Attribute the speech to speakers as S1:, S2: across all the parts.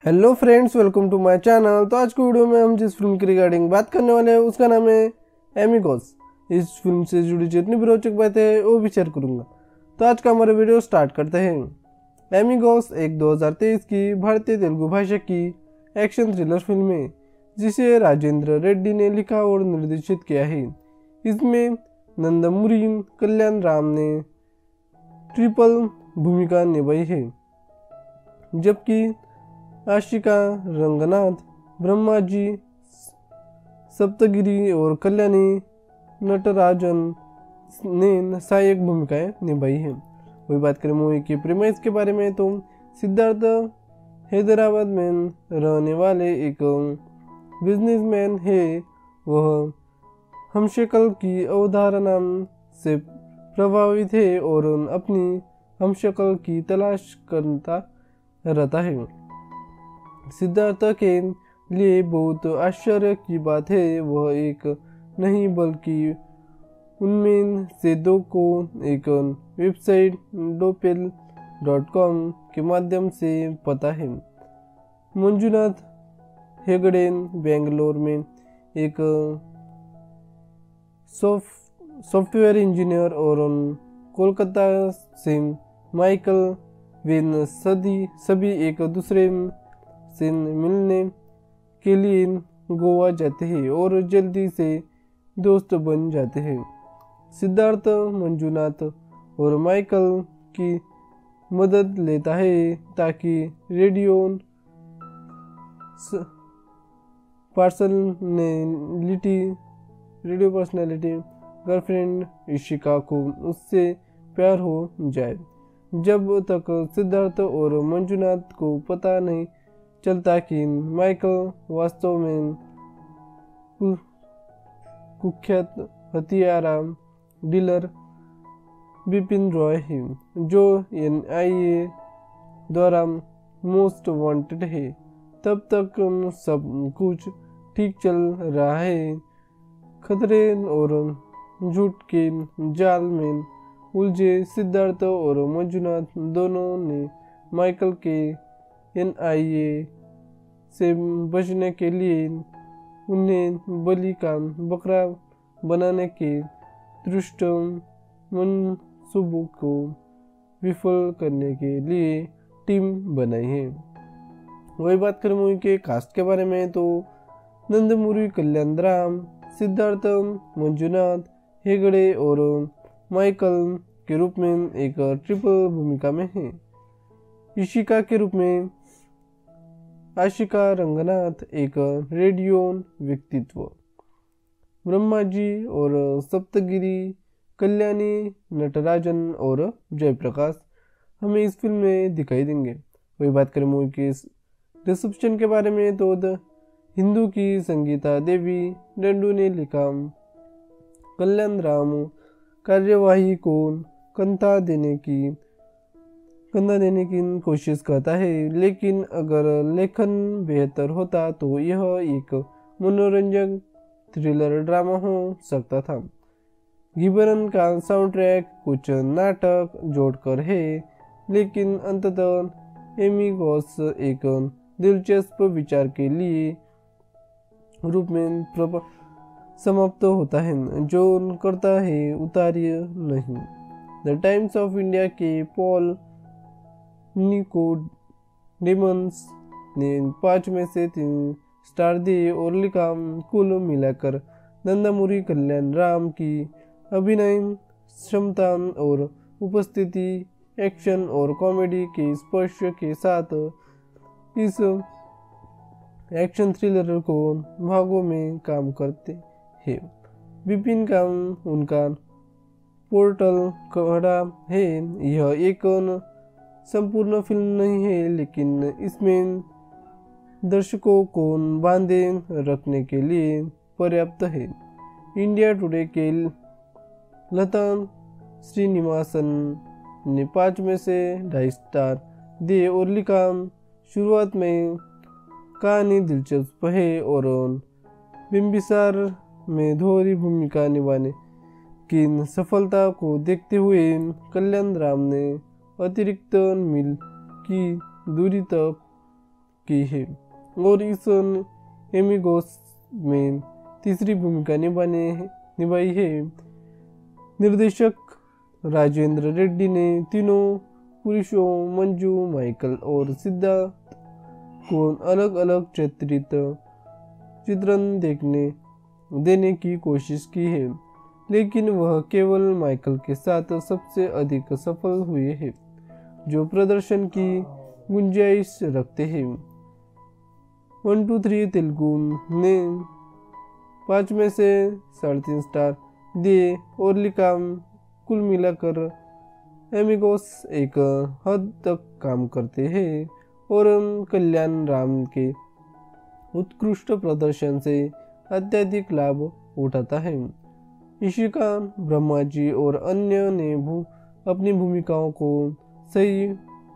S1: Hello friends, welcome to my channel. तो आज की वीडियो में हम जिस फिल्म की रिगार्डिंग बात करने वाले हैं उसका नाम है एमिगोस। इस फिल्म से जुड़ी जितनी भी रोचक बातें हैं वो भी शेयर करूंगा। तो आज का हमारा वीडियो स्टार्ट करते हैं। एमिगोस एक 2023 की भारतीय तेलुगु भाषा की एक्शन थ्रिलर फिल्म है जिसे राजेंद्र रेड्डी ने लिखा और निर्देशित किया है। इसमें नंदमुरी कल्याण राम ने ट्रिपल भूमिका निभाई है, जबकि आशिका रंगनाथ, ब्रह्माजी सप्तगिरी और कल्याणी नटराजन ने सहायक भूमिकाएं निभाई हैं। वही बात करें मूवी की प्रीमाइस के बारे में तो सिद्धार्थ हैदराबाद में रहने वाले एक बिजनेसमैन है। वह हमशक्ल की अवधारणा से प्रभावित है और अपनी हमशक्ल की तलाश करता रहता है। सिद्धार्थ के लिए बहुत आश्चर्य की बात है, वह एक नहीं बल्कि उनमें से दो को एक वेबसाइट doppel.com के माध्यम से पता है। मंजुनाथ हेगड़े बेंगलोर में एक सॉफ्टवेयर इंजीनियर और कोलकाता से माइकल वेन सभी एक दूसरे से मिलने के लिए गोवा जाते हैं और जल्दी से दोस्त बन जाते हैं। सिद्धार्थ मंजुनाथ और माइकल की मदद लेता है ताकि रेडियो पर्सनालिटी गर्लफ्रेंड इशिका को उससे प्यार हो जाए। जब तक सिद्धार्थ और मंजुनाथ को पता नहीं चलता कि माइकल वास्तव में कुख्यात हथियारा डीलर बिपिन रॉय है, जो NIA द्वारा मोस्ट वांटेड है। तब तक सब कुछ ठीक चल रहा है। खतरे और झूठ के जाल में उलझे सिद्धार्थ और मंजुनाथ दोनों ने माइकल के NIA से बचने के लिए उन्हें बलि का बकरा बनाने के दुष्ट मंसूबों को विफल करने के लिए टीम बनाई है। वही बात करें मूवी के कास्ट के बारे में तो नंदमुरी कल्याण राम, सिद्धार्थ मंजुनाथ हेगड़े और माइकल के रूप में एक ट्रिपल भूमिका में है। इशिका के रूप में आशिका रंगनाथ एक रेडियो व्यक्तित्व, ब्रह्माजी और सप्तगिरी कल्याणी नटराजन और जयप्रकाश हमें इस फिल्म में दिखाई देंगे। वही बात करें मूवी के रिसेप्शन के बारे में तो हिंदू की संगीता देवी डंडू ने लिखा कल्याण राम कार्यवाही को कंधा देने की कोशिश करता है, लेकिन अगर लेखन बेहतर होता तो यह एक मनोरंजक थ्रिलर ड्रामा हो सकता था। गिबरन का साउंडट्रैक कुछ नाटक जोड़कर है, लेकिन अंततः एमिगोस एक दिलचस्प विचार के लिए रूप में समाप्त होता है, जो करता है उतारिय नहीं। द टाइम्स ऑफ इंडिया के पॉल निकोडेमस ने 5 में से 3 स्टार दिए और लिखा, कुल मिलाकर नंदमुरी कल्याण राम की अभिनय क्षमता और उपस्थिति एक्शन और कॉमेडी के स्पर्श के साथ इस एक्शन थ्रिलर को भागों में काम करते हैं। बिपिन का उनका पोर्टल खड़ा है। यह एक संपूर्ण फिल्म नहीं है, लेकिन इसमें दर्शकों को बांधे रखने के लिए पर्याप्त है। इंडिया टुडे के लता श्रीनिवासन ने 5 में से 2.5 स्टार दिए और लिखा, शुरुआत में कहानी दिलचस्प है और बिंबिसार में दोहरी भूमिका निभाने की सफलता को देखते हुए कल्याण राम ने अतिरिक्त मील की दूरी तक की है और इस एमिगोस में तीसरी भूमिका निभाई है। निर्देशक राजेंद्र रेड्डी ने तीनों पुरुषों मंजू, माइकल और सिद्धार्थ को अलग अलग चित्रण देने की कोशिश की है, लेकिन वह केवल माइकल के साथ सबसे अधिक सफल हुए हैं, जो प्रदर्शन की गुंजाइश रखते हैं। 1, 2, 3 तेलुगु ने 5 में से 3.5 स्टार दिए और लिखा, कुल मिलाकर एमिगोस एक हद तक काम करते हैं और कल्याण राम के उत्कृष्ट प्रदर्शन से अत्यधिक लाभ उठाता है। इशिका, ब्रह्माजी और अन्य ने अपनी भूमिकाओं को सही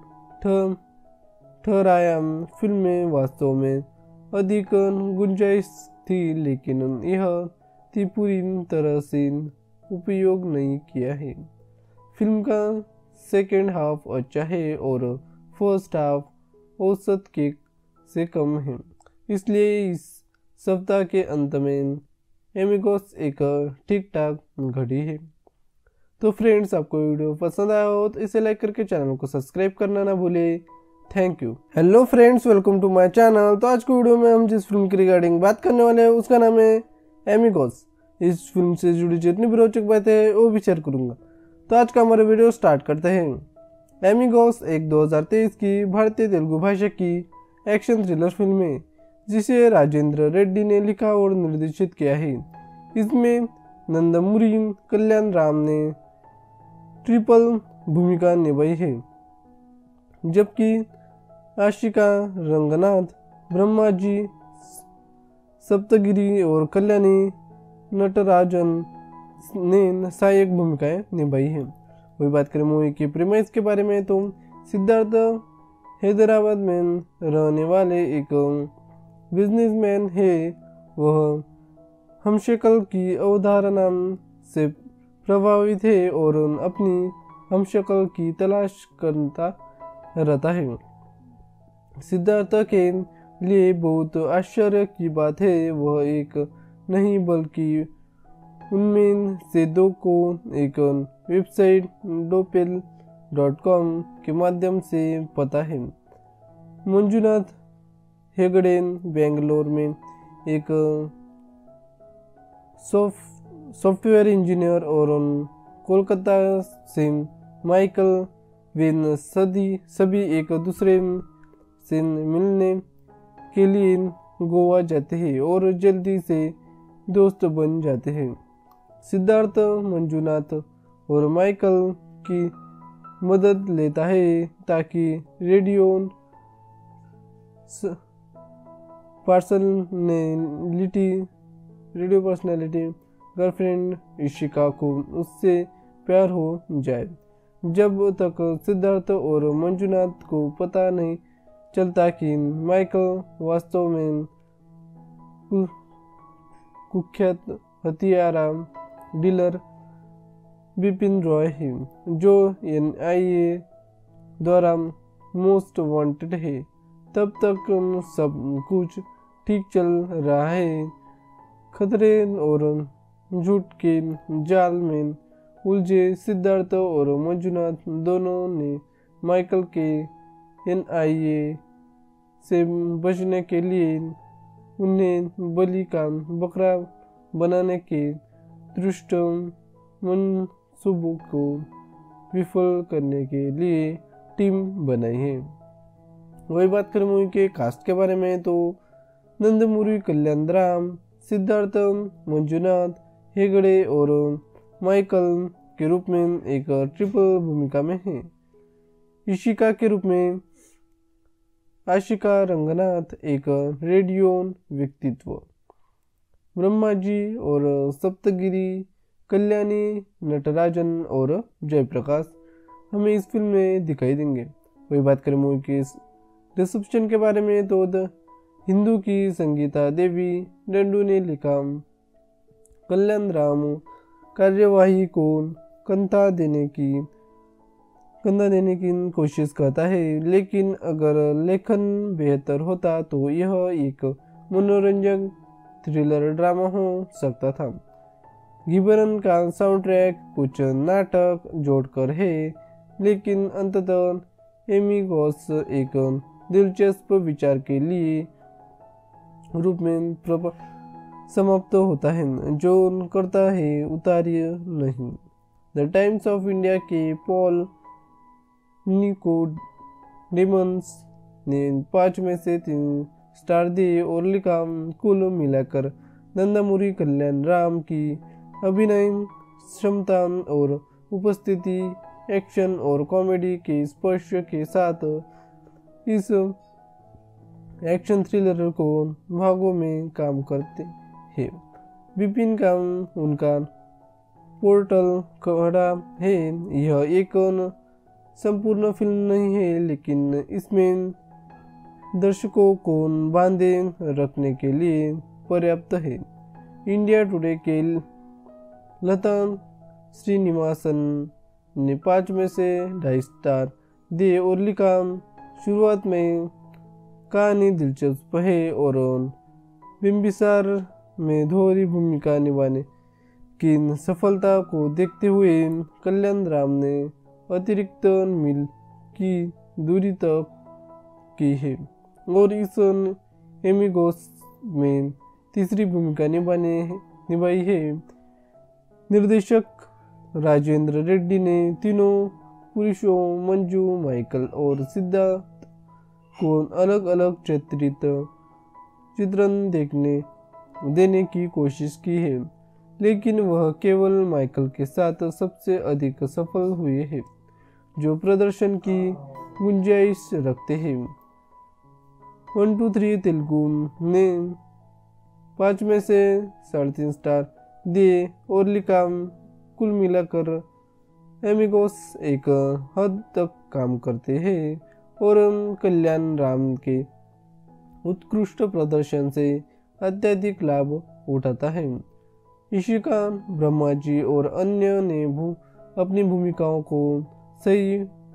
S1: ठहराया। फिल्म में वास्तव में अधिक गुंजाइश थी, लेकिन यह पूरी तरह से उपयोग नहीं किया है। फिल्म का सेकेंड हाफ अच्छा है और फर्स्ट हाफ औसत के से कम है, इसलिए इस सप्ताह के अंत में एमिगोस एक ठीक ठाक घड़ी है। तो फ्रेंड्स, आपको वीडियो पसंद आया हो तो इसे लाइक करके चैनल को सब्सक्राइब करना ना भूले। Thank you. Hello friends, welcome to my channel. तो आज की वीडियो में हम जिस फिल्म की रिगार्डिंग बात करने वाले हैं उसका नाम है एमिगोस। इस फिल्म से जुड़ी जितनी भी रोचक बातें हैं वो भी शेयर करूंगा। तो आज का हमारा वीडियो स्टार्ट करते हैं। एमिगोस एक 2023 की भारतीय तेलुगु भाषा की एक्शन थ्रिलर फिल्म है, जिसे राजेंद्र रेड्डी ने लिखा और निर्देशित किया है। इसमें नंदमुरी कल्याण राम ने ट्रिपल भूमिका निभाई है, जबकि आशिका रंगनाथ, ब्रह्माजी, सप्तगिरी और कल्याणी नटराजन ने सहायक भूमिकाएं निभाई है। वही बात करें मूवी की प्रीमाइस के बारे में, तो सिद्धार्थ हैदराबाद में रहने वाले एक बिजनेसमैन है। वह हमशक्ल की अवधारणा से प्रभावित है और अपनी हमशक्ल की तलाश करता रहता है। सिद्धार्थ के लिए बहुत आश्चर्य की बात है, वह एक नहीं बल्कि उनमें से 2 को एक वेबसाइट doppel.com के माध्यम से पता है। मंजुनाथ हेगड़े बेंगलोर में एक सॉफ्टवेयर इंजीनियर और कोलकाता से माइकल वेन सभी एक दूसरे से मिलने के लिए गोवा जाते हैं और जल्दी से दोस्त बन जाते हैं। सिद्धार्थ मंजुनाथ और माइकल की मदद लेता है ताकि रेडियो पर्सनालिटी गर्लफ्रेंड इशिका को उससे प्यार हो जाए। जब तक सिद्धार्थ और मंजुनाथ को पता नहीं चलता कि माइकल वास्तव में कुख्यात हथियारा डीलर बिपिन रॉय है, जो NIA द्वारा मोस्ट वांटेड है। तब तक सब कुछ ठीक चल रहा है। खतरे और झूठ के जाल में उलझे सिद्धार्थ और मंजुनाथ दोनों ने माइकल के NIA से बचने के लिए उन्हें बलि का बकरा बनाने के दुष्ट मंसूबों को विफल करने के लिए टीम बनाई है। वही बात करें मूवी के कास्ट के बारे में, तो नंदमुरी कल्याण राम, सिद्धार्थ मंजुनाथ हेगड़े और माइकल के रूप में एक ट्रिपल भूमिका में है। इशिका के रूप में आशिका रंगनाथ, एक रेडियो व्यक्तित्व, ब्रह्माजी और सप्तगिरी कल्याणी नटराजन और जयप्रकाश हमें इस फिल्म में दिखाई देंगे। वही बात करें मूवी की रिसेप्शन के बारे में, तो हिंदू की संगीता देवी डंडू ने लिखा, कल्याण राम कार्यवाही को कंधा देने की कंधा देने की कोशिश करता है, लेकिन अगर लेखन बेहतर होता तो यह एक मनोरंजक थ्रिलर ड्रामा हो सकता था। गिबरन का साउंड ट्रैक कुछ नाटक जोड़कर है, लेकिन अंततः एमिगोस एक दिलचस्प विचार के लिए रूप में समाप्त होता है, जो करता है उतार्य नहीं। द टाइम्स ऑफ इंडिया के पॉल निकोडेमस ने 5 में से 3 स्टार दिए और लिखा, कुल मिलाकर नंदामुरी कल्याण राम की अभिनय क्षमता और उपस्थिति एक्शन और कॉमेडी के स्पर्श के साथ इस एक्शन थ्रिलर को भागों में काम करते हैं। विपिन का उनका पोर्टल खड़ा है। यह एक संपूर्ण फिल्म नहीं है, लेकिन इसमें दर्शकों को बांधे रखने के लिए पर्याप्त है। इंडिया टुडे के लता श्रीनिवासन ने 5 में से 2.5 स्टार दिए और लिखा, शुरुआत में कहानी दिलचस्प है और बिम्बिसार में दोहरी भूमिका निभाने की सफलता को देखते हुए कल्याण राम ने अतिरिक्त मील की दूरी तक की है और इस एमिगोस में तीसरी भूमिका निभाई है। निर्देशक राजेंद्र रेड्डी ने तीनों पुरुषों मंजू, माइकल और सिद्धार्थ को अलग अलग चित्रण देने की कोशिश की है, लेकिन वह केवल माइकल के साथ सबसे अधिक सफल हुए हैं, जो प्रदर्शन की गुंजाइश रखते हैं। 1 2 3 तेलुगु ने 5 में से 3.5 स्टार दिए और लिखा, कुल मिलाकर एमिगोस एक हद तक काम करते हैं और कल्याण राम के उत्कृष्ट प्रदर्शन से अत्यधिक लाभ उठाता है। इशिका, ब्रह्मा जी और अन्य ने अपनी भूमिकाओं को सही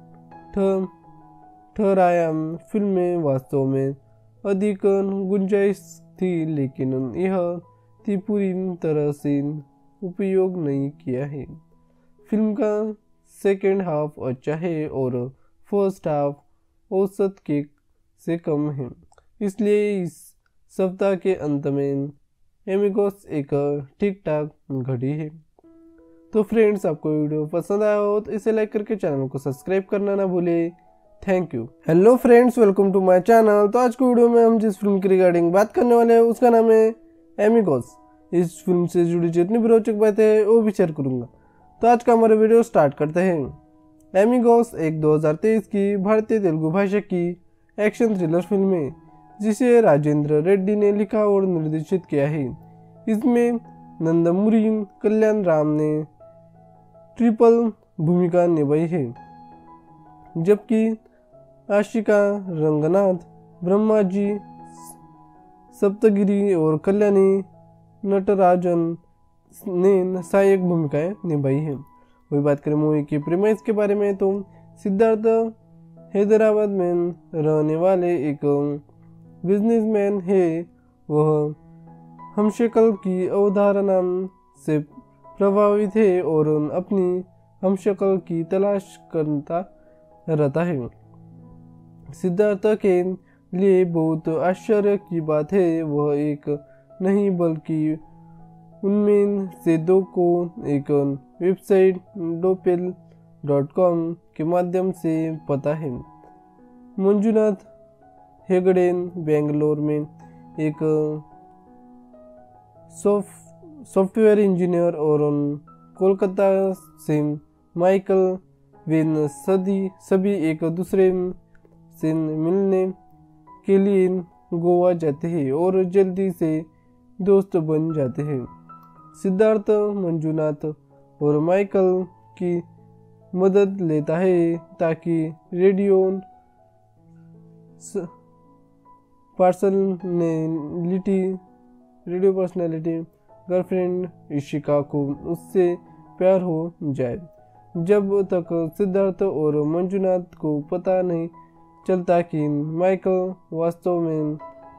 S1: ठहराया। फिल्म में वास्तव में अधिक गुंजाइश थी, लेकिन यह पूरी तरह से उपयोग नहीं किया है। फिल्म का सेकेंड हाफ अच्छा है और फर्स्ट हाफ औसत के से कम है, इसलिए इस सप्ताह के अंत में एमिगोस एक ठीक ठाक घड़ी है। तो फ्रेंड्स, आपको वीडियो पसंद आया हो तो इसे लाइक करके चैनल को सब्सक्राइब करना ना भूले। Thank you. Hello friends, welcome to my channel. तो आज की वीडियो में हम जिस फिल्म की रिगार्डिंग बात करने वाले हैं उसका नाम है एमिगोस। इस फिल्म से जुड़ी जितनी भी रोचक बातें हैं वो भी शेयर करूंगा। तो आज का हमारा वीडियो स्टार्ट करते हैं। एमिगोस एक 2023 की भारतीय तेलुगु भाषा की एक्शन थ्रिलर फिल्म है, जिसे राजेंद्र रेड्डी ने लिखा और निर्देशित किया है। इसमें नंदमुरी कल्याण राम ने ट्रिपल भूमिका निभाई है, जबकि आशिका रंगनाथ, ब्रह्मा जी, सप्तगिरी और कल्याणी नटराजन ने सहायक भूमिकाएं निभाई हैं। वही बात करें मूवी की प्रीमाइस के बारे में, तो सिद्धार्थ हैदराबाद में रहने वाले एक बिजनेसमैन है। वह हमशक्ल की अवधारणा से प्रभावित है और अपनी हमशक्ल की तलाश करता रहता है। सिद्धार्थ के लिए बहुत आश्चर्य की बात है, वह एक नहीं बल्कि उनमें से 2 को एक वेबसाइट doppel.com के माध्यम से पता है। मंजुनाथ हेगड़े बेंगलोर में एक सॉफ्टवेयर इंजीनियर और कोलकाता से माइकल वेन सभी एक दूसरे से मिलने के लिए गोवा जाते हैं और जल्दी से दोस्त बन जाते हैं। सिद्धार्थ मंजुनाथ और माइकल की मदद लेता है ताकि रेडियो पर्सनालिटी गर्लफ्रेंड इशिका को उससे प्यार हो जाए। जब तक सिद्धार्थ और मंजुनाथ को पता नहीं चलता कि माइकल वास्तव में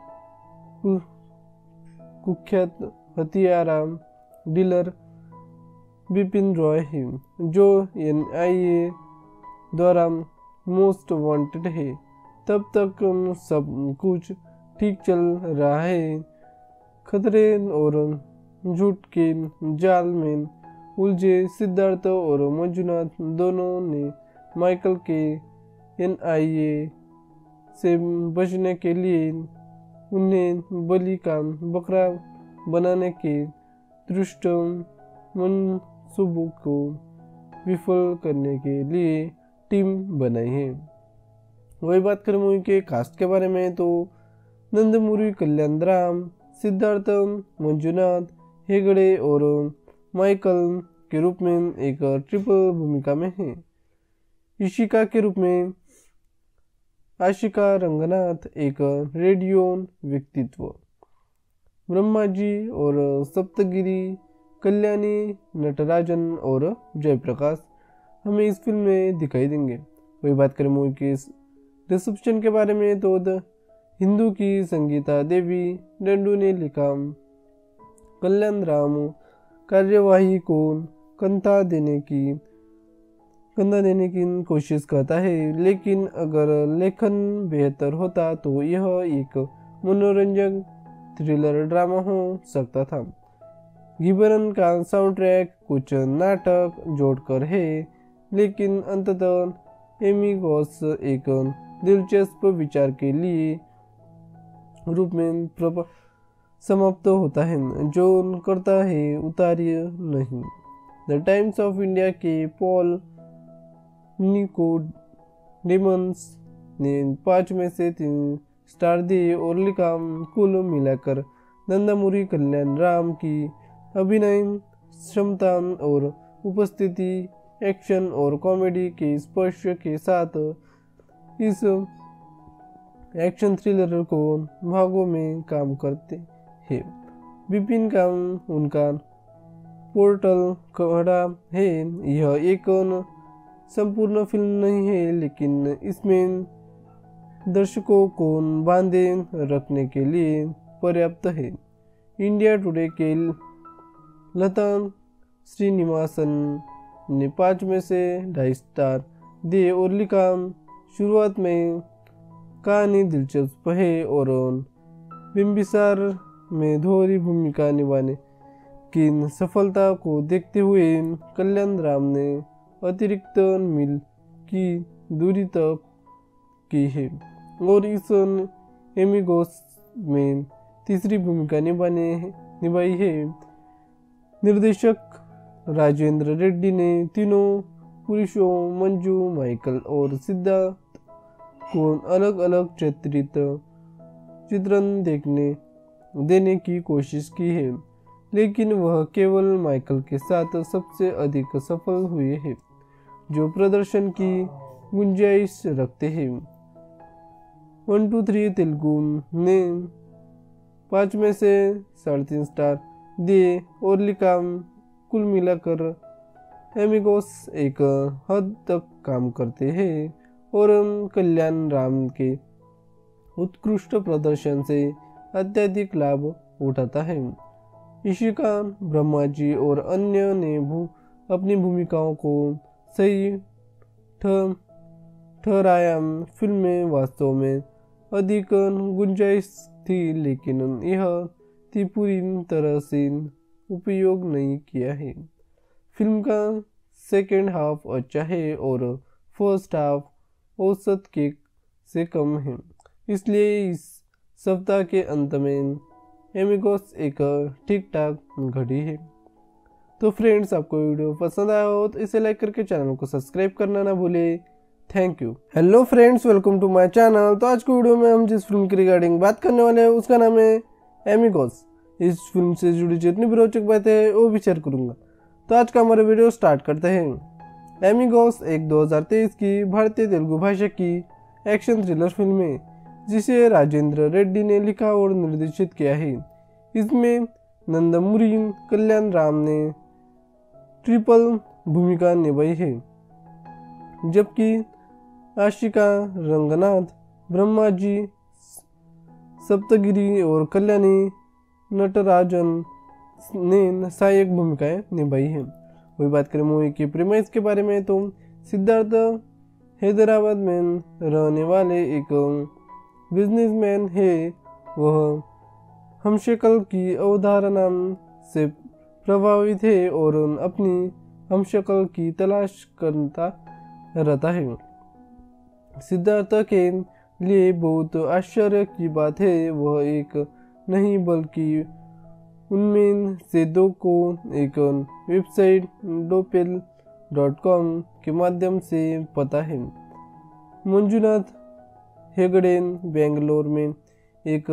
S1: कुख्यात हथियारा डीलर बिपिन रॉय है, जो NIA द्वारा मोस्ट वांटेड है, तब तक सब कुछ ठीक चल रहा है। खतरे और झूठ के जाल में उलझे सिद्धार्थ और मंजुनाथ दोनों ने माइकल के NIA से बचने के लिए उन्हें बलि का बकरा बनाने के दुष्ट मंसूबों को विफल करने के लिए टीम बनाई है। वही बात करें मूवी के कास्ट के बारे में तो नंदमुरी कल्याण राम, सिद्धार्थ, मंजुनाथ, हेगड़े और माइकल के रूप में एक ट्रिपल भूमिका में है। इशिका के रूप में आशिका रंगनाथ, एक रेडियो व्यक्तित्व, ब्रह्मा जी और सप्तगिरी, कल्याणी, नटराजन और जयप्रकाश हमें इस फिल्म में दिखाई देंगे। वही बात करें मूवी के रिसेप्शन के बारे में तो हिंदू की संगीता देवी डंडू ने लिखा, कल्याण राम कार्यवाही को कंधा देने की कोशिश करता है, लेकिन अगर लेखन बेहतर होता तो यह एक मनोरंजक थ्रिलर ड्रामा हो सकता था। गिबरन का साउंडट्रैक कुछ नाटक जोड़कर है, लेकिन अंततः एमिगोस एक दिलचस्प विचार के लिए रूप में समाप्त होता है, जो करता है उतारिय नहीं। द टाइम्स ऑफ इंडिया के पॉल निकोडेमस ने 5 में से 3 स्टार दिए और लिखा, कुल मिलाकर नंदमुरी कल्याण राम की अभिनय क्षमता और उपस्थिति एक्शन और कॉमेडी के स्पर्श के साथ इस एक्शन थ्रिलर को भागों में काम करते हैं। बिपिन का उनका पोर्टल खड़ा है। यह एक संपूर्ण फिल्म नहीं है, लेकिन इसमें दर्शकों को बांधे रखने के लिए पर्याप्त है। इंडिया टुडे के लता श्रीनिवासन ने 5 में से 2.5 स्टार दिए और लिखा, शुरुआत में कहानी दिलचस्प है और बिम्बिसार में दोहरी भूमिका निभाने की सफलता को देखते हुए कल्याण राम ने अतिरिक्त मील की दूरी तक की है और इस एमिगोस में तीसरी भूमिका निभाई है। निर्देशक राजेंद्र रेड्डी ने तीनों पुरुषों मंजू, माइकल और सिद्धार्थ को अलग अलग चित्रण देने की कोशिश की है, लेकिन वह केवल माइकल के साथ सबसे अधिक सफल हुए हैं, जो प्रदर्शन की गुंजाइश रखते हैं। 1 2 3 तेलुगु ने 5 में से 3.5 स्टार दिए और लिखा, कुल मिलाकर एमिगोस एक हद तक काम करते हैं और कल्याण राम के उत्कृष्ट प्रदर्शन से अत्यधिक लाभ उठाता है। इशिका, ब्रह्मा जी और अन्य ने अपनी भूमिकाओं को सही ठहराया। फिल्म में वास्तव में अधिक गुंजाइश थी, लेकिन यह पूरी तरह से उपयोग नहीं किया है। फिल्म का सेकेंड हाफ अच्छा है और फर्स्ट हाफ औसत के से कम है, इसलिए इस सप्ताह के अंत में एमिगोस एक ठीक ठाक घड़ी है। तो फ्रेंड्स, आपको वीडियो पसंद आया हो तो इसे लाइक करके चैनल को सब्सक्राइब करना ना भूले। Thank you. Hello friends, welcome to my channel. तो आज की वीडियो में हम जिस फिल्म की रिगार्डिंग बात करने वाले हैं उसका नाम है एमिगोस। इस फिल्म से जुड़ी जितनी भी रोचक बातें हैं वो भी शेयर करूंगा। तो आज का हमारा वीडियो स्टार्ट करते हैं। एमिगोस एक 2023 की भारतीय तेलुगु भाषा की एक्शन थ्रिलर फिल्म है, जिसे राजेंद्र रेड्डी ने लिखा और निर्देशित किया है। इसमें नंदमुरी कल्याण राम ने ट्रिपल भूमिका निभाई है, जबकि आशिका रंगनाथ, ब्रह्माजी, सप्तगिरी और कल्याणी नटराजन ने सहायक भूमिकाएं निभाई हैं। वही बात करें मूवी की प्रीमाइस के बारे में तो सिद्धार्थ हैदराबाद में रहने वाले एक बिजनेसमैन है। वह हमशक्ल की अवधारणा से प्रभावित है और अपनी हमशक्ल की तलाश करता रहता है। सिद्धार्थ के लिए बहुत आश्चर्य की बात है, वह एक नहीं बल्कि उनमें से दो को एक वेबसाइट doppel.com के माध्यम से पता है। मंजुनाथ हेगड़े बेंगलोर में एक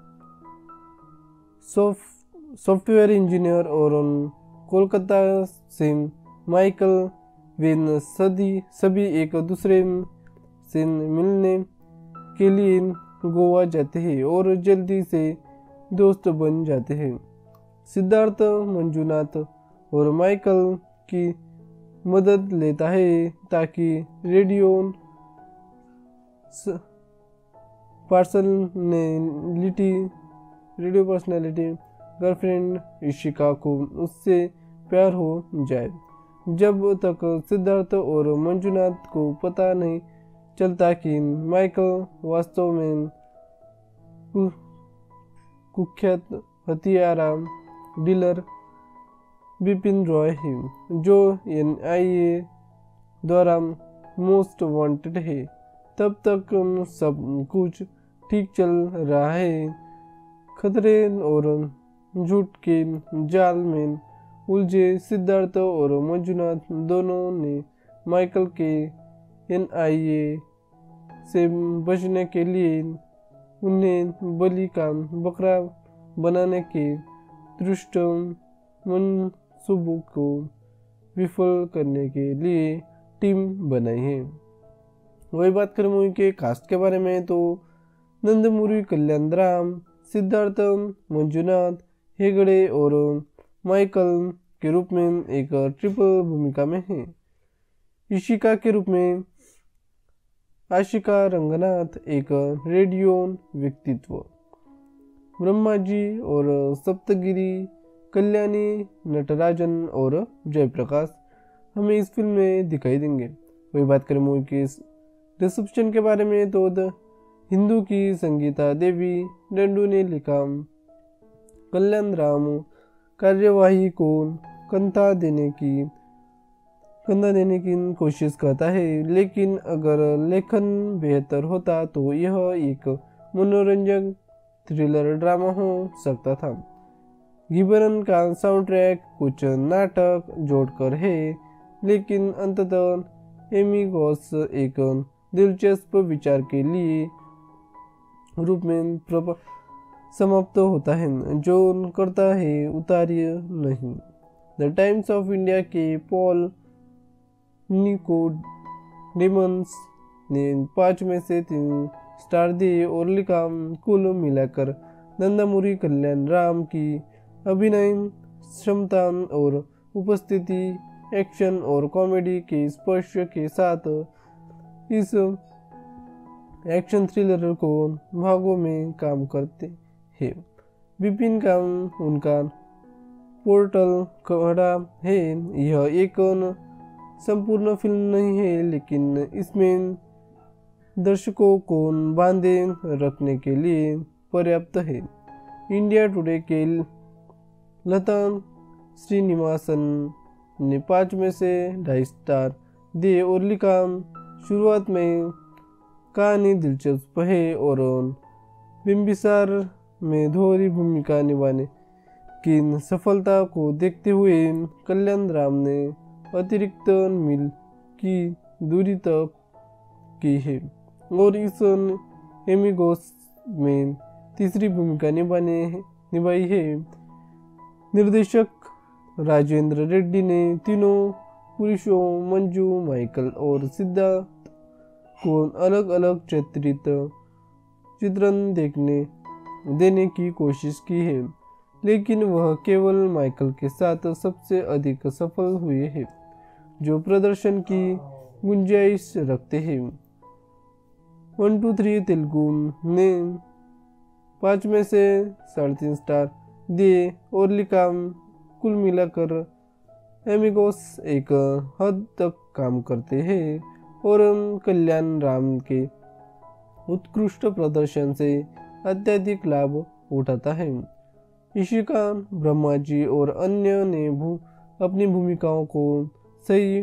S1: सॉफ्टवेयर इंजीनियर और कोलकाता से माइकल वेन सभी एक दूसरे से मिलने के लिए गोवा जाते हैं और जल्दी से दोस्त बन जाते हैं। सिद्धार्थ मंजुनाथ और माइकल की मदद लेता है ताकि रेडियो पर्सनालिटी गर्लफ्रेंड इशिका को उससे प्यार हो जाए। जब तक सिद्धार्थ और मंजुनाथ को पता नहीं चलता कि माइकल वास्तव में कुख्यात हथियार डीलर बिपिन रॉय है, जो NIA द्वारा मोस्ट वांटेड है, तब तक सब कुछ ठीक चल रहा है। खतरे और झूठ के जाल में उलझे सिद्धार्थ और मंजुनाथ दोनों ने माइकल के NIA से बचने के लिए उन्हें बलि का बकरा बनाने के दुष्ट मंसूबों को विफल करने के लिए टीम बनाई है। वही बात करें मूवी के कास्ट के बारे में तो नंदमुरी कल्याण राम, सिद्धार्थ मंजुनाथ हेगड़े और माइकल के रूप में एक ट्रिपल भूमिका में है। इशिका के रूप में आशिका रंगनाथ एक रेडियो व्यक्तित्व, ब्रह्माजी और सप्तगिरी कल्याणी नटराजन और जयप्रकाश हमें इस फिल्म में दिखाई देंगे। वही बात करें मूवी के रिसेप्शन के बारे में तो हिंदू की संगीता देवी डंडू ने लिखा, कल्याण राम कार्यवाही को कंधा देने की कोशिश करता है, लेकिन अगर लेखन बेहतर होता तो यह एक मनोरंजक थ्रिलर ड्रामा हो सकता था। गिबरन का साउंडट्रैक कुछ नाटक जोड़कर है, लेकिन अंततः एमिगोस एक दिलचस्प विचार के लिए रूप में समाप्त होता है, जो करता है उतारिय नहीं। द टाइम्स ऑफ इंडिया के पॉल निकोडेमस ने 5 में से 3 स्टार दिए और लिखा, कुल मिलाकर नंदमुरी कल्याण राम की अभिनय क्षमता और उपस्थिति एक्शन और कॉमेडी के स्पर्श के साथ इस एक्शन थ्रिलर को भागों में काम करते हैं। बिपिन का उनका पोर्टल खड़ा है। यह एक संपूर्ण फिल्म नहीं है, लेकिन इसमें दर्शकों को बांधे रखने के लिए पर्याप्त है। इंडिया टुडे के लता श्रीनिवासन ने 5 में से 2.5 स्टार दिए और लिखा, शुरुआत में कहानी दिलचस्प है और बिंबिसार में दोहरी भूमिका निभाने की सफलता को देखते हुए कल्याण राम ने अतिरिक्त मील की दूरी तक की है और इस एमिगोस में तीसरी भूमिका निभाई है। निर्देशक राजेंद्र रेड्डी ने तीनों पुरुषों मंजू, माइकल और सिद्धार्थ को अलग अलग चित्रण देने की कोशिश की है, लेकिन वह केवल माइकल के साथ सबसे अधिक सफल हुए हैं। जो प्रदर्शन की गुंजाइश रखते हैं। 1 2 3 तेलुगु ने 5 में से 3.5 स्टार दिए और लिखा, कुल मिलाकर एमिगोस एक हद तक काम करते हैं और कल्याण राम के उत्कृष्ट प्रदर्शन से अत्यधिक लाभ उठाता है। इशिका, ब्रह्मा जी और अन्य ने अपनी भूमिकाओं को सही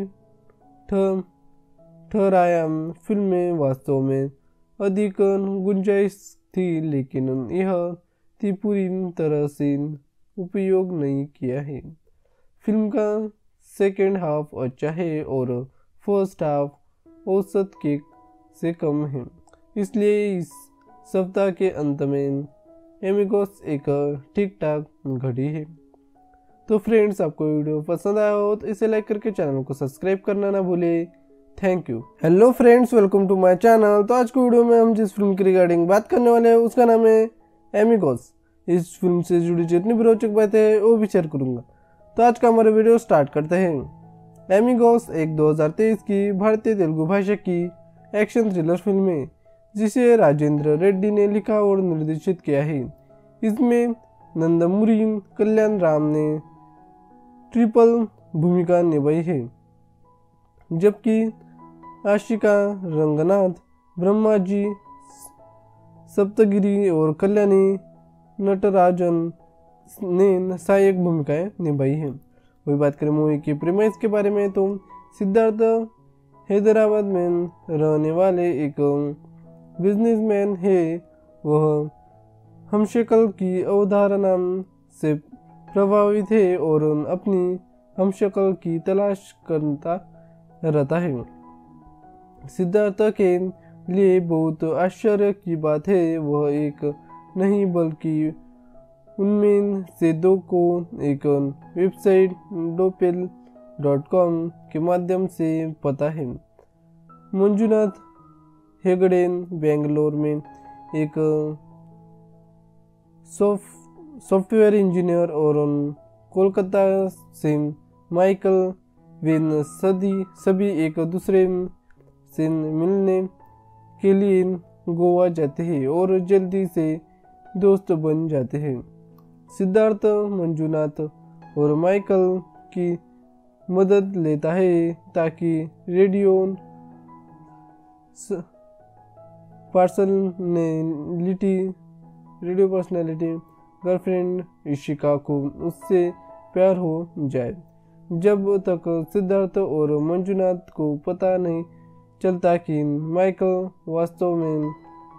S1: ठहराया। फिल्म में वास्तव में अधिक गुंजाइश थी, लेकिन यह थी पूरी तरह से उपयोग नहीं किया है। फिल्म का सेकेंड हाफ अच्छा है और फर्स्ट हाफ औसत के से कम है, इसलिए इस सप्ताह के अंत में एमिगोस एक ठीक ठाक घड़ी है। तो फ्रेंड्स, आपको वीडियो पसंद आया हो तो इसे लाइक करके चैनल को सब्सक्राइब करना ना भूले। Thank you. Hello friends, welcome to my channel. तो आज की वीडियो में हम जिस फिल्म की रिगार्डिंग बात करने वाले हैं उसका नाम है एमिगोस। इस फिल्म से जुड़ी जितनी भी रोचक बातें हैं वो भी शेयर करूंगा। तो आज का हमारा वीडियो स्टार्ट करते हैं। एमिगोस एक 2023 की भारतीय तेलुगु भाषा की एक्शन थ्रिलर फिल्म है जिसे राजेंद्र रेड्डी ने लिखा और निर्देशित किया है। इसमें नंदमुरी कल्याण राम ने ट्रिपल भूमिका निभाई है, जबकि आशिका रंगनाथ, ब्रह्मा जी सप्तगिरी और कल्याणी नटराजन ने सहायक भूमिकाएं निभाई है। वही बात करें मूवी की प्रीमाइस के बारे में तो सिद्धार्थ हैदराबाद में रहने वाले एक बिजनेसमैन है। वह हमशक्ल की अवधारणा से प्रभावित है और अपनी हमशक्ल की तलाश करता रहता है। सिद्धार्थ के लिए बहुत आश्चर्य की बात है, वह एक नहीं बल्कि उनमें से 2 को एक वेबसाइट doppel.com के माध्यम से पता है। मंजुनाथ हेगड़े बेंगलोर में एक सॉफ्टवेयर इंजीनियर और कोलकाता से माइकल वेन सभी एक दूसरे से मिलने के लिए गोवा जाते हैं और जल्दी से दोस्त बन जाते हैं। सिद्धार्थ मंजुनाथ और माइकल की मदद लेता है ताकि रेडियो पर्सनालिटी गर्लफ्रेंड इशिका को उससे प्यार हो जाए। जब तक सिद्धार्थ और मंजुनाथ को पता नहीं चलता कि माइकल वास्तव में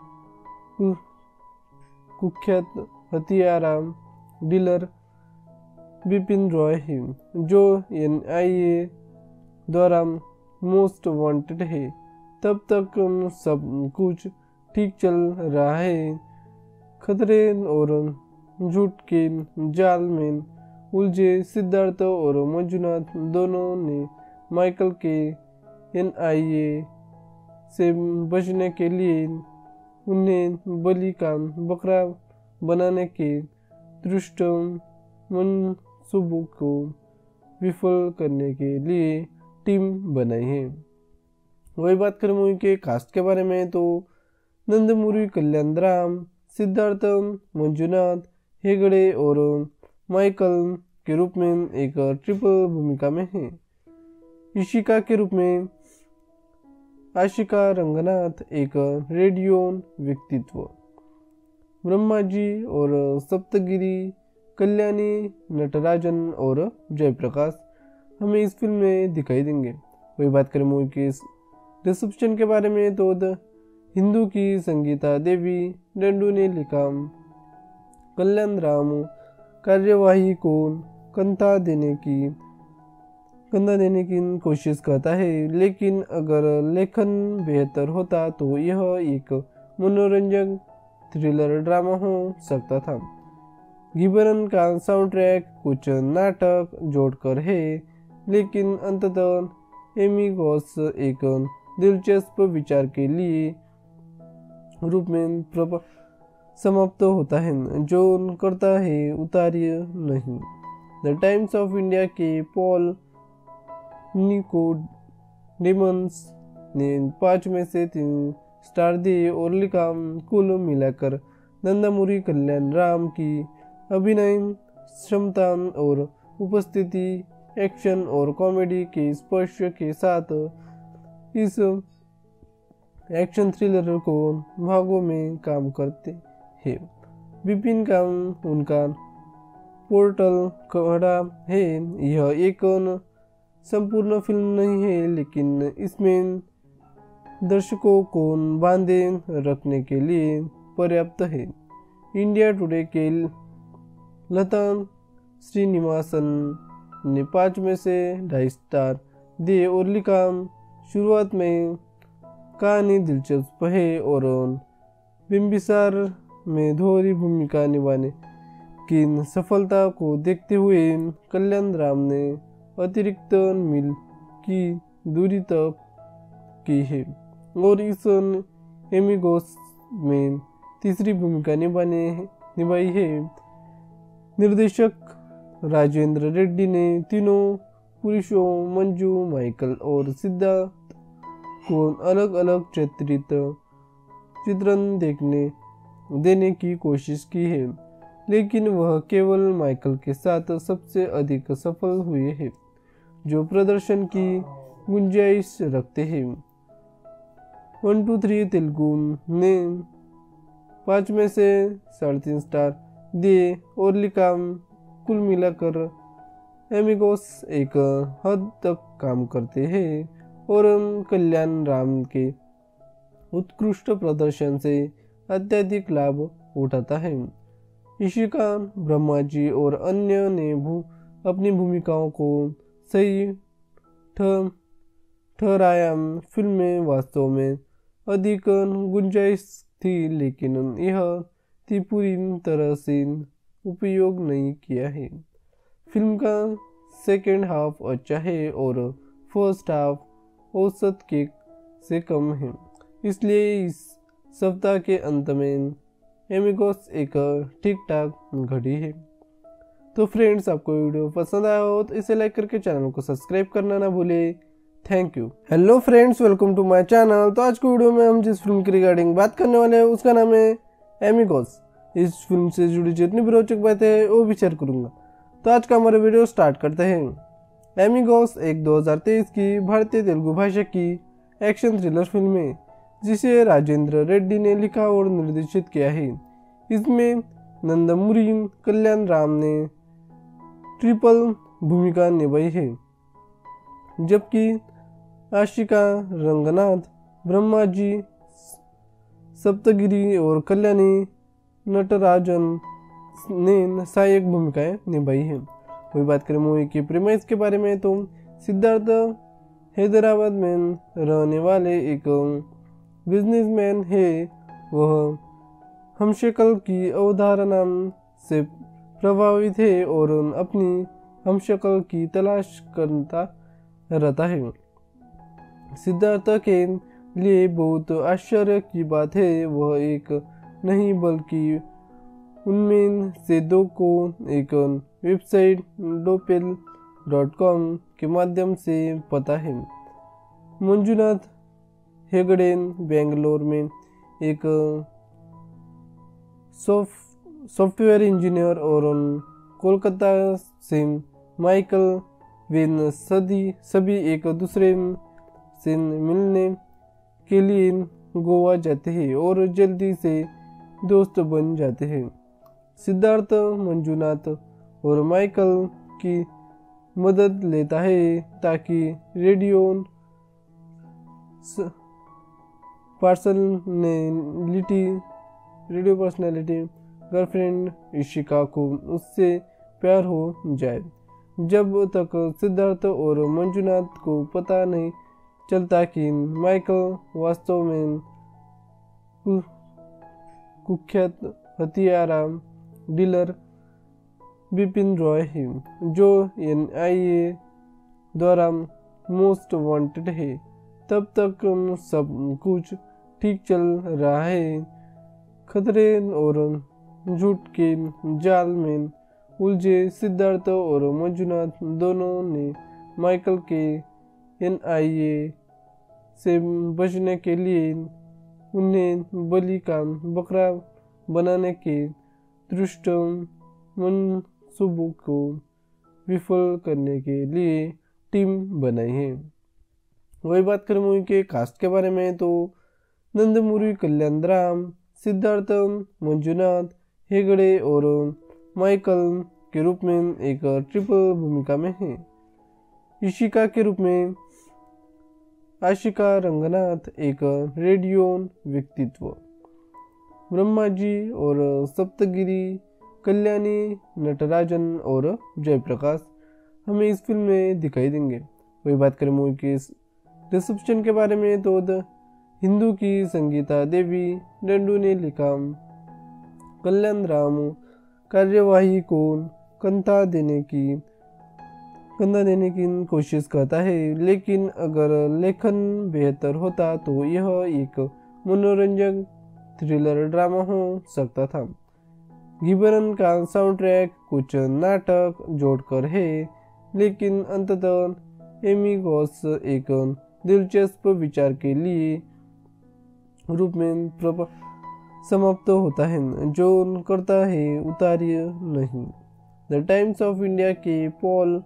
S1: कुख्यात हथियारा डीलर बिपिन रॉय है, जो NIA द्वारा मोस्ट वांटेड है, तब तक सब कुछ ठीक चल रहा है। खतरे और झूठ के जाल में उलझे सिद्धार्थ और मंजुनाथ दोनों ने माइकल के NIA से बचने के लिए उन्हें बलि का बकरा बनाने के दुष्ट मंसूबों को विफल करने के लिए टीम बनाई है। वही बात करें मूवी के कास्ट के बारे में तो नंदमुरी कल्याण राम, सिद्धार्थ मंजुनाथ हेगड़े और माइकल के रूप में एक ट्रिपल भूमिका में है। इशिका के रूप में आशिका रंगनाथ एक रेडियो व्यक्तित्व, ब्रह्मा जी और सप्तगिरी कल्याणी नटराजन और जयप्रकाश हमें इस फिल्म में दिखाई देंगे। वही बात करें मूवी की रिसेप्शन के बारे में तो हिंदू की संगीता देवी डंडू ने लिखा, कल्याण राम कार्यवाही को कंधा देने की कोशिश करता है, लेकिन अगर लेखन बेहतर होता तो यह एक मनोरंजक थ्रिलर ड्रामा हो सकता था। गिबरन का साउंडट्रैक कुछ नाटक जोड़कर है, लेकिन अंततः एमिगोस एक दिलचस्प विचार के लिए रूप में समाप्त होता है, जो करता है उतार्य नहीं। द टाइम्स ऑफ इंडिया के पॉल निकोडेमस ने 5 में से 3 स्टार दिए और लिखा, कुल मिलाकर नंदामुरी कल्याण राम की अभिनय क्षमता और उपस्थिति एक्शन और कॉमेडी के स्पर्श के साथ इस एक्शन थ्रिलर को भागों में काम करते हैं। विपिन का उनका पोर्टल खड़ा है। यह एक संपूर्ण फिल्म नहीं है, लेकिन इसमें दर्शकों को बांधे रखने के लिए पर्याप्त है। इंडिया टुडे के लता श्रीनिवासन ने 5 में से 2.5 स्टार दिए और लिखा, शुरुआत में कहानी दिलचस्प है और बिम्बिसार में दोहरी भूमिका निभाने की सफलता को देखते हुए कल्याण राम ने अतिरिक्त मील की दूरी तक की है और इस एमिगोस में तीसरी भूमिका निभाई है। निर्देशक राजेंद्र रेड्डी ने तीनों पुरुषों मंजू, माइकल और सिद्धार्थ को अलग अलग चित्रण देने की कोशिश की है, लेकिन वह केवल माइकल के साथ सबसे अधिक सफल हुए हैं, जो प्रदर्शन की गुंजाइश रखते हैं। 123 तेलुगु ने 5 में से 3.5 स्टार दिए और लिखा, कुल मिलाकर एमिगोस एक हद तक काम करते हैं और कल्याण राम के उत्कृष्ट प्रदर्शन से अत्यधिक लाभ उठाता है। इशिका, ब्रह्माजी और अन्य ने अपनी भूमिकाओं को सही ठहराया। फिल्म में वास्तव में अधिक गुंजाइश थी, लेकिन यह पूरी तरह से उपयोग नहीं किया है। फिल्म का सेकेंड हाफ अच्छा है और फर्स्ट हाफ औसत के से कम है, इसलिए इस सप्ताह के अंत में एमिगोस एक ठीक ठाक घड़ी है। तो फ्रेंड्स, आपको वीडियो पसंद आया हो तो इसे लाइक करके चैनल को सब्सक्राइब करना ना भूले। Thank you. Hello friends, welcome to my channel. तो आज की वीडियो में हम जिस फिल्म की रिगार्डिंग बात करने वाले हैं उसका नाम है एमिगोस। इस फिल्म से जुड़ी जितनी भी रोचक बातें हैं वो भी शेयर करूंगा। तो आज का हमारा वीडियो स्टार्ट करते हैं। एमिगोस एक 2023 की भारतीय तेलुगु भाषा की एक्शन थ्रिलर फिल्म है, जिसे राजेंद्र रेड्डी ने लिखा और निर्देशित किया है। इसमें नंदामुरी कल्याण राम ने ट्रिपल भूमिका निभाई है, जबकि आशिका रंगनाथ, ब्रह्माजी सप्तगिरी और कल्याणी नटराजन ने सहायक भूमिकाएं निभाई है। वही बात करें मूवी की प्रीमाइस के बारे में, तो सिद्धार्थ हैदराबाद में रहने वाले एक बिजनेसमैन है। वह हमशक्ल की अवधारणा से प्रभावित है और अपनी हमशक्ल की तलाश करता रहता है। सिद्धार्थ के लिए बहुत आश्चर्य की बात है, वह एक नहीं बल्कि उनमें से 2 को एक वेबसाइट doppel.com के माध्यम से पता है। मंजुनाथ हेगड़े बेंगलोर में एक सॉफ्टवेयर इंजीनियर और कोलकाता से माइकल वेन सभी एक दूसरे से मिलने के लिए गोवा जाते हैं और जल्दी से दोस्त बन जाते हैं। सिद्धार्थ मंजुनाथ और माइकल की मदद लेता है ताकि रेडियो पर्सनालिटी गर्लफ्रेंड इशिका को उससे प्यार हो जाए। जब तक सिद्धार्थ और मंजुनाथ को पता नहीं चलता कि माइकल वास्तव में कुख्यात हथियारा डीलर बिपिन रॉय है, जो NIA द्वारा मोस्ट वांटेड है, तब तक सब कुछ ठीक चल रहा है। खतरे और झूठ के जाल में उलझे सिद्धार्थ और मंजुनाथ दोनों ने माइकल के NIA से बचने के लिए उन्हें बलि का बकरा बनाने के दुष्ट मंसूबों को विफल करने के लिए टीम बनाई है। वही बात करें मूवी के कास्ट के बारे में तो नंदमुरी कल्याण राम, सिद्धार्थ, मंजुनाथ हेगड़े और माइकल के रूप में एक ट्रिपल भूमिका में है। इशिका के रूप में आशिका रंगनाथ, एक रेडियो व्यक्तित्व, ब्रह्मा जी और सप्तगिरी, कल्याणी, नटराजन और जयप्रकाश हमें इस फिल्म में दिखाई देंगे। वही बात करें मूवी के रिसेप्शन के बारे में तो हिंदू की संगीता देवी डंडू ने लिखा, कल्याण राम कार्यवाही को कंधा देने की कोशिश करता है, लेकिन अगर लेखन बेहतर होता तो यह एक मनोरंजक थ्रिलर ड्रामा हो सकता था। गिबरन का साउंडट्रैक कुछ नाटक जोड़कर है, लेकिन अंततः एमिगोस एक दिलचस्प विचार के लिए रूप में समाप्त होता है, जो करता है उतार्य नहीं। द टाइम्स ऑफ इंडिया के पॉल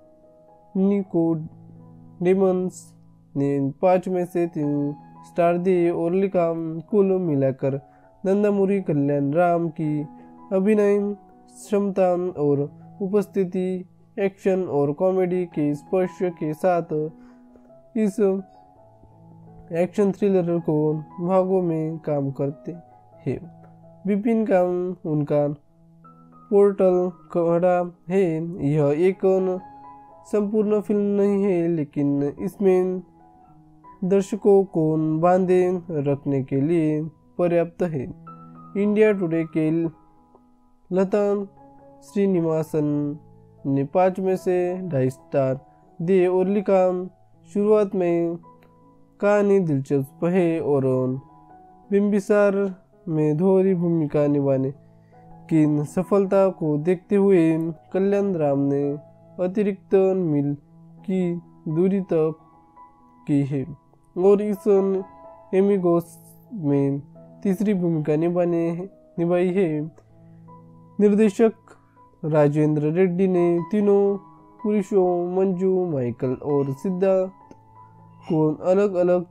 S1: निकोडेमस ने 5 में से 3 स्टार दिए और लिखा, कुल मिलाकर नंदमुरी कल्याण राम की अभिनय क्षमता और उपस्थिति एक्शन और कॉमेडी के स्पर्श के साथ इस एक्शन थ्रिलर को भागों में काम करते हैं। विपिन का उनका पोर्टल खड़ा है। यह एक संपूर्ण फिल्म नहीं है, लेकिन इसमें दर्शकों को बांधे रखने के लिए पर्याप्त है। इंडिया टुडे के लता श्रीनिवासन ने 5 में से 2.5 स्टार दिए और लिखा, शुरुआत में कहानी दिलचस्प है और बिम्बिसार में दोहरी भूमिका निभाने की सफलता को देखते हुए कल्याण राम ने अतिरिक्त मील की दूरी तक की है और इस एमिगोस में तीसरी भूमिका निभाई है। निर्देशक राजेंद्र रेड्डी ने तीनों पुरुषों मंजू, माइकल और सिद्धार्थ को अलग अलग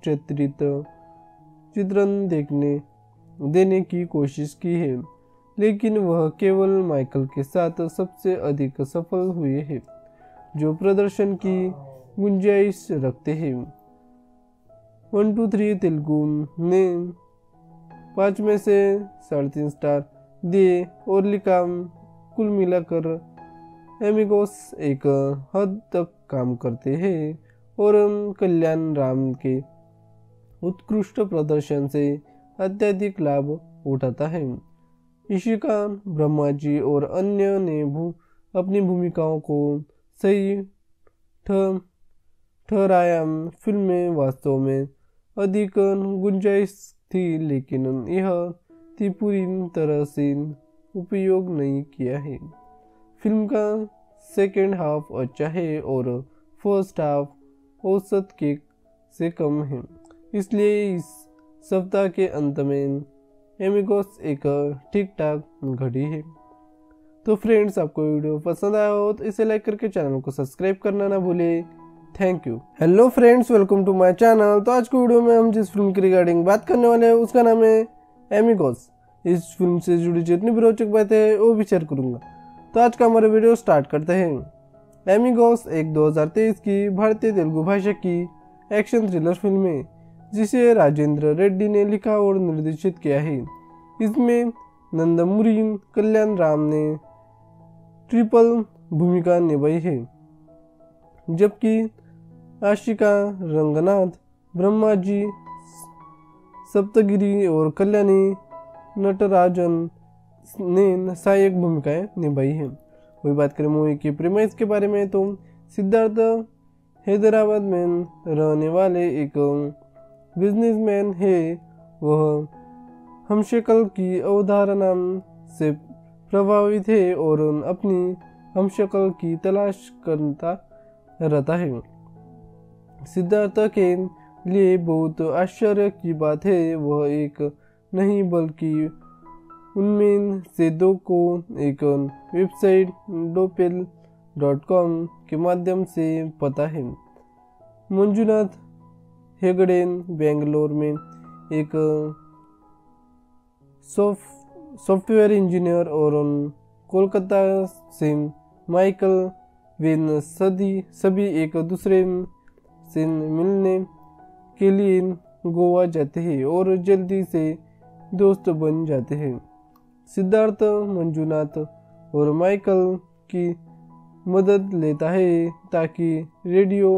S1: चित्रण देने की कोशिश की है, लेकिन वह केवल माइकल के साथ सबसे अधिक सफल हुए हैं, जो प्रदर्शन की गुंजाइश रखते हैं। 1 2 3 तेलुगु ने 5 में से 3.5 स्टार दिए और लिखा, कुल मिलाकर एमिगोस एक हद तक काम करते हैं और कल्याण राम के उत्कृष्ट प्रदर्शन से अत्यधिक लाभ उठाता है। इशिका, ब्रह्मा जी और अन्य ने अपनी भूमिकाओं को सही ठहराया। फिल्म में वास्तव में अधिक गुंजाइश थी, लेकिन यह पूरी तरह से उपयोग नहीं किया है। फिल्म का सेकेंड हाफ अच्छा है और फर्स्ट हाफ औसत के से कम है, इसलिए इस सप्ताह के अंत में एमिगोस एक ठीक ठाक घड़ी है। तो फ्रेंड्स, आपको वीडियो पसंद आया हो तो इसे लाइक करके चैनल को सब्सक्राइब करना ना भूले। Thank you. Hello friends, welcome to my channel. तो आज की वीडियो में हम जिस फिल्म की रिगार्डिंग बात करने वाले हैं उसका नाम है एमिगोस। इस फिल्म से जुड़ी जितनी भी रोचक बातें हैं वो भी शेयर करूंगा। तो आज का हमारा वीडियो स्टार्ट करते हैं। एमिगोस एक 2023 की भारतीय तेलुगु भाषा की एक्शन थ्रिलर फिल्म है, जिसे राजेंद्र रेड्डी ने लिखा और निर्देशित किया है। इसमें नंदमुरी कल्याण राम ने ट्रिपल भूमिका निभाई है, जबकि आशिका रंगनाथ, ब्रह्मा जी, सप्तगिरी और कल्याणी नटराजन ने सहायक भूमिकाएं निभाई हैं। वही बात करें मूवी की प्रीमाइस के बारे में तो सिद्धार्थ हैदराबाद में रहने वाले एक बिजनेसमैन है। वह हमशक्ल की अवधारणा से प्रभावित है और अपनी हमशक्ल की तलाश करता रहता है। सिद्धार्थ के लिए बहुत आश्चर्य की बात है, वह एक नहीं बल्कि उनमें से दो को एक वेबसाइट doppel.com के माध्यम से पता है। मंजुनाथ हेगड़े बेंगलोर में एक सॉफ्टवेयर इंजीनियर और कोलकाता से माइकल वेन सभी एक दूसरे से मिलने के लिए गोवा जाते हैं और जल्दी से दोस्त बन जाते हैं। सिद्धार्थ मंजुनाथ और माइकल की मदद लेता है ताकि रेडियो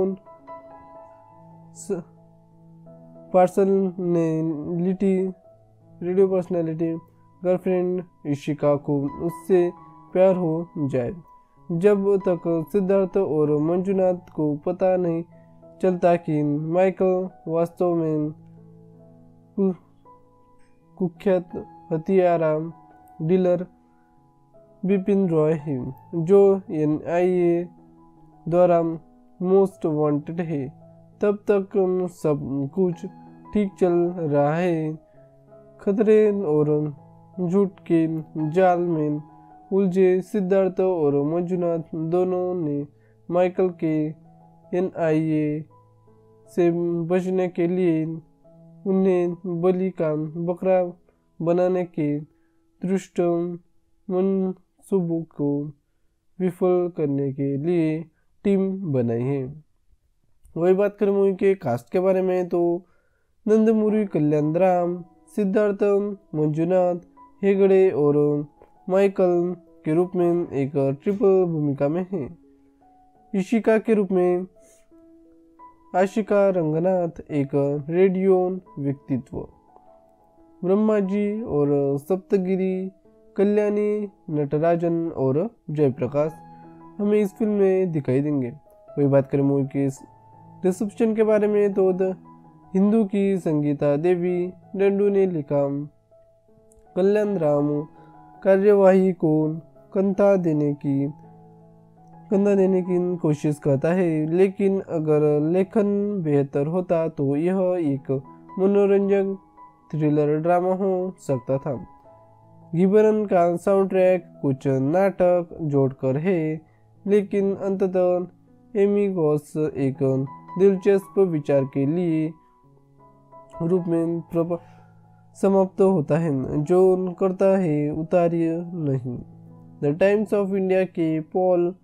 S1: पर्सनालिटी गर्लफ्रेंड इशिका को उससे प्यार हो जाए। जब तक सिद्धार्थ और मंजुनाथ को पता नहीं चलता कि माइकल वास्तव में कुख्यात हथियार डीलर बिपिन रॉय है, जो NIA द्वारा मोस्ट वांटेड है, तब तक सब कुछ ठीक चल रहा है। खतरे और झूठ के जाल में उलझे सिद्धार्थ और मंजुनाथ दोनों ने माइकल के NIA से बचने के लिए उन्हें बलि का बकरा बनाने के दुष्ट मंसूबों को विफल करने के लिए टीम बनाई है। वही बात करें मूवी के कास्ट के बारे में तो नंदमुरी कल्याण राम, सिद्धार्थ मंजुनाथ हेगड़े और माइकल के रूप में एक ट्रिपल भूमिका में है। इशिका के रूप में आशिका रंगनाथ, एक रेडियो व्यक्तित्व, ब्रह्मा जी और सप्तगिरी, कल्याणी, नटराजन और जयप्रकाश हमें इस फिल्म में दिखाई देंगे। वही बात करें मूवी के रिसेप्शन के बारे में तो हिंदू की संगीता देवी डंडू ने लिखा, कल्याण राम कार्यवाही को कंधा देने की कोशिश करता है, लेकिन अगर लेखन बेहतर होता तो यह एक मनोरंजक थ्रिलर ड्रामा हो सकता था। गिबरन का साउंडट्रैक कुछ नाटक जोड़कर है, लेकिन अंततः एमिगोस एक दिलचस्प विचार के लिए रूप में समाप्त होता है, जो करता है उतार्य नहीं। द टाइम्स ऑफ इंडिया के पॉल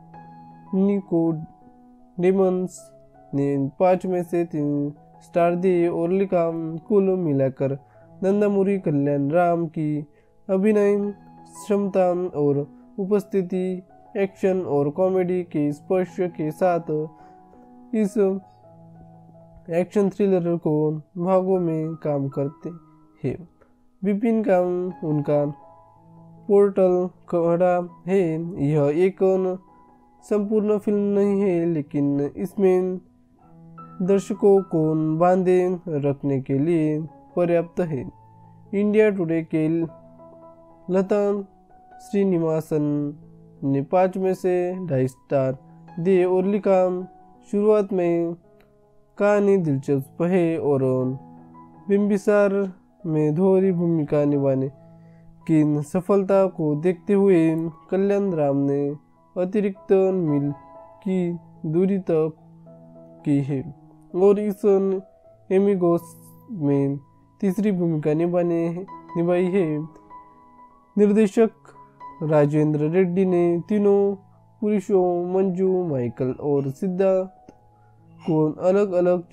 S1: निकोडेमस ने 5 में से 3 स्टार दिए और लिखा, कुल मिलाकर नंदमुरी कल्याण राम की अभिनय क्षमता और उपस्थिति एक्शन और कॉमेडी के स्पर्श के साथ इस एक्शन थ्रिलर को भागों में काम करते हैं। बिपिन का उनका पोर्टल खड़ा है। यह एक संपूर्ण फिल्म नहीं है, लेकिन इसमें दर्शकों को बांधे रखने के लिए पर्याप्त है। इंडिया टुडे के लता श्रीनिवासन ने 5 में से 2.5 स्टार दिए और लिखा, शुरुआत में कहानी दिलचस्प है और बिंबिसार में दोहरी भूमिका निभाने की सफलता को देखते हुए कल्याण राम ने अतिरिक्त मील की दूरी तक की है और इस एमिगोस में तीसरी भूमिका निभाई है। निर्देशक राजेंद्र रेड्डी ने तीनों पुरुषों मंजू, माइकल और सिद्धार्थ को अलग अलग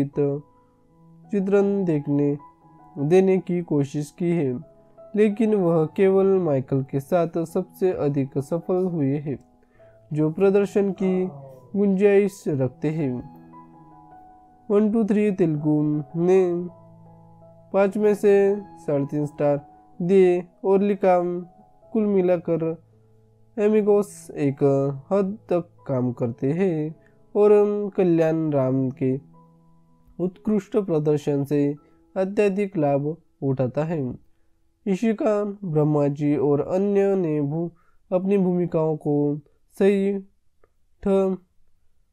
S1: चित्रण देने की कोशिश की है, लेकिन वह केवल माइकल के साथ सबसे अधिक सफल हुए हैं, जो प्रदर्शन की गुंजाइश रखते हैं। 1 2 3 तेलुगु ने 5 में से 3.5 स्टार दिए और लिखा, कुल मिलाकर एमिगोस एक हद तक काम करते हैं और कल्याण राम के उत्कृष्ट प्रदर्शन से अत्यधिक लाभ उठाता है। इशिका, ब्रह्मा जी और अन्य ने अपनी भूमिकाओं को सही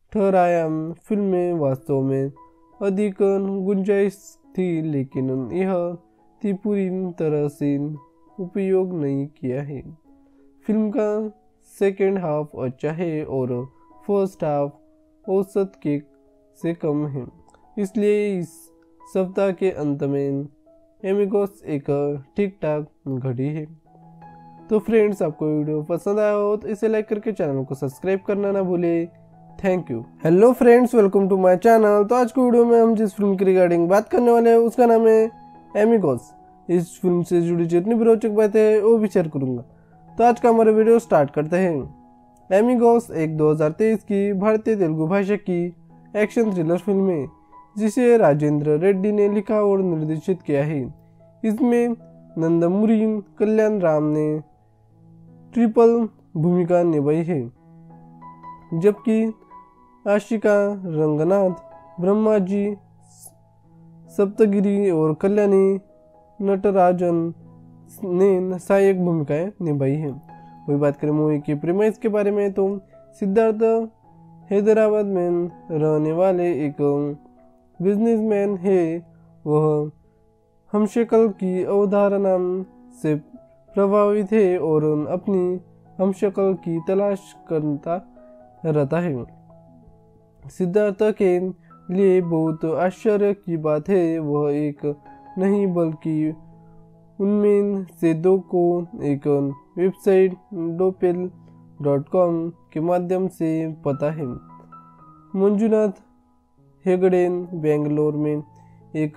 S1: ठहराया। फिल्म में वास्तव में अधिक गुंजाइश थी, लेकिन यह थी पूरी तरह से उपयोग नहीं किया है। फिल्म का सेकेंड हाफ अच्छा है और फर्स्ट हाफ औसत के से कम है, इसलिए इस सप्ताह के अंत में एमिगोस एक ठीक ठाक घड़ी है। तो फ्रेंड्स, आपको वीडियो पसंद आया हो तो इसे लाइक करके चैनल को सब्सक्राइब करना ना भूले। Thank you. Hello friends, welcome to my channel. तो आज की वीडियो में हम जिस फिल्म की रिगार्डिंग बात करने वाले हैं उसका नाम है एमिगोस। इस फिल्म से जुड़ी जितनी भी रोचक बातें हैं वो भी शेयर करूंगा। तो आज का हमारा वीडियो स्टार्ट करते हैं। एमिगोस एक 2023 की भारतीय तेलुगु भाषा की एक्शन थ्रिलर फिल्म है जिसे राजेंद्र रेड्डी ने लिखा और निर्देशित किया है। इसमें नंदमुरी कल्याण राम ने ट्रिपल भूमिका निभाई है, जबकि आशिका रंगनाथ, ब्रह्माजी सप्तगिरी और कल्याणी नटराजन ने सहायक भूमिकाएं निभाई है। वही बात करें मूवी की प्रीमाइस के बारे में तो सिद्धार्थ हैदराबाद में रहने वाले एक बिजनेसमैन है। वह हमशक्ल की अवधारणा से प्रभावित है और अपनी हमशक्ल की तलाश करता रहता है। सिद्धार्थ के लिए बहुत आश्चर्य की बात है, वह एक नहीं बल्कि उनमें से दो को एक वेबसाइट doppel.com के माध्यम से पता है। मंजुनाथ हेगड़े बेंगलोर में एक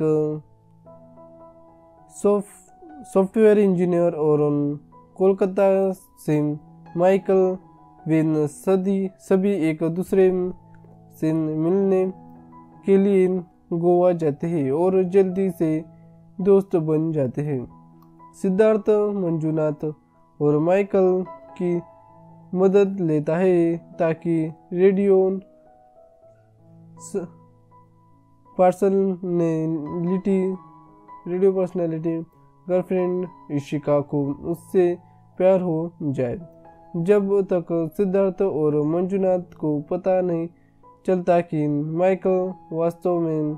S1: सॉफ्टवेयर इंजीनियर और कोलकाता से माइकल वेन सभी एक दूसरे से मिलने के लिए गोवा जाते हैं और जल्दी से दोस्त बन जाते हैं। सिद्धार्थ मंजुनाथ और माइकल की मदद लेता है ताकि रेडियो पर्सनालिटी गर्लफ्रेंड इशिका को उससे प्यार हो जाए। जब तक सिद्धार्थ और मंजुनाथ को पता नहीं चलता कि माइकल वास्तव में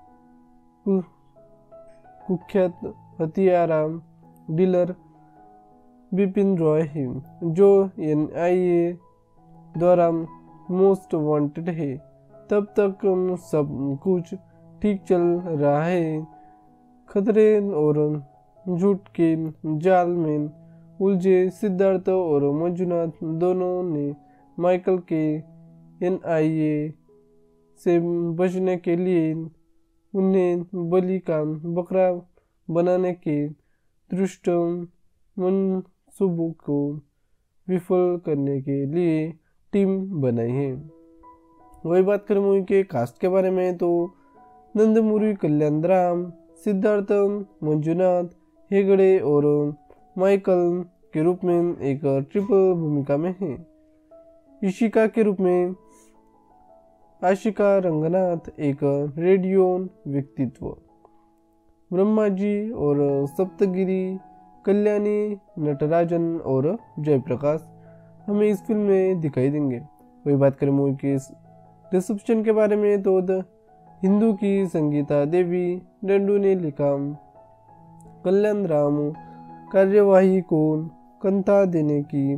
S1: कुख्यात हथियारा डीलर बिपिन रॉय है, जो NIA द्वारा मोस्ट वांटेड है, तब तक सब कुछ ठीक चल रहा है। खतरे और झूठ के जाल में उलझे सिद्धार्थ और मंजुनाथ दोनों ने माइकल के NIA से बचने के लिए उन्हें बलि का बकरा बनाने के दुष्ट मंसूबों को विफल करने के लिए टीम बनाई है। वही बात करें मूवी के कास्ट के बारे में तो नंदमुरी कल्याण राम, सिद्धार्थ मंजुनाथ हेगड़े और माइकल के रूप में एक ट्रिपल भूमिका में है। इशिका के रूप में आशिका रंगनाथ एक रेडियो व्यक्तित्व, ब्रह्माजी और सप्तगिरी कल्याणी नटराजन और जयप्रकाश हमें इस फिल्म में दिखाई देंगे। वही बात करें मूवी के रिसेप्शन के बारे में तो हिंदू की संगीता देवी डंडू ने लिखा। कल्याण राम कार्यवाही को कंधा देने की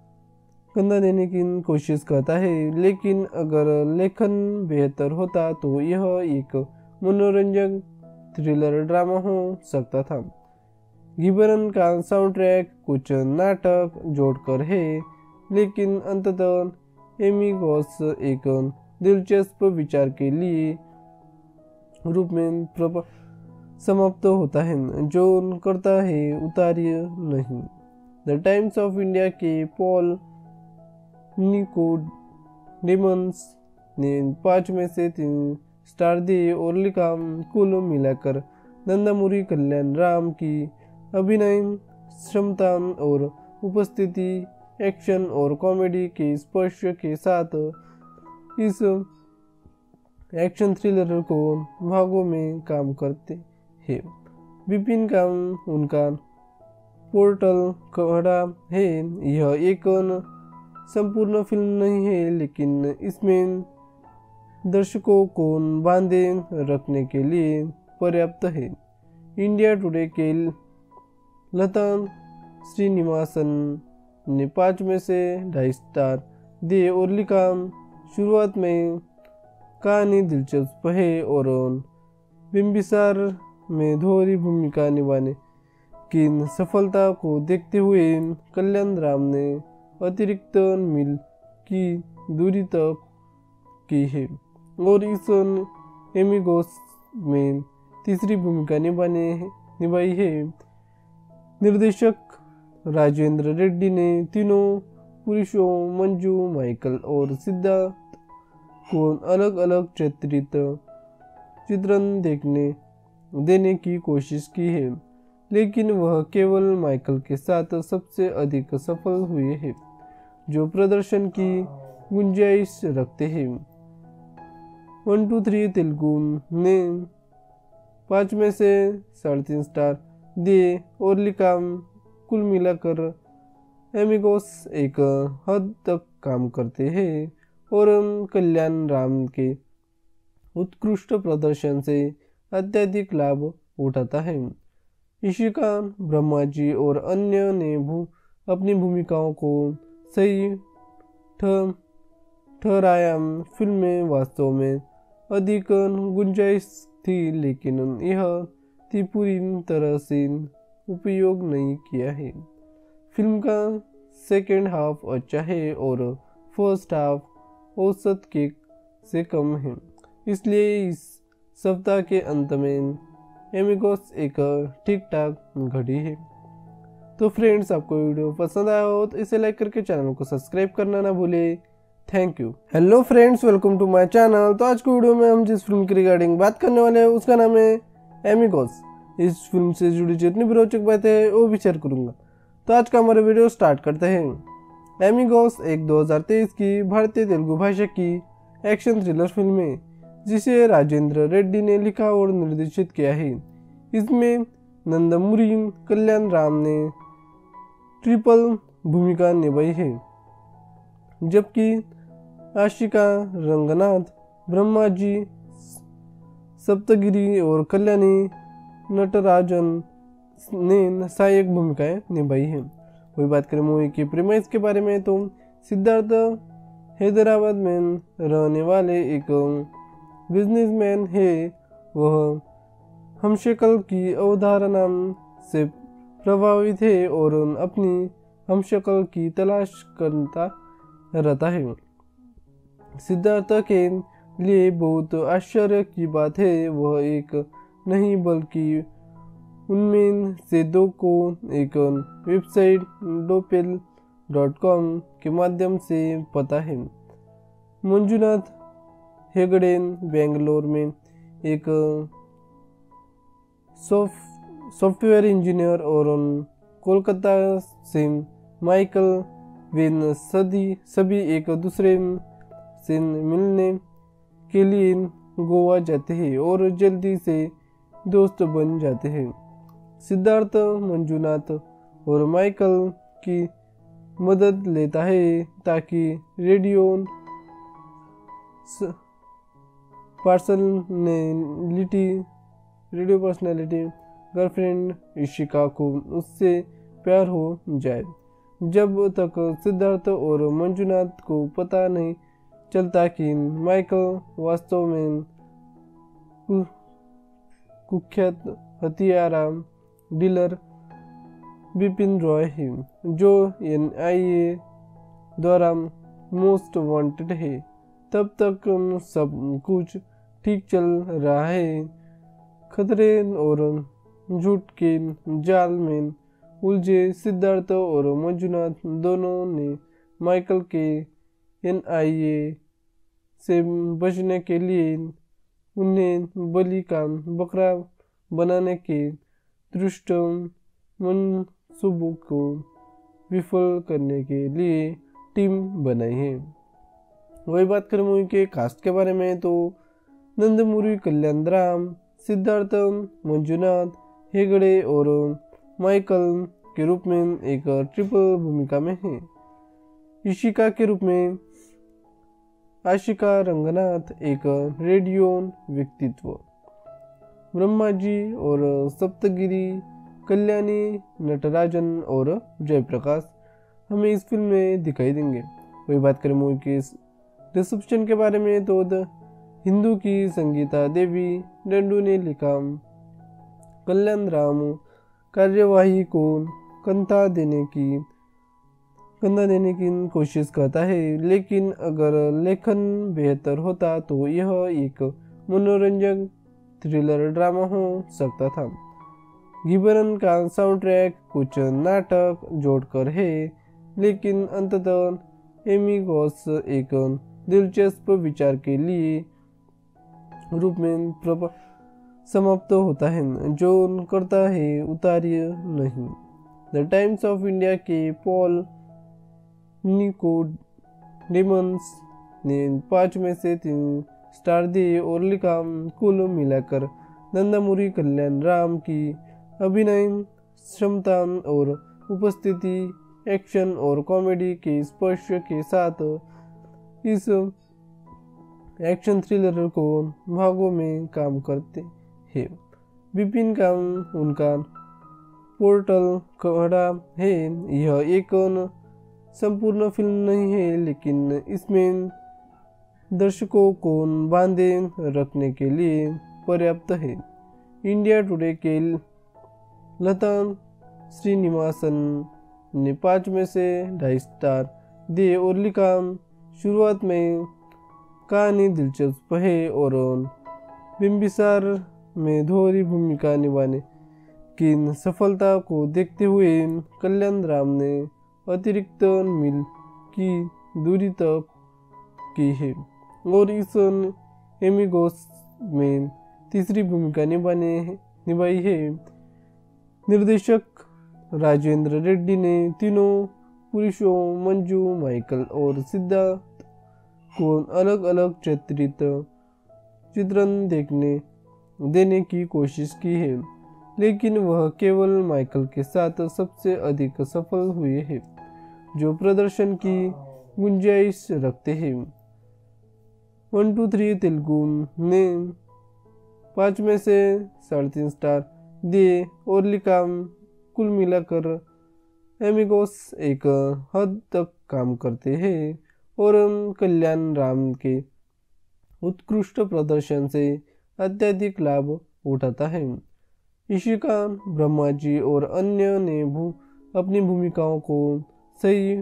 S1: कोशिश करता है, लेकिन अगर लेखन बेहतर होता तो यह एक मनोरंजक थ्रिलर ड्रामा हो सकता था। गिबरन का साउंड ट्रैक कुछ नाटक जोड़कर है, लेकिन अंततः एमिगोस एक दिलचस्प विचार के लिए रूप में समाप्त होता है, जो करता है उतारिय नहीं। द टाइम्स ऑफ इंडिया के पॉल निकोडेमस ने 5 में से 3 स्टार दिए और लिखा, कुल मिलाकर नंदमुरी कल्याण राम की अभिनय क्षमता और उपस्थिति एक्शन और कॉमेडी के स्पर्श के साथ इस एक्शन थ्रिलर को भागों में काम करते हैं। विपिन का उनका पोर्टल खड़ा है। यह एक संपूर्ण फिल्म नहीं है, लेकिन इसमें दर्शकों को बांधे रखने के लिए पर्याप्त है। इंडिया टुडे के लता श्रीनिवासन ने 5 में से 2.5 स्टार दिए और लिखा, शुरुआत में कहानी दिलचस्प है और बिम्बिसार में दोहरी भूमिका निभाने की सफलता को देखते हुए कल्याण राम ने अतिरिक्त मील की दूरी तक की है और इस एमिगोस में तीसरी भूमिका निभाई है। निर्देशक राजेंद्र रेड्डी ने तीनों पुरुषों मंजू, माइकल और सिद्धार्थ को अलग अलग चित्रण देने की कोशिश की है, लेकिन वह केवल माइकल के साथ सबसे अधिक सफल हुए हैं, जो प्रदर्शन की गुंजाइश रखते हैं। 1 2 3 तेलुगु ने 5 में से 3.5 स्टार दिए और लिखा, कुल मिलाकर एमिगोस एक हद तक काम करते हैं और कल्याण राम के उत्कृष्ट प्रदर्शन से अत्यधिक लाभ उठाता है। इशिका, ब्रह्माजी और अन्य ने अपनी भूमिकाओं को सही ठहराया। फिल्म में वास्तव में अधिक गुंजाइश थी, लेकिन यह पूरी तरह से उपयोग नहीं किया है। फिल्म का सेकेंड हाफ अच्छा है और फर्स्ट हाफ औसत के से कम है, इसलिए इस सप्ताह के अंत में एमिगोस एक ठीक ठाक घड़ी है। तो फ्रेंड्स, आपको वीडियो पसंद आया हो तो इसे लाइक करके चैनल को सब्सक्राइब करना ना भूले। Thank you. Hello friends, welcome to my channel. तो आज की वीडियो में हम जिस फिल्म की रिगार्डिंग बात करने वाले हैं उसका नाम है एमिगोस। इस फिल्म से जुड़ी जितनी भी रोचक बातें हैं वो भी शेयर करूंगा। तो आज का हमारा वीडियो स्टार्ट करते हैं। एमिगोस एक 2023 की भारतीय तेलुगु भाषा की एक्शन थ्रिलर फिल्म है, जिसे राजेंद्र रेड्डी ने लिखा और निर्देशित किया है। इसमें नंदमुरी कल्याण राम ने ट्रिपल भूमिका निभाई है, जबकि आशिका रंगनाथ, ब्रह्माजी सप्तगिरी और कल्याणी नटराजन ने सहायक भूमिकाएं निभाई है। वही बात करें मूवी की प्रीमाइस के बारे में, तो सिद्धार्थ हैदराबाद में रहने वाले एक बिजनेसमैन है। वह हमशक्ल की अवधारणा से प्रभावित है और अपनी हमशक्ल की तलाश करता रहता है। सिद्धार्थ के लिए बहुत आश्चर्य की बात है, वह एक नहीं बल्कि उनमें से 2 को एक वेबसाइट doppel.com के माध्यम से पता है। मंजुनाथ हेगड़े बेंगलोर में एक सॉफ्टवेयर इंजीनियर और कोलकाता से माइकल वेन सभी एक दूसरे से मिलने के लिए गोवा जाते हैं और जल्दी से दोस्त बन जाते हैं। सिद्धार्थ मंजुनाथ और माइकल की मदद लेता है ताकि रेडियो पर्सनालिटी गर्लफ्रेंड इशिका को उससे प्यार हो जाए। जब तक सिद्धार्थ और मंजुनाथ को पता नहीं चलता कि माइकल वास्तव में कुख्यात हथियारा डीलर बिपिन रॉय है, जो NIA द्वारा मोस्ट वांटेड है, तब तक सब कुछ ठीक चल रहा है। खतरे और झूठ के जाल में उलझे सिद्धार्थ और मंजुनाथ दोनों ने माइकल के NIA से बचने के लिए उन्हें बलि का बकरा बनाने के दुष्ट मंसूबों को विफल करने के लिए टीम बनाई है। वही बात करें मूवी के कास्ट के बारे में, तो नंदमुरी कल्याण राम, सिद्धार्थ मंजुनाथ हेगड़े और माइकल के रूप में एक ट्रिपल भूमिका में है। इशिका के रूप में आशिका रंगनाथ एक रेडियो व्यक्तित्व, ब्रह्माजी और सप्तगिरी, कल्याणी, नटराजन और जयप्रकाश हमें इस फिल्म में दिखाई देंगे। वही बात करें मूवी के रिसेप्शन के बारे में तो हिंदू की संगीता देवी डंडू ने लिखा, कल्याण राम कार्यवाही को कंधा देने की कोशिश करता है, लेकिन अगर लेखन बेहतर होता तो यह एक मनोरंजक थ्रिलर ड्रामा हो सकता था। गिबरन का साउंडट्रैक कुछ नाटक जोड़कर है, लेकिन अंततः एमिगोस एक दिलचस्प विचार के लिए रूप में समाप्त होता है, जो करता है उतार्य नहीं। द टाइम्स ऑफ इंडिया के पॉल निकोडेमस ने 5 में से 3 स्टार दिए और लिखा, कुल मिलाकर नंदामुरी कल्याण राम की अभिनय क्षमता और उपस्थिति एक्शन और कॉमेडी के स्पर्श के साथ इस एक्शन थ्रिलर को भागों में काम करते हैं। विपिन का उनका पोर्टल खड़ा है। यह एक संपूर्ण फिल्म नहीं है, लेकिन इसमें दर्शकों को बांधे रखने के लिए पर्याप्त है। इंडिया टुडे के लता श्रीनिवासन ने 5 में से 2.5 स्टार दिए और लिखा, शुरुआत में कहानी दिलचस्प है और बिम्बिसार में दोहरी भूमिका निभाने की सफलता को देखते हुए कल्याण राम ने अतिरिक्त मील की दूरी तक की है और इस एमिगोस में तीसरी भूमिका निभाई है। निर्देशक राजेंद्र रेड्डी ने तीनों पुरुषों मंजू, माइकल और सिद्धार्थ को अलग अलग चित्रण देने की कोशिश की है, लेकिन वह केवल माइकल के साथ सबसे अधिक सफल हुए हैं, जो प्रदर्शन की गुंजाइश रखते हैं। 1 2 3 तेलुगु ने 5 में से 3.5 स्टार दिए और लिखा, कुल मिलाकर एमिगोस एक हद तक काम करते हैं और कल्याण राम के उत्कृष्ट प्रदर्शन से अत्यधिक लाभ उठाता है। इशिका, ब्रह्माजी और अन्य ने अपनी भूमिकाओं को सही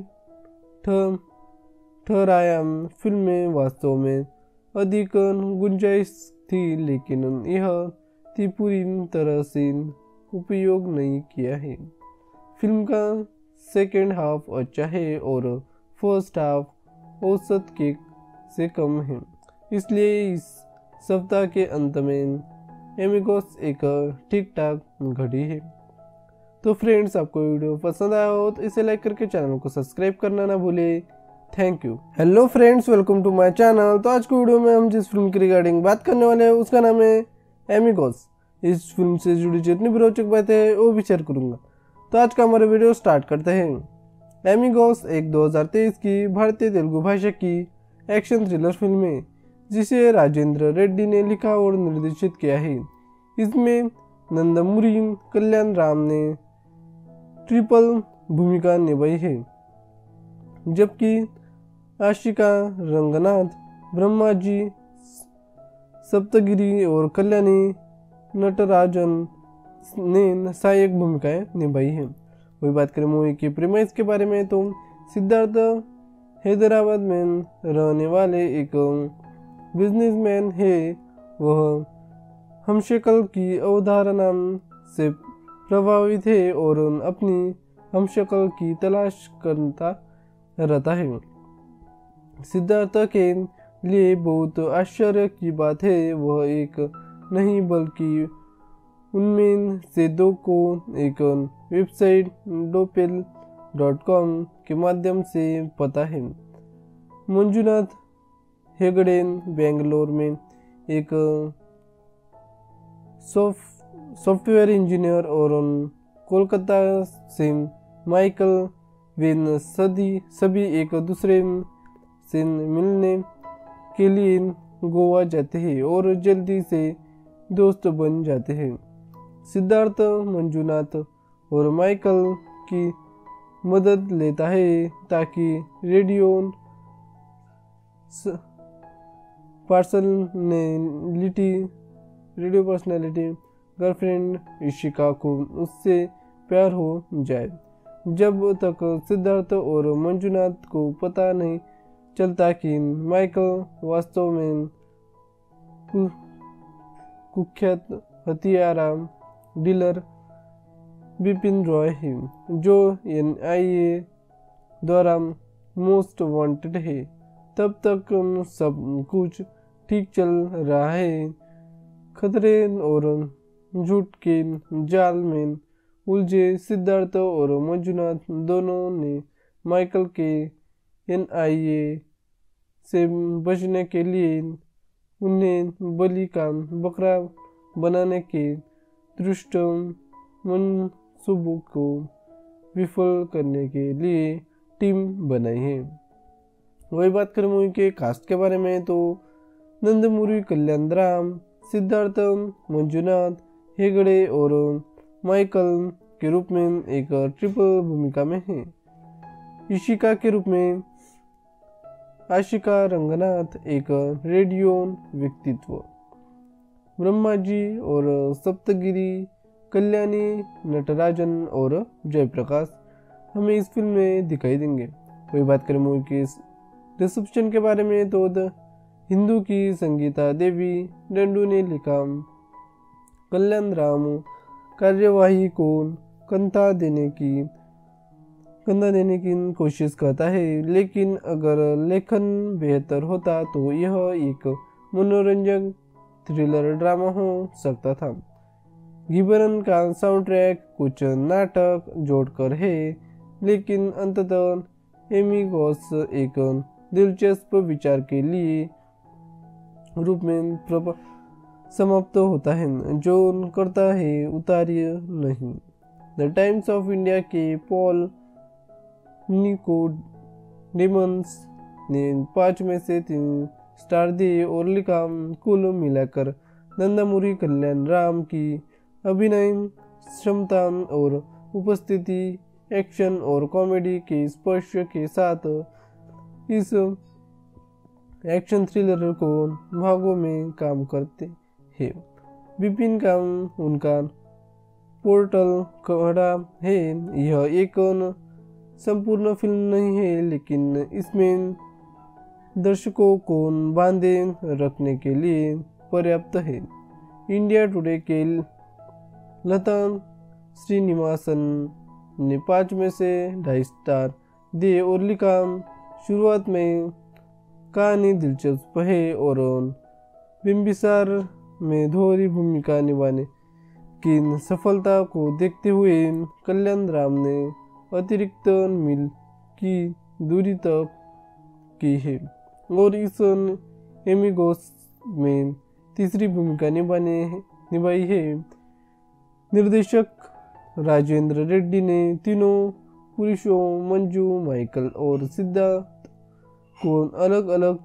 S1: ठहराया। फिल्म में वास्तव में अधिक गुंजाइश थी, लेकिन यह पूरी तरह से उपयोग नहीं किया है। फिल्म का सेकेंड हाफ अच्छा है और फर्स्ट हाफ औसत के से कम है, इसलिए इस सप्ताह के अंत में एमिगोस एक ठीक ठाक घड़ी है। तो फ्रेंड्स, आपको वीडियो पसंद आया हो तो इसे लाइक करके चैनल को सब्सक्राइब करना ना भूले। Thank you. Hello friends, welcome to my channel. तो आज की वीडियो में हम जिस फिल्म की रिगार्डिंग बात करने वाले हैं उसका नाम है एमिगोस। इस फिल्म से जुड़ी जितनी भी रोचक बातें हैं वो भी शेयर करूंगा। तो आज का हमारा वीडियो स्टार्ट करते हैं। एमिगोस एक 2023 की भारतीय तेलुगु भाषा की एक्शन थ्रिलर फिल्म है, जिसे राजेंद्र रेड्डी ने लिखा और निर्देशित किया है। इसमें नंदमुरी कल्याण राम ने ट्रिपल भूमिका निभाई है, जबकि आशिका रंगनाथ, ब्रह्माजी, सप्तगिरी और कल्याणी नटराजन ने सहायक भूमिकाएं निभाई हैं। वही बात करें मूवी की प्रीमाइस के बारे में तो सिद्धार्थ हैदराबाद में रहने वाले एक बिजनेसमैन है। वह हमशक्ल की अवधारणा से प्रभावित है और अपनी हमशक्ल की तलाश करता रहता है। सिद्धार्थ के लिए बहुत आश्चर्य की बात है, वह एक नहीं बल्कि उनमें से 2 को एक वेबसाइट doppel.com के माध्यम से पता है। मंजुनाथ हेगड़े बेंगलोर में एक सॉफ्टवेयर इंजीनियर और कोलकाता से माइकल वेन सभी एक दूसरे से मिलने के लिए गोवा जाते हैं और जल्दी से दोस्त बन जाते हैं। सिद्धार्थ मंजुनाथ और माइकल की मदद लेता है ताकि रेडियो पर्सनालिटी गर्लफ्रेंड इशिका को उससे प्यार हो जाए। जब तक सिद्धार्थ और मंजुनाथ को पता नहीं चलता कि माइकल वास्तव में कुख्यात हथियारा डीलर बिपिन रॉय है, जो NIA द्वारा मोस्ट वांटेड है, तब तक सब कुछ ठीक चल रहा है। खतरे और झूठ के जाल में उलझे सिद्धार्थ और मंजुनाथ दोनों ने माइकल के NIA से बचने के लिए उन्हें बलि का बकरा बनाने के दुष्ट मंसूबों को विफल करने के लिए टीम बनाई है। वही बात करें मूवी के कास्ट के बारे में तो नंदमुरी कल्याण राम, सिद्धार्थ मंजुनाथ हेगड़े और माइकल के रूप में एक ट्रिपल भूमिका में है। इशिका के रूप में आशिका रंगनाथ, एक रेडियो व्यक्तित्व, ब्रह्मा जी और सप्तगिरी, कल्याणी, नटराजन और जयप्रकाश हमें इस फिल्म में दिखाई देंगे। वही बात करें मूवी के रिसेप्शन के बारे में तो हिंदू की संगीता देवी डंडू ने लिखा, कल्याण राम कार्यवाही को कंधा देने की कोशिश करता है, लेकिन अगर लेखन बेहतर होता तो यह एक मनोरंजक थ्रिलर ड्रामा हो सकता था। गिबरन का साउंडट्रैक कुछ नाटक जोड़कर है, लेकिन अंततः एमिगोस एक दिलचस्प विचार के लिए रूप में समाप्त होता है, जो करता है उतारिय नहीं। द टाइम्स ऑफ इंडिया के पॉल निकोडेमस ने 5 में से 3 स्टार दिए और लिखा, कुल मिलाकर नंदमुरी कल्याण राम की अभिनय क्षमता और उपस्थिति एक्शन और कॉमेडी के स्पर्श के साथ इस एक्शन थ्रिलर को भागों में काम करते हैं। बिपिन का उनका पोर्टल खड़ा है। यह एक संपूर्ण फिल्म नहीं है, लेकिन इसमें दर्शकों को बांधे रखने के लिए पर्याप्त है। इंडिया टुडे के लता श्रीनिवासन ने 5 में से 2.5 स्टार दिए और लिखा, शुरुआत में कहानी दिलचस्प है और बिंबिसार में दोहरी भूमिका निभाने की सफलता को देखते हुए कल्याण राम ने अतिरिक्त मील की दूरी तक की है और इस एमिगोस में तीसरी भूमिका निभाई है। निर्देशक राजेंद्र रेड्डी ने तीनों पुरुषों मंजू, माइकल और सिद्धार्थ को अलग अलग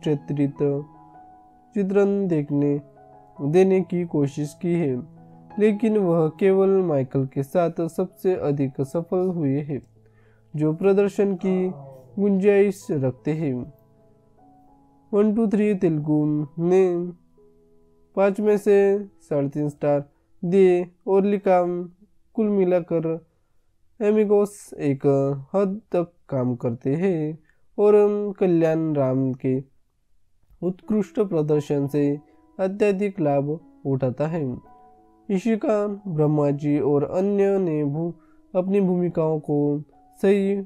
S1: चित्रण देने की कोशिश की है, लेकिन वह केवल माइकल के साथ सबसे अधिक सफल हुए हैं, जो प्रदर्शन की गुंजाइश रखते हैं। 1, 2, 3 तेलुगु ने 5 में से 3.5 स्टार दिए और लिखा, कुल मिलाकर एमिगोस एक हद तक काम करते हैं और कल्याण राम के उत्कृष्ट प्रदर्शन से अत्यधिक लाभ उठाता है। इशिका, ब्रह्मा जी और अन्य ने अपनी भूमिकाओं को सही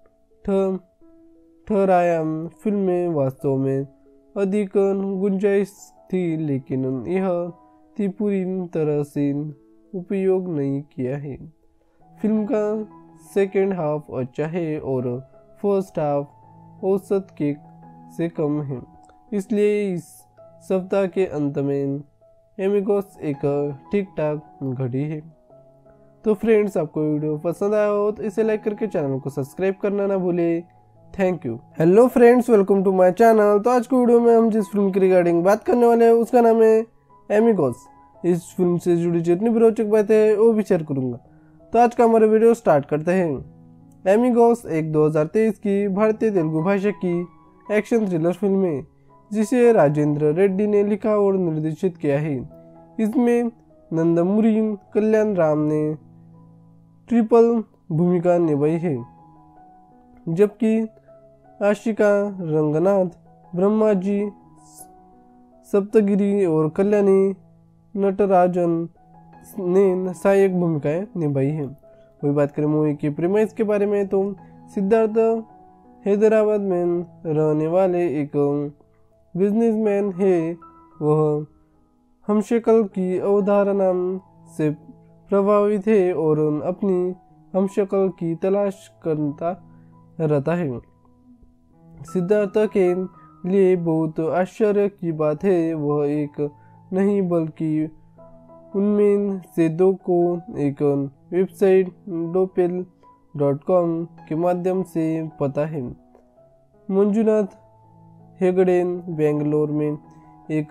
S1: ठहराया। फिल्म में वास्तव में अधिक गुंजाइश थी, लेकिन यह पूरी तरह से उपयोग नहीं किया है। फिल्म का सेकेंड हाफ अच्छा है और फर्स्ट हाफ औसत के से कम है, इसलिए इस सप्ताह के अंत में एमिगोस एक ठीक ठाक घड़ी है। तो फ्रेंड्स, आपको वीडियो पसंद आया हो तो इसे लाइक करके चैनल को सब्सक्राइब करना ना भूले। Thank you. Hello friends, welcome to my channel. तो आज की वीडियो में हम जिस फिल्म की रिगार्डिंग बात करने वाले हैं उसका नाम है एमिगोस। इस फिल्म से जुड़ी जितनी भी रोचक बातें हैं वो भी शेयर करूंगा। तो आज का हमारा वीडियो स्टार्ट करते हैं। एमिगोस एक 2023 की भारतीय तेलुगु भाषा की एक्शन थ्रिलर फिल्म है जिसे राजेंद्र रेड्डी ने लिखा और निर्देशित किया है। इसमें नंदमुरी कल्याण राम ने ट्रिपल भूमिका निभाई है, जबकि आशिका रंगनाथ, ब्रह्माजी सप्तगिरी और कल्याणी नटराजन ने सहायक भूमिकाएं निभाई हैं। वही बात करें मूवी की प्रीमाइस के बारे में तो सिद्धार्थ हैदराबाद में रहने वाले एक बिजनेसमैन है। वह हमशक्ल की अवधारणा से प्रभावित है और अपनी हमशक्ल की तलाश करता रहता है। सिद्धार्थ के लिए बहुत आश्चर्य की बात है, वह एक नहीं बल्कि उनमें से दो को एक वेबसाइट doppel.com के माध्यम से पता है। मंजुनाथ हेगड़े बेंगलोर में एक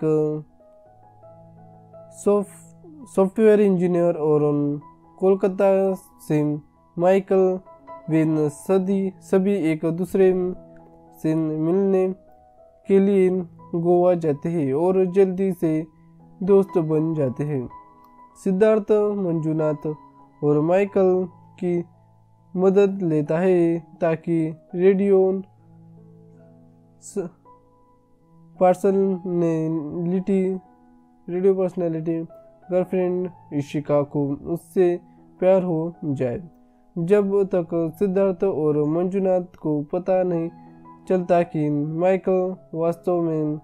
S1: सॉफ्टवेयर इंजीनियर और कोलकाता से माइकल वेन सभी एक दूसरे से मिलने के लिए गोवा जाते हैं और जल्दी से दोस्त बन जाते हैं। सिद्धार्थ मंजुनाथ और माइकल की मदद लेता है ताकि रेडियो पर्सनालिटी गर्लफ्रेंड इशिका को उससे प्यार हो जाए। जब तक सिद्धार्थ और मंजुनाथ को पता नहीं चलता कि माइकल वास्तव में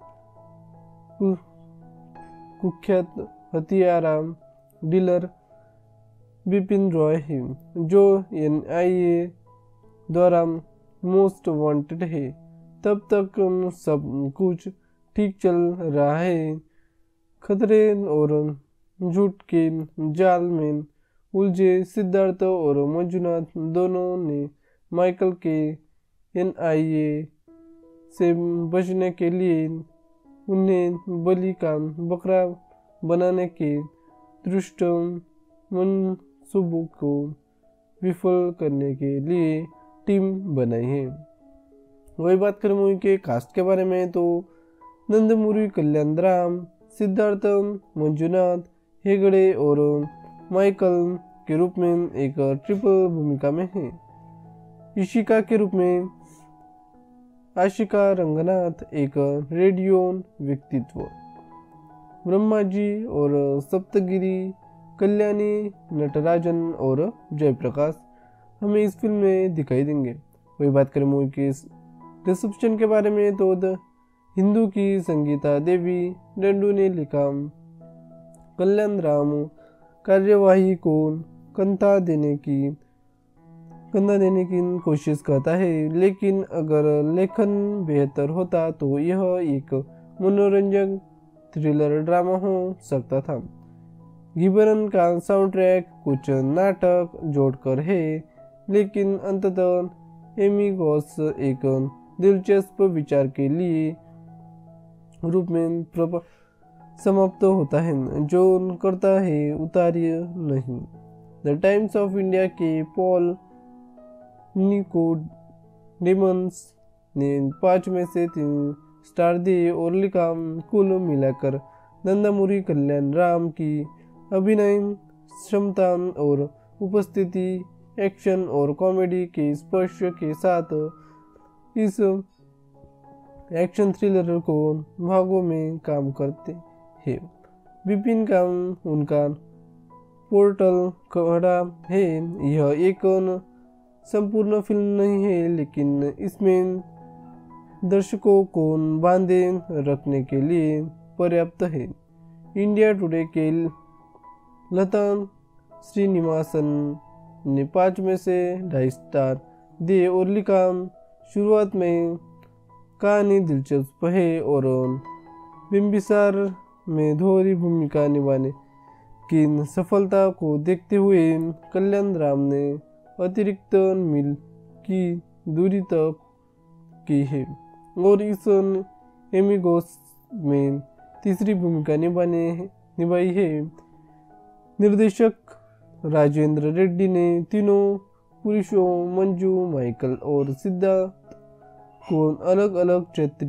S1: कुख्यात हथियारा डीलर बिपिन रॉय है, जो NIA द्वारा मोस्ट वांटेड है, तब तक सब कुछ ठीक चल रहा है। खतरे और झूठ के जाल में उलझे सिद्धार्थ और मंजुनाथ दोनों ने माइकल के NIA से बचने के लिए उन्हें बलि का बकरा बनाने के दुष्ट मंसूबों को विफल करने के लिए टीम बनाई है। वही बात करें मूवी के कास्ट के बारे में तो नंदमुरी कल्याण राम, सिद्धार्थ मंजुनाथ हेगड़े और माइकल के रूप में एक ट्रिपल भूमिका में है। इशिका के रूप में आशिका रंगनाथ एक रेडियो व्यक्तित्व, ब्रह्माजी और सप्तगिरी कल्याणी नटराजन और जयप्रकाश हमें इस फिल्म में दिखाई देंगे। वही बात करें मूवी की रिसेप्शन के बारे में तो हिंदू की संगीता देवी डंडू ने लिखा। कल्याण राम कार्यवाही को कंधा देने की कोशिश करता है, लेकिन अगर लेखन बेहतर होता तो यह एक मनोरंजक थ्रिलर ड्रामा हो सकता था। गिबरन का साउंडट्रैक कुछ नाटक जोड़कर है, लेकिन अंततः एमिगोस एक दिलचस्प विचार के लिए रूप में समाप्त होता है, जो करता है उतारिय नहीं। द टाइम्स ऑफ इंडिया के पॉल निकोडेमस ने 5 में से 3 स्टार दिए और लिखा, कुल मिलाकर नंदमुरी कल्याण राम की अभिनय क्षमता और उपस्थिति एक्शन और कॉमेडी के स्पर्श के साथ इस एक्शन थ्रिलर को भागों में काम करते हैं। बिपिन का उनका पोर्टल खड़ा है। यह एक संपूर्ण फिल्म नहीं है, लेकिन इसमें दर्शकों को बांधे रखने के लिए पर्याप्त है। इंडिया टुडे के लता श्रीनिवासन ने 5 में से 2.5 स्टार दिए और लिखा, शुरुआत में कहानी दिलचस्प है और बिम्बिसार में दोहरी भूमिका निभाने की सफलता को देखते हुए कल्याण राम ने अतिरिक्त मील की दूरी तक की है और इस एमिगोस में तीसरी भूमिका निभाई है। निर्देशक राजेंद्र रेड्डी ने तीनों पुरुषों मंजू, माइकल और सिद्धार्थ को अलग अलग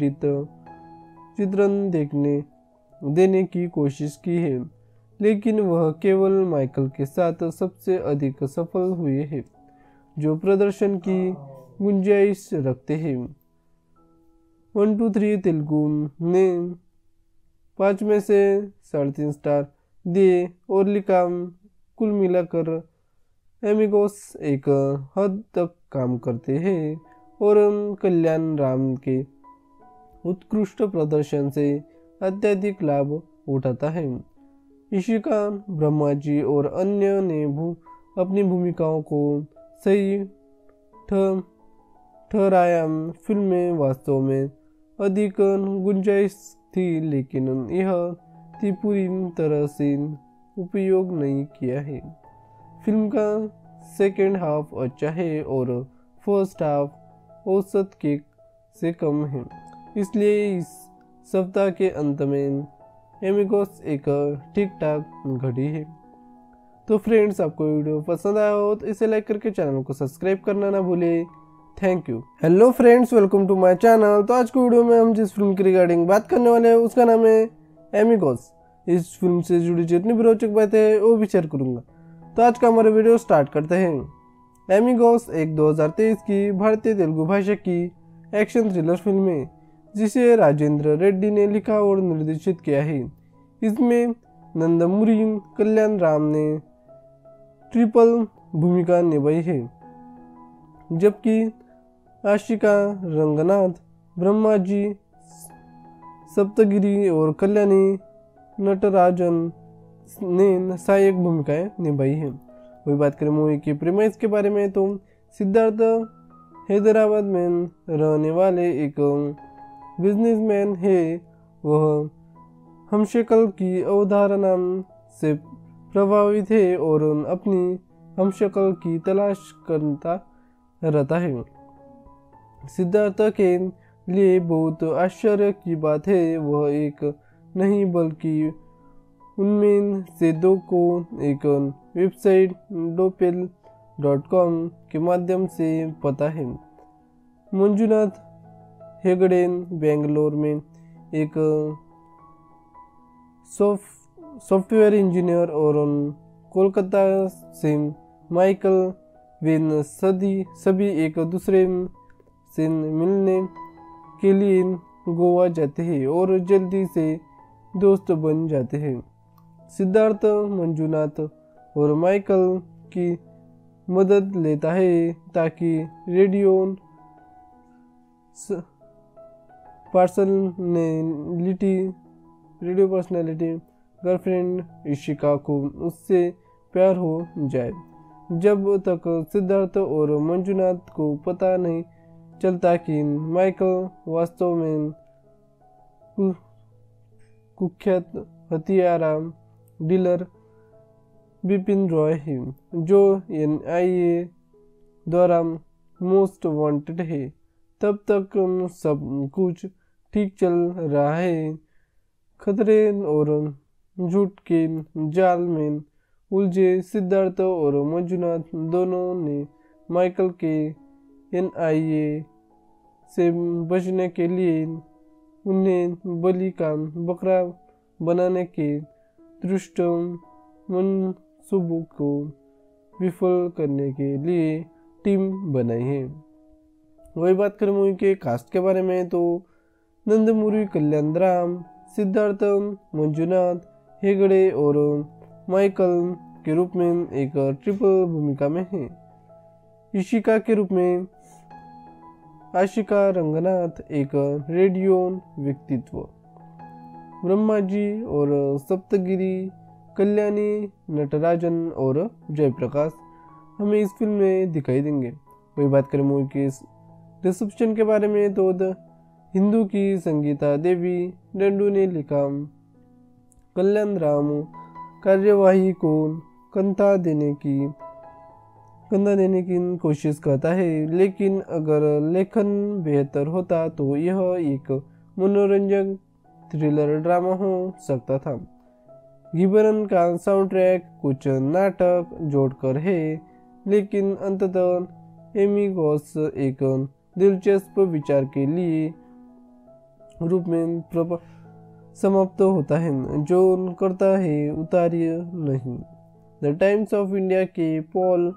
S1: चित्रण देने की कोशिश की है, लेकिन वह केवल माइकल के साथ सबसे अधिक सफल हुए हैं, जो प्रदर्शन की गुंजाइश रखते हैं। 1, 2, 3 तेलुगु ने 5 में से 3.5 स्टार दिए और लिखा, कुल मिलाकर एमिगोस एक हद तक काम करते हैं और कल्याण राम के उत्कृष्ट प्रदर्शन से अत्यधिक लाभ उठाता है। इशिका, ब्रह्माजी और अन्य ने अपनी भूमिकाओं को सही ठहराया। फिल्म में वास्तव में अधिक गुंजाइश थी, लेकिन यह पूरी तरह से उपयोग नहीं किया है। फिल्म का सेकेंड हाफ अच्छा है और फर्स्ट हाफ औसत से कम है, इसलिए इस सप्ताह के अंत में एमिगोस एक ठीक ठाक घड़ी है। तो फ्रेंड्स, आपको वीडियो पसंद आया हो तो इसे लाइक करके चैनल को सब्सक्राइब करना ना भूले। Thank you. Hello friends, welcome to my channel. तो आज की वीडियो में हम जिस फिल्म की रिगार्डिंग बात करने वाले हैं उसका नाम है एमिगोस। इस फिल्म से जुड़ी जितनी भी रोचक बातें हैं वो भी शेयर करूंगा। तो आज का हमारा वीडियो स्टार्ट करते हैं। एमिगोस एक 2023 की भारतीय तेलुगु भाषा की एक्शन थ्रिलर फिल्म है, जिसे राजेंद्र रेड्डी ने लिखा और निर्देशित किया है। इसमें नंदमुरी कल्याण राम ने ट्रिपल भूमिका निभाई है, जबकि आशिका रंगनाथ, ब्रह्माजी, सप्तगिरी और कल्याणी नटराजन ने सहायक भूमिकाएं निभाई है। वही बात करें मूवी की प्रीमाइस के बारे में, तो सिद्धार्थ हैदराबाद में रहने वाले एक बिजनेसमैन है। वह हमशक्ल की अवधारणा से प्रभावित है और अपनी हमशक्ल की तलाश करता रहता है। सिद्धार्थ के लिए बहुत आश्चर्य की बात है, वह एक नहीं बल्कि उनमें से 2 को एक वेबसाइट doppel.com के माध्यम से पता है। मंजुनाथ हेगड़े बेंगलोर में एक सॉफ्टवेयर इंजीनियर और कोलकाता से माइकल वेन सभी एक दूसरे से मिलने के लिए गोवा जाते हैं और जल्दी से दोस्त बन जाते हैं। सिद्धार्थ मंजुनाथ और माइकल की मदद लेता है ताकि रेडियो पर्सनालिटी गर्लफ्रेंड इशिका को उससे प्यार हो जाए। जब तक सिद्धार्थ और मंजुनाथ को पता नहीं चलता कि माइकल वास्तव में कुख्यात हथियारा डीलर बिपिन रॉय है, जो NIA द्वारा मोस्ट वांटेड है, तब तक सब कुछ ठीक चल रहा है। खतरे और झूठ के जाल में उलझे सिद्धार्थ और मंजुनाथ दोनों ने माइकल के NIA से बचने के लिए उन्हें बलि का बकरा बनाने के दुष्ट मंसूबों को विफल करने के लिए टीम बनाई है। वही बात करें मूवी के कास्ट के बारे में, तो नंदमुरी कल्याण राम, सिद्धार्थ, मंजुनाथ हेगड़े और माइकल के रूप में एक ट्रिपल भूमिका में है। इशिका के रूप में आशिका रंगनाथ, एक रेडियो व्यक्तित्व, ब्रह्माजी और सप्तगिरी कल्याणी नटराजन और जयप्रकाश हमें इस फिल्म में दिखाई देंगे। वही बात करें मूवी के रिसेप्शन के बारे में, तो द हिंदू की संगीता देवी डंडू ने लिखा, कल्याण राम कार्यवाही को कंधा देने की कंधा देने की कोशिश करता है, लेकिन अगर लेखन बेहतर होता तो यह एक मनोरंजक थ्रिलर ड्रामा हो सकता था। गिबरन का साउंड ट्रैक कुछ नाटक जोड़कर है, लेकिन अंततः एमिगोस एक दिलचस्प विचार के लिए रूप में समाप्त होता है, जो करता है उतार्य नहीं। द टाइम्स ऑफ इंडिया के पॉल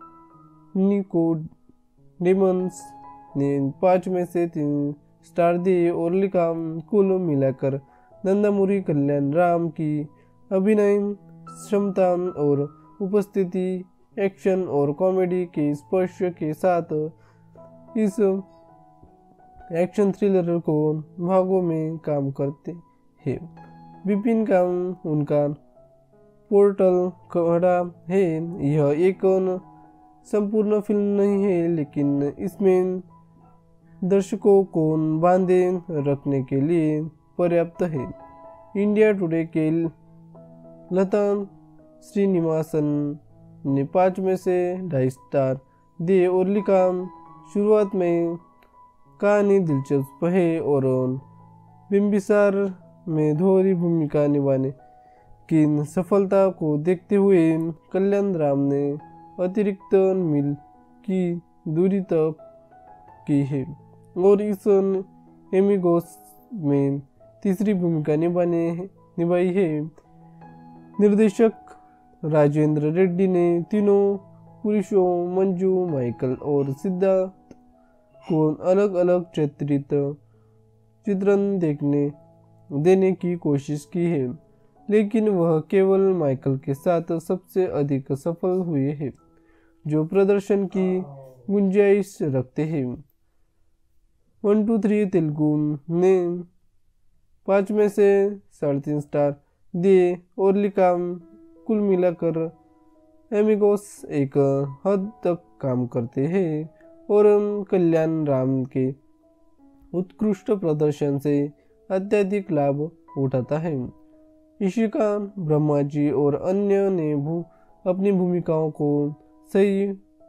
S1: निकोडेमस ने 5 में से 3 स्टार दिए और लिखा, कुल मिलाकर नंदामुरी कल्याण राम की अभिनय क्षमता और उपस्थिति एक्शन और कॉमेडी के स्पर्श के साथ इस एक्शन थ्रिलर को भागों में काम करते हैं। विपिन का उनका पोर्टल खड़ा है। यह एक संपूर्ण फिल्म नहीं है, लेकिन इसमें दर्शकों को बांधे रखने के लिए पर्याप्त है। इंडिया टुडे के लता श्रीनिवासन ने 5 में से 2.5 स्टार दिए और लिखा, शुरुआत में कहानी दिलचस्प है और बिम्बिसार में दोहरी भूमिका निभाने की सफलता को देखते हुए कल्याण राम ने अतिरिक्त मील की दूरी तक की है और इस एमिगोस में तीसरी भूमिका निभाई है। निर्देशक राजेंद्र रेड्डी ने तीनों पुरुषों मंजू, माइकल और सिद्धार्थ को अलग अलग चित्रण देने की कोशिश की है, लेकिन वह केवल माइकल के साथ सबसे अधिक सफल हुए हैं, जो प्रदर्शन की गुंजाइश रखते हैं। 1 2 3 तेलुगु ने 5 में से 3.5 स्टार दिए और लिखा, कुल मिलाकर एमिगोस एक हद तक काम करते हैं और कल्याण राम के उत्कृष्ट प्रदर्शन से अत्यधिक लाभ उठाता है। इशिका, ब्रह्माजी और अन्य ने अपनी भूमिकाओं को सही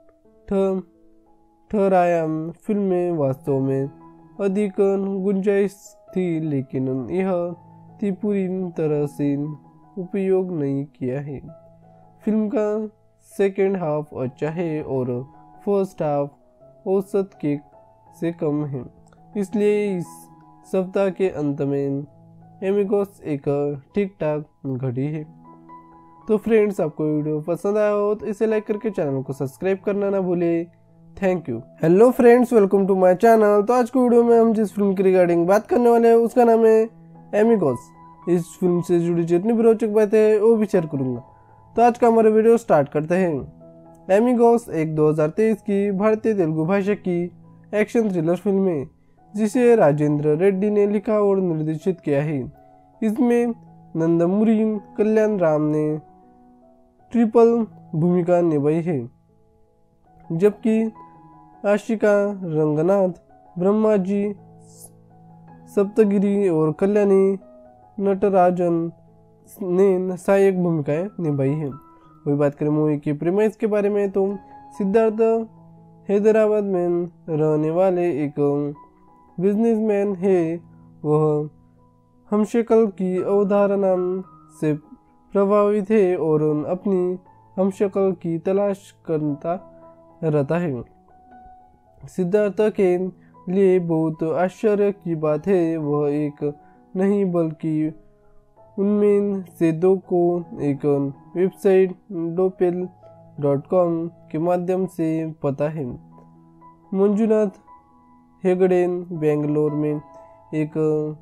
S1: ठहराया। फिल्म में वास्तव में अधिक गुंजाइश थी, लेकिन यह पूरी तरह से उपयोग नहीं किया है। फिल्म का सेकेंड हाफ अच्छा है और फर्स्ट हाफ औसत के से कम है, इसलिए इस सप्ताह के अंत में एमिगोस एक ठीक ठाक घड़ी है। तो फ्रेंड्स, आपको वीडियो पसंद आया हो तो इसे लाइक करके चैनल को सब्सक्राइब करना ना भूले। Thank you. Hello friends, welcome to my channel. तो आज की वीडियो में हम जिस फिल्म की रिगार्डिंग बात करने वाले हैं उसका नाम है एमिगोस। इस फिल्म से जुड़ी जितनी भी रोचक बातें हैं वो भी शेयर करूंगा। तो आज का हमारा वीडियो स्टार्ट करते हैं। एमिगोस एक 2023 की भारतीय तेलुगु भाषा की एक्शन थ्रिलर फिल्म है, जिसे राजेंद्र रेड्डी ने लिखा और निर्देशित किया है। इसमें नंदमुरी कल्याण राम ने ट्रिपल भूमिका निभाई है, जबकि आशिका रंगनाथ, ब्रह्माजी सप्तगिरी और कल्याणी नटराजन ने सहायक भूमिकाएं निभाई है। वही बात करें मूवी की प्रीमाइस के बारे में, तो सिद्धार्थ हैदराबाद में रहने वाले एक बिजनेसमैन है। वह हमशक्ल की अवधारणा से प्रभावित है और अपनी हमशक्ल की तलाश करता रहता है। सिद्धार्थ के लिए बहुत आश्चर्य की बात है, वह एक नहीं बल्कि उनमें से 2 को एक वेबसाइट doppel.com के माध्यम से पता है। मंजुनाथ हेगड़े बेंगलोर में एक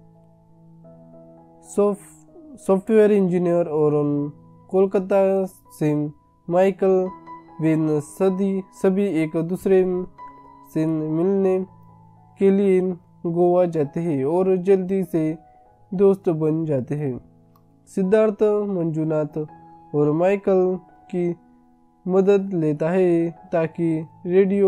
S1: सॉफ्टवेयर इंजीनियर और कोलकाता से माइकल वेन सभी एक दूसरे से मिलने के लिए गोवा जाते हैं और जल्दी से दोस्त बन जाते हैं। सिद्धार्थ मंजुनाथ और माइकल की मदद लेता है ताकि रेडियो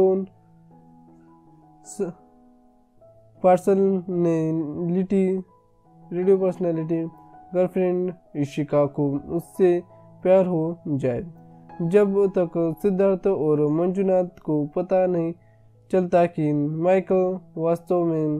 S1: पर्सनालिटी गर्लफ्रेंड इशिका को उससे प्यार हो जाए। जब तक सिद्धार्थ और मंजुनाथ को पता नहीं चलता कि माइकल वास्तव में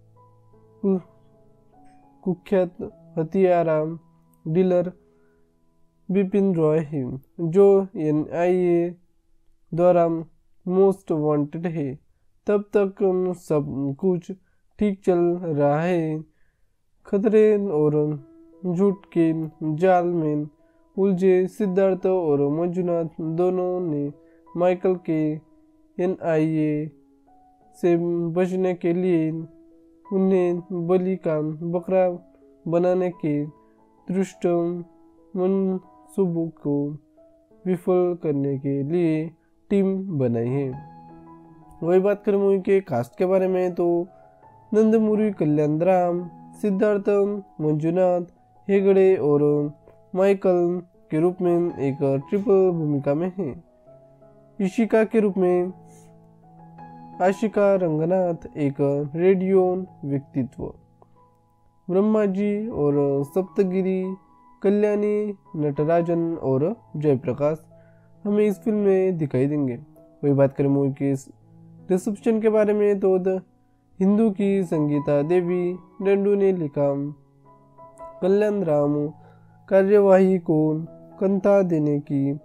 S1: कुख्यात हथियारा डीलर बिपिन रॉय है, जो NIA द्वारा मोस्ट वांटेड है। तब तक सब कुछ ठीक चल रहा है। खतरे और झूठ के जाल में उलझे सिद्धार्थ और मंजुनाथ दोनों ने माइकल के NIA से बचने के लिए उन्हें बलि का बकरा बनाने के दुष्ट मंसूबों को विफल करने के लिए टीम बनाई है। वही बात करें मूवी के कास्ट के बारे में तो नंदमुरी कल्याण राम, सिद्धार्थ मंजुनाथ हेगड़े और माइकल के रूप में एक ट्रिपल भूमिका में है। इशिका के रूप में आशिका रंगनाथ, एक रेडियो व्यक्तित्व, ब्रह्मा जी और सप्तगिरी, कल्याणी, नटराजन और जयप्रकाश हमें इस फिल्म में दिखाई देंगे। वही बात करें मूवी के रिसेप्शन के बारे में तो हिंदू की संगीता देवी डंडू ने लिखा, कल्याण राम कार्यवाही को कंधा देने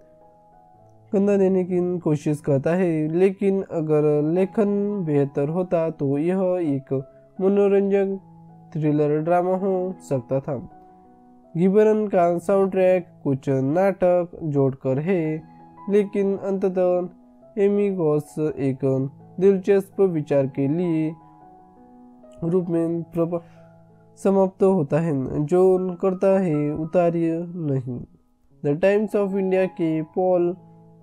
S1: की कोशिश करता है, लेकिन अगर लेखन बेहतर होता तो यह एक मनोरंजक थ्रिलर ड्रामा हो सकता था। गिबरन का साउंडट्रैक कुछ नाटक जोड़कर है, लेकिन अंततः एमिगोस एक दिलचस्प विचार के लिए रूप में समाप्त होता है, जो करता है उतारिय नहीं। द टाइम्स ऑफ इंडिया के पॉल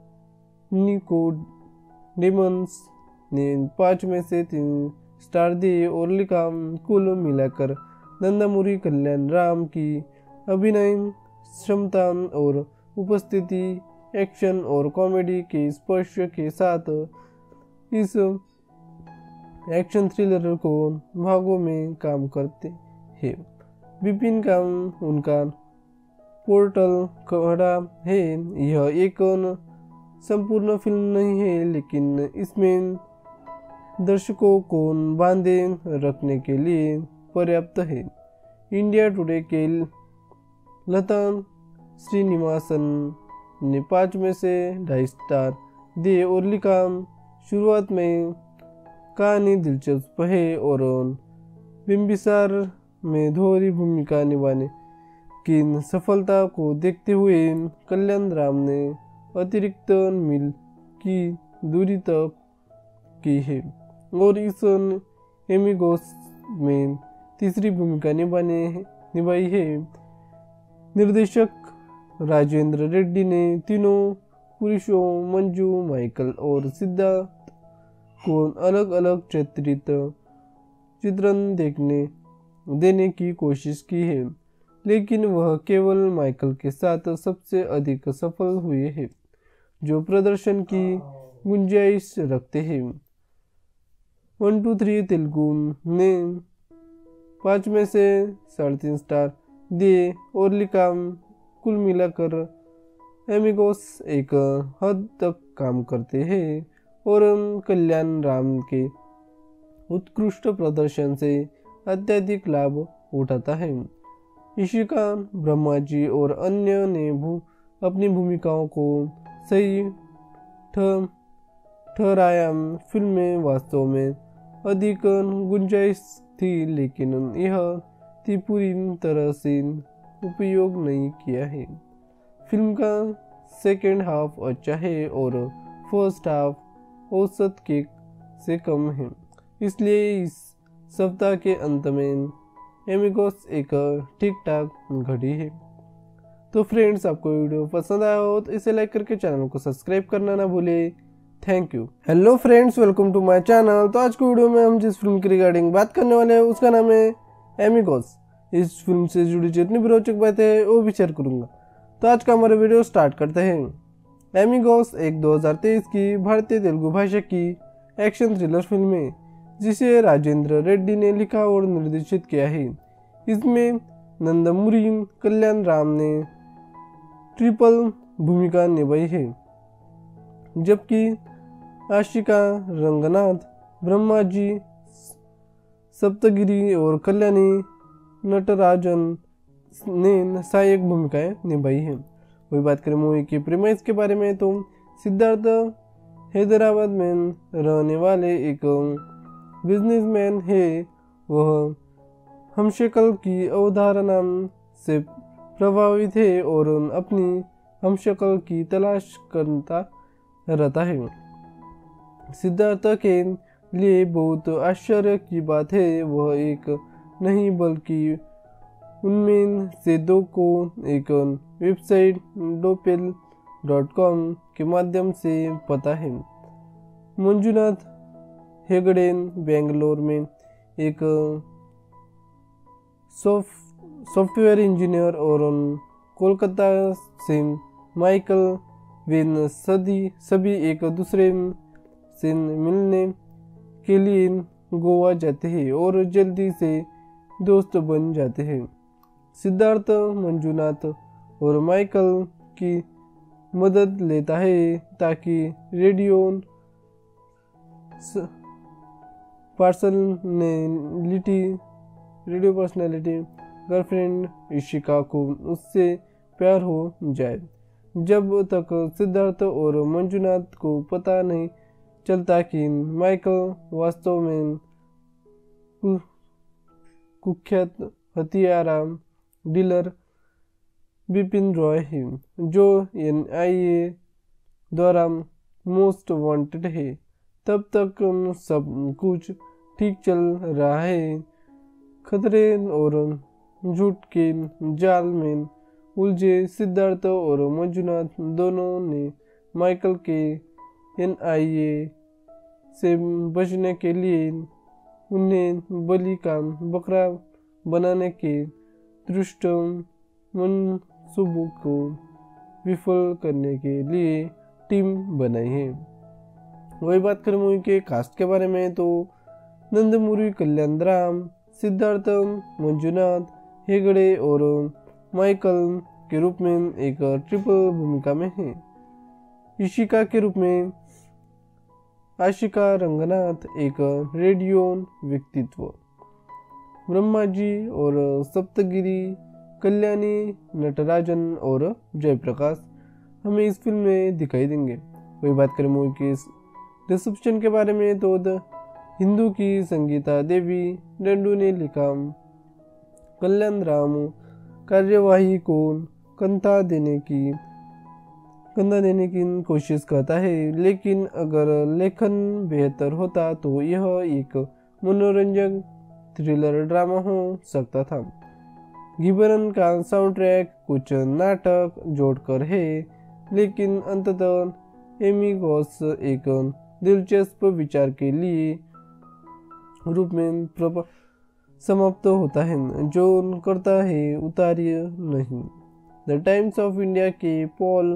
S1: निकोडेमस ने 5 में से 3 स्टार दिए और लिखा, कुल मिलाकर नंदमुरी कल्याण राम की अभिनय क्षमता और उपस्थिति एक्शन और कॉमेडी के स्पर्श के साथ इस एक्शन थ्रिलर को भागों में काम करते हैं। बिपिन का उनका पोर्टल खड़ा है। यह एक संपूर्ण फिल्म नहीं है, लेकिन इसमें दर्शकों को बांधे रखने के लिए पर्याप्त है। इंडिया टुडे के लता श्रीनिवासन ने 5 में से 2.5 स्टार दिए और लिखा, शुरुआत में कहानी दिलचस्प है और बिंबिसार में दोहरी भूमिका निभाने की सफलता को देखते हुए कल्याण राम ने अतिरिक्त मील की दूरी तक की है और इस एमिगोस में तीसरी भूमिका निभाई है। निर्देशक राजेंद्र रेड्डी ने तीनों पुरुषों मंजू, माइकल और सिद्धार्थ को अलग अलग चित्रण देने की कोशिश की है, लेकिन वह केवल माइकल के साथ सबसे अधिक सफल हुए हैं, जो प्रदर्शन की गुंजाइश रखते हैं। 1 2 3 तेलुगु ने 5 में से 3.5 स्टार दिए और लिखा, कुल मिलाकर एमिगोस एक हद तक काम करते हैं और कल्याण राम के उत्कृष्ट प्रदर्शन से अत्यधिक लाभ उठाता है। इशिका, ब्रह्मा जी और अन्य ने अपनी भूमिकाओं को सही ठहराया। फिल्म में वास्तव में अधिक गुंजाइश थी, लेकिन यह पूरी तरह से उपयोग नहीं किया है। फिल्म का सेकेंड हाफ अच्छा है और फर्स्ट हाफ औसत के से कम है, इसलिए इस सप्ताह के अंत में एमिगोस एक ठीक ठाक घड़ी है। तो फ्रेंड्स, आपको वीडियो पसंद आया हो तो इसे लाइक करके चैनल को सब्सक्राइब करना ना भूले। Thank you. Hello friends, welcome to my channel. तो आज की वीडियो में हम जिस फिल्म की रिगार्डिंग बात करने वाले हैं उसका नाम है एमिगोस। इस फिल्म से जुड़ी जितनी भी रोचक बातें हैं वो भी शेयर करूंगा। तो आज का हमारा वीडियो स्टार्ट करते हैं। एमिगोस एक 2023 की भारतीय तेलुगु भाषा की एक्शन थ्रिलर फिल्म है, जिसे राजेंद्र रेड्डी ने लिखा और निर्देशित किया है। इसमें नंदमुरी कल्याण राम ने ट्रिपल भूमिका निभाई है, जबकि आशिका रंगनाथ, ब्रह्माजी, सप्तगिरी और कल्याणी नटराजन ने सहायक भूमिकाएं निभाई है। वही बात करें मूवी की प्रीमाइस के बारे में, तो सिद्धार्थ हैदराबाद में रहने वाले एक बिजनेसमैन है। वह हमशक्ल की अवधारणा से प्रभावित है और अपनी हमशक्ल की तलाश करता रहता है। सिद्धार्थ के लिए बहुत आश्चर्य की बात है, वह एक नहीं बल्कि उनमें से दो को एक वेबसाइट doppel.com के माध्यम से पता है। मंजुनाथ हेगड़े बेंगलोर में एक सॉफ्टवेयर इंजीनियर और कोलकाता से माइकल वेन सभी एक दूसरे से मिलने के लिए गोवा जाते हैं और जल्दी से दोस्त बन जाते हैं। सिद्धार्थ मंजुनाथ और माइकल की मदद लेता है ताकि रेडियो पर्सनालिटी गर्लफ्रेंड इशिका को उससे प्यार हो जाए। जब तक सिद्धार्थ और मंजुनाथ को पता नहीं चलता कि माइकल वास्तव में कुख्यात हथियारा डीलर बिपिन रॉय है, जो NIA द्वारा मोस्ट वांटेड है, तब तक सब कुछ ठीक चल रहा है। खतरे और झूठ के जाल में उलझे सिद्धार्थ और मंजुनाथ दोनों ने माइकल के NIA से बचने के लिए उन्हें बलि का बकरा बनाने के दुष्ट मंसूबों को विफल करने के लिए टीम बनाई है। वही बात करें मूवी के कास्ट के बारे में, तो नंदमुरी कल्याण राम, सिद्धार्थ मंजुनाथ हेगड़े और माइकल के रूप में एक ट्रिपल भूमिका में है। इशिका के रूप में आशिका रंगनाथ, एक रेडियो व्यक्तित्व, ब्रह्माजी और सप्तगिरी कल्याणी नटराजन और जयप्रकाश हमें इस फिल्म में दिखाई देंगे। वही बात करें मूवी की रिसेप्शन के बारे में, तो हिंदू की संगीता देवी डंडू ने लिखा, कल्याण राम कार्यवाही को कंधा देने की कोशिश करता है, लेकिन अगर लेखन बेहतर होता तो यह एक मनोरंजक थ्रिलर ड्रामा हो सकता था। गिबरन का साउंडट्रैक कुछ नाटक जोड़कर है, लेकिन अंततः एमिगोस एक दिलचस्प विचार के लिए रूप में समाप्त होता है, जो करता है उतारिय नहीं। द टाइम्स ऑफ इंडिया के पॉल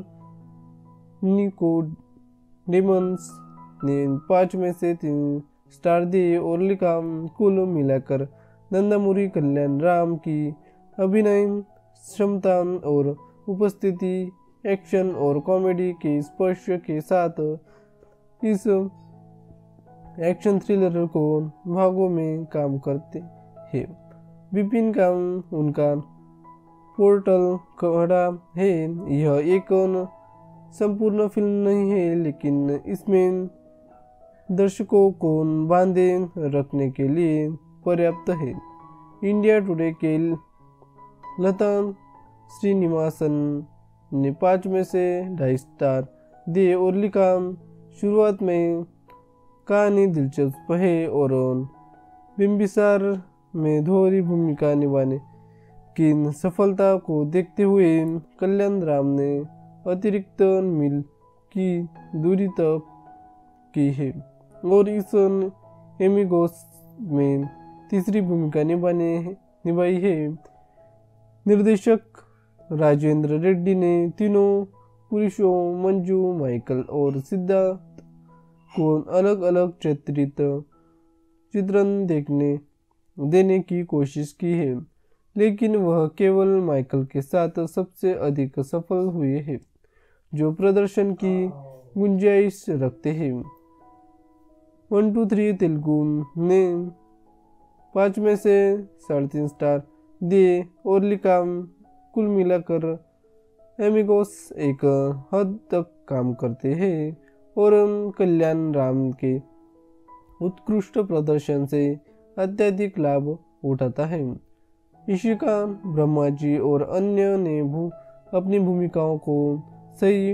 S1: निकोडेमस ने 5 में से 3 स्टार दिए और लिखा, कुल मिलाकर नंदमुरी कल्याण राम की अभिनय क्षमता और उपस्थिति एक्शन और कॉमेडी के स्पर्श के साथ इस एक्शन थ्रिलर को भागों में काम करते हैं। विपिन का उनका पोर्टल खड़ा है। यह एक संपूर्ण फिल्म नहीं है, लेकिन इसमें दर्शकों को बांधे रखने के लिए पर्याप्त है। इंडिया टुडे के लता श्रीनिवासन ने 5 में से 2.5 स्टार दिए और लिखा, शुरुआत में कहानी दिलचस्प है और बिम्बिसार में दोहरी भूमिका निभाने की सफलता को देखते हुए कल्याण राम ने अतिरिक्त मील की दूरी तक की है और इस एमिगोस में तीसरी भूमिका निभाई है। निर्देशक राजेंद्र रेड्डी ने तीनों पुरुषों मंजू, माइकल और सिद्धार्थ को अलग अलग चित्रण देने की कोशिश की है, लेकिन वह केवल माइकल के साथ सबसे अधिक सफल हुए हैं। जो प्रदर्शन की गुंजाइश रखते हैं। 1 2 3 तेलुगु ने 5 में से 3.5 स्टार दिए और लिखा, कुल मिलाकर एमिगोस एक हद तक काम करते हैं और कल्याण राम के उत्कृष्ट प्रदर्शन से अत्यधिक लाभ उठाता है। इशिका, ब्रह्मा जी और अन्य ने अपनी भूमिकाओं को सही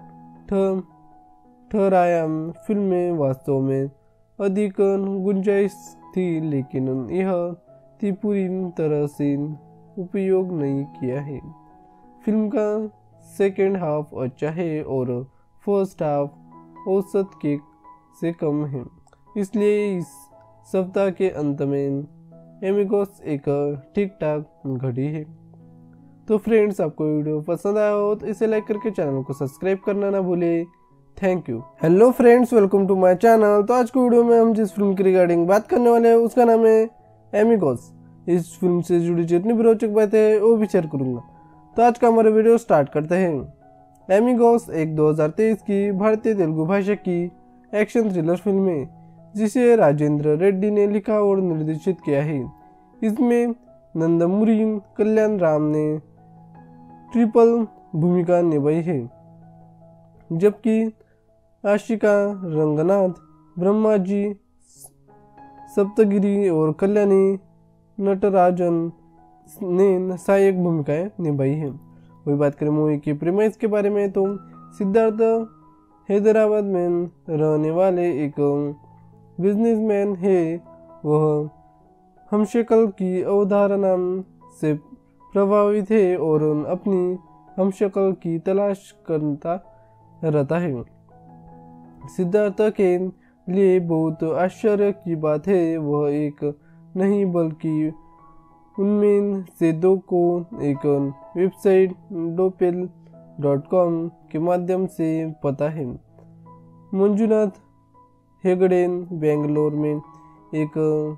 S1: ठहराया। फिल्म में वास्तव में अधिक गुंजाइश थी, लेकिन यह थी पूरी तरह से उपयोग नहीं किया है। फिल्म का सेकेंड हाफ अच्छा है और फर्स्ट हाफ औसत के से कम है, इसलिए इस सप्ताह के अंत में एमिगोस एक ठीक ठाक घड़ी है। तो फ्रेंड्स, आपको वीडियो पसंद आया हो तो इसे लाइक करके चैनल को सब्सक्राइब करना ना भूले। Thank you. Hello friends, welcome to my channel. तो आज की वीडियो में हम जिस फिल्म की रिगार्डिंग बात करने वाले हैं उसका नाम है एमिगोस। इस फिल्म से जुड़ी जितनी भी रोचक बातें हैं वो भी शेयर करूंगा। तो आज का हमारा वीडियो स्टार्ट करते हैं। एमिगोस एक 2023 की भारतीय तेलुगु भाषा की एक्शन थ्रिलर फिल्म है जिसे राजेंद्र रेड्डी ने लिखा और निर्देशित किया है। इसमें नंदमुरी कल्याण राम ने ट्रिपल भूमिका निभाई है, जबकि आशिका रंगनाथ, ब्रह्मा जी, सप्तगिरी और कल्याणी नटराजन ने सहायक भूमिकाएं निभाई है। वही बात करें मूवी की प्रीमाइस के बारे में तो सिद्धार्थ हैदराबाद में रहने वाले एक बिजनेसमैन है। वह हमशक्ल की अवधारणा से प्रभावित है और अपनी हमशक्ल की तलाश करता रहता है। सिद्धार्थ के लिए बहुत आश्चर्य की बात है, वह एक नहीं बल्कि उनमें से 2 को एक वेबसाइट doppel.com के माध्यम से पता है। मंजुनाथ हेगड़े बेंगलोर में एक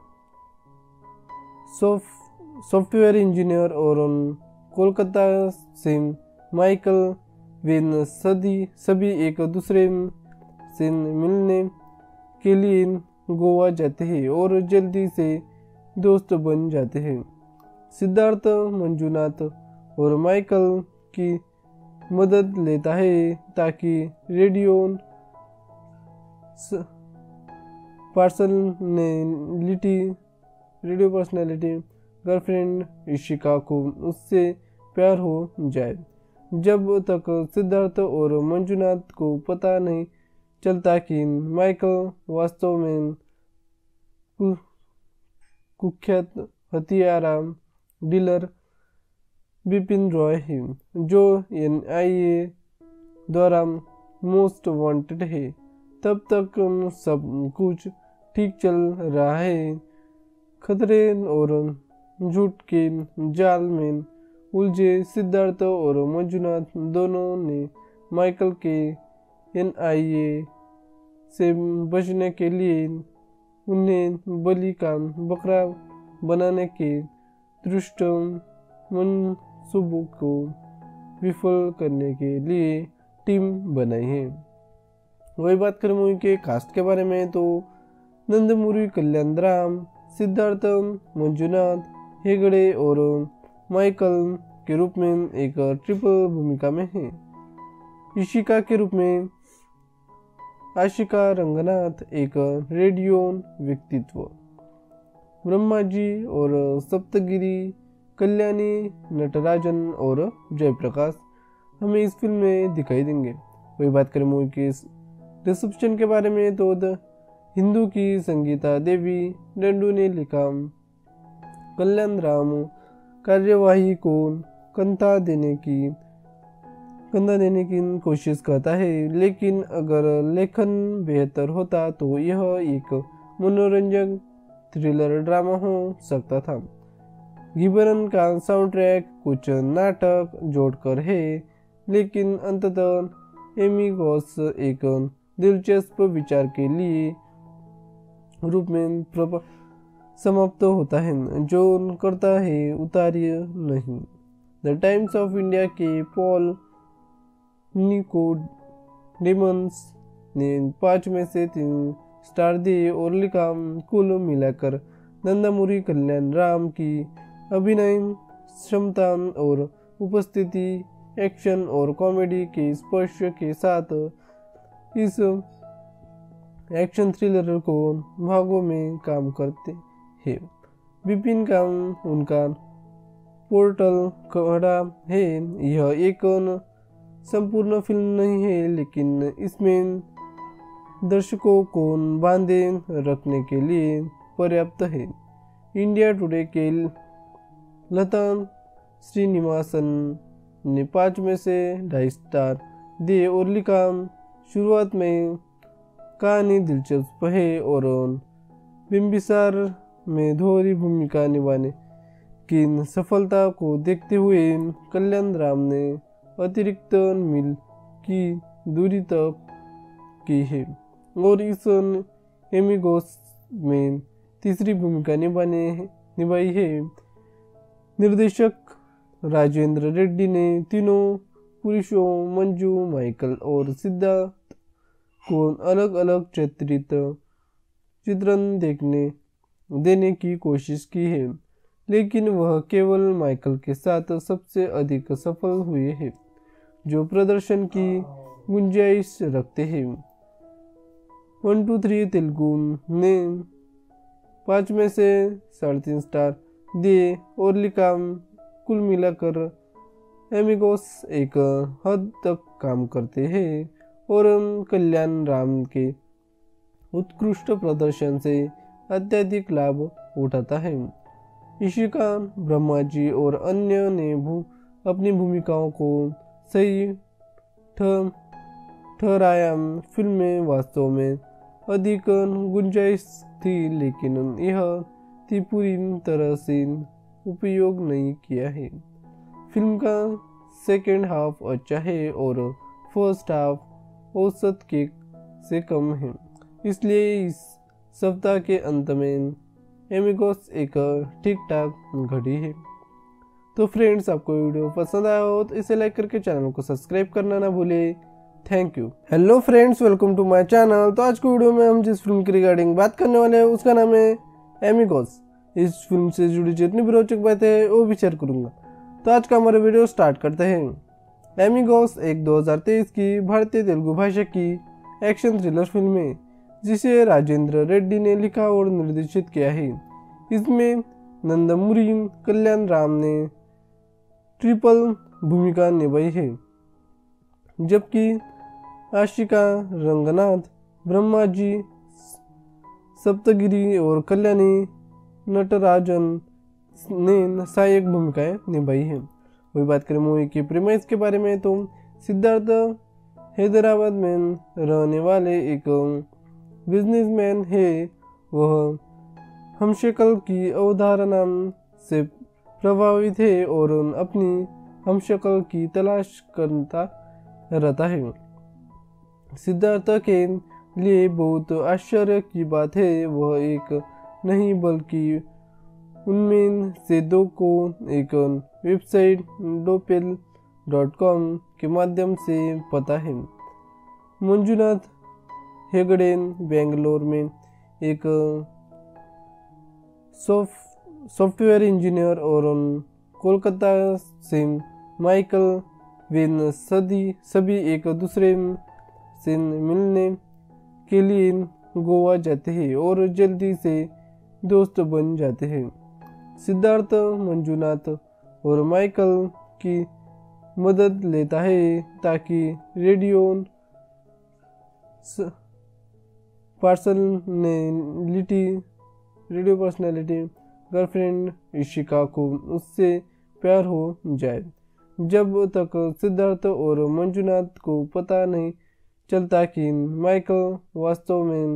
S1: सॉफ्टवेयर इंजीनियर और कोलकाता से माइकल वेन सभी एक दूसरे से मिलने के लिए गोवा जाते हैं और जल्दी से दोस्त बन जाते हैं। सिद्धार्थ मंजुनाथ और माइकल की मदद लेता है ताकि रेडियो पर्सनालिटी गर्लफ्रेंड इशिका को उससे प्यार हो जाए। जब तक सिद्धार्थ और मंजुनाथ को पता नहीं चलता कि माइकल वास्तव में कुख्यात हथियारा डीलर बिपिन रॉय है, जो NIA द्वारा मोस्ट वांटेड है, तब तक सब कुछ ठीक चल रहा है। खतरे और झूठ के जाल में उलझे सिद्धार्थ और मंजुनाथ दोनों ने माइकल के NIA से बचने के लिए उन्हें बलि का बकरा बनाने के दुष्ट मंसूबों को विफल करने के लिए टीम बनाई है। वही बात करें मूवी के कास्ट के बारे में तो नंदमुरी कल्याण राम, सिद्धार्थ मंजुनाथ हेगड़े और माइकल के रूप में एक ट्रिपल भूमिका में है। इशिका के रूप में आशिका रंगनाथ, एक रेडियो व्यक्तित्व, ब्रह्मा जी और सप्तगिरी कल्याणी नटराजन और जयप्रकाश हमें इस फिल्म में दिखाई देंगे। वही बात करें मूवी के रिसेप्शन के बारे में तो हिंदू की संगीता देवी डंडू ने लिखा, कल्याण राम कार्यवाही को कंधा देने की कोशिश करता है, लेकिन अगर लेखन बेहतर होता तो यह एक मनोरंजक थ्रिलर ड्रामा हो सकता था। गिबरन का साउंड ट्रैक कुछ नाटक जोड़कर है, लेकिन अंततः एमिगोस एक दिलचस्प विचार के लिए रूप में समाप्त होता है, जो करता है उतारिय नहीं। द टाइम्स ऑफ इंडिया के पॉल निको डेमंस ने 5 में से 3 स्टार दिए और लिखा, कुल मिलाकर नंदामुरी कल्याण राम की अभिनय क्षमता और उपस्थिति एक्शन और कॉमेडी के स्पर्श के साथ इस एक्शन थ्रिलर को भागों में काम करते हैं। विपिन का उनका पोर्टल खड़ा है। यह एक संपूर्ण फिल्म नहीं है, लेकिन इसमें दर्शकों को बांधे रखने के लिए पर्याप्त है। इंडिया टुडे के लता श्रीनिवासन ने 5 में से 2.5 स्टार दिए और लिखा, शुरुआत में कहानी दिलचस्प है और बिम्बिसार में दोहरी भूमिका निभाने की सफलता को देखते हुए कल्याण राम ने अतिरिक्त मील की दूरी तक की है और इस एमिगोस में तीसरी भूमिका निभाई है। निर्देशक राजेंद्र रेड्डी ने तीनों पुरुषों मंजू, माइकल और सिद्धार्थ को अलग अलग चित्रण देने की कोशिश की है, लेकिन वह केवल माइकल के साथ सबसे अधिक सफल हुए हैं, जो प्रदर्शन की गुंजाइश रखते हैं। 1 2 3 तेलुगु ने 5 में से 3.5 स्टार दिए और लिखा, कुल मिलाकर एमिगोस एक हद तक काम करते हैं और कल्याण राम के उत्कृष्ट प्रदर्शन से अत्यधिक लाभ उठाता है। इशिका, ब्रह्माजी और अन्य ने अपनी भूमिकाओं को सही ठहराया। फिल्म में वास्तव में अधिक गुंजाइश थी, लेकिन यह पूरी तरह से उपयोग नहीं किया है। फिल्म का सेकेंड हाफ अच्छा है और फर्स्ट हाफ औसत के से कम है, इसलिए इस सप्ताह के अंत में एमिगोस एक ठीक ठाक घड़ी है। तो फ्रेंड्स, आपको वीडियो पसंद आया हो तो इसे लाइक करके चैनल को सब्सक्राइब करना ना भूले। Thank you. Hello friends, welcome to my channel. तो आज की वीडियो में हम जिस फिल्म की रिगार्डिंग बात करने वाले हैं उसका नाम है एमिगोस। इस फिल्म से जुड़ी जितनी भी रोचक बातें हैं वो भी शेयर करूंगा। तो आज का हमारा वीडियो स्टार्ट करते हैं। एमिगोस एक 2023 की भारतीय तेलुगु भाषा की एक्शन थ्रिलर फिल्म है, जिसे राजेंद्र रेड्डी ने लिखा और निर्देशित किया है। इसमें नंदामुरी कल्याण राम ने ट्रिपल भूमिका निभाई है, जबकि आशिका रंगनाथ, ब्रह्माजी सप्तगिरी और कल्याणी नटराजन ने सहायक भूमिकाएं निभाई है। वही बात करें मूवी की प्रीमाइस के बारे में, तो सिद्धार्थ हैदराबाद में रहने वाले एक बिजनेसमैन है। वह हमशक्ल की अवधारणा से प्रभावित है और अपनी हमशक्ल की तलाश करता रहता है। सिद्धार्थ के लिए बहुत आश्चर्य की बात है, वह एक नहीं बल्कि उनमें से 2 को एक वेबसाइट doppel.com के माध्यम से पता है। मंजुनाथ हेगड़े बेंगलोर में एक सॉफ्टवेयर इंजीनियर और कोलकाता से माइकल वेन सभी एक दूसरे से मिलने के लिए गोवा जाते हैं और जल्दी से दोस्त बन जाते हैं। सिद्धार्थ मंजुनाथ और माइकल की मदद लेता है ताकि रेडियो पर्सनालिटी गर्लफ्रेंड इशिका को उससे प्यार हो जाए। जब तक सिद्धार्थ और मंजुनाथ को पता नहीं चलता कि माइकल वास्तव में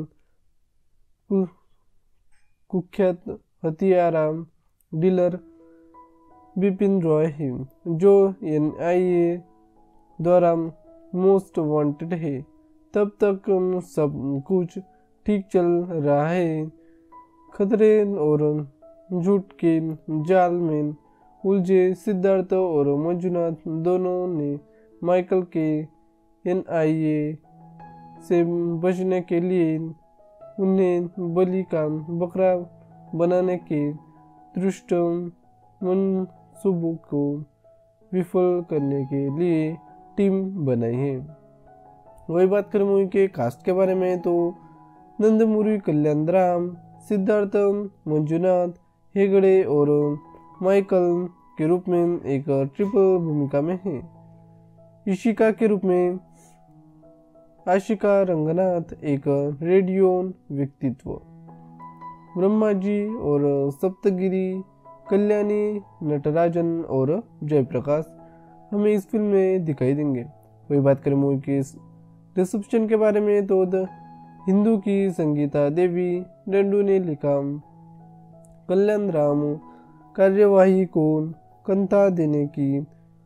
S1: कुख्यात हथियार डीलर विपिन रॉय है, जो NIA द्वारा मोस्ट वांटेड है। तब तक सब कुछ ठीक चल रहा है। खतरे और झूठ के जाल में उलझे सिद्धार्थ और मंजुनाथ दोनों ने माइकल के NIA से बचने के लिए उन्हें बलि का बकरा बनाने के दुष्ट मंसूबों को विफल करने के लिए टीम बनाई है। वही बात करें मूवी के कास्ट के बारे में तो नंदमुरी कल्याण राम, सिद्धार्थ मंजुनाथ हेगड़े और माइकल के रूप में एक ट्रिपल भूमिका में है। इशिका के रूप में आशिका रंगनाथ एक रेडियो व्यक्तित्व, ब्रह्मा जी और सप्तगिरी कल्याणी नटराजन और जयप्रकाश हमें इस फिल्म में दिखाई देंगे। वही बात करें मूवी के रिसेप्शन के बारे में तो हिंदू की संगीता देवी डंडू ने लिखा, कल्याण राम कार्यवाही को कंधा देने की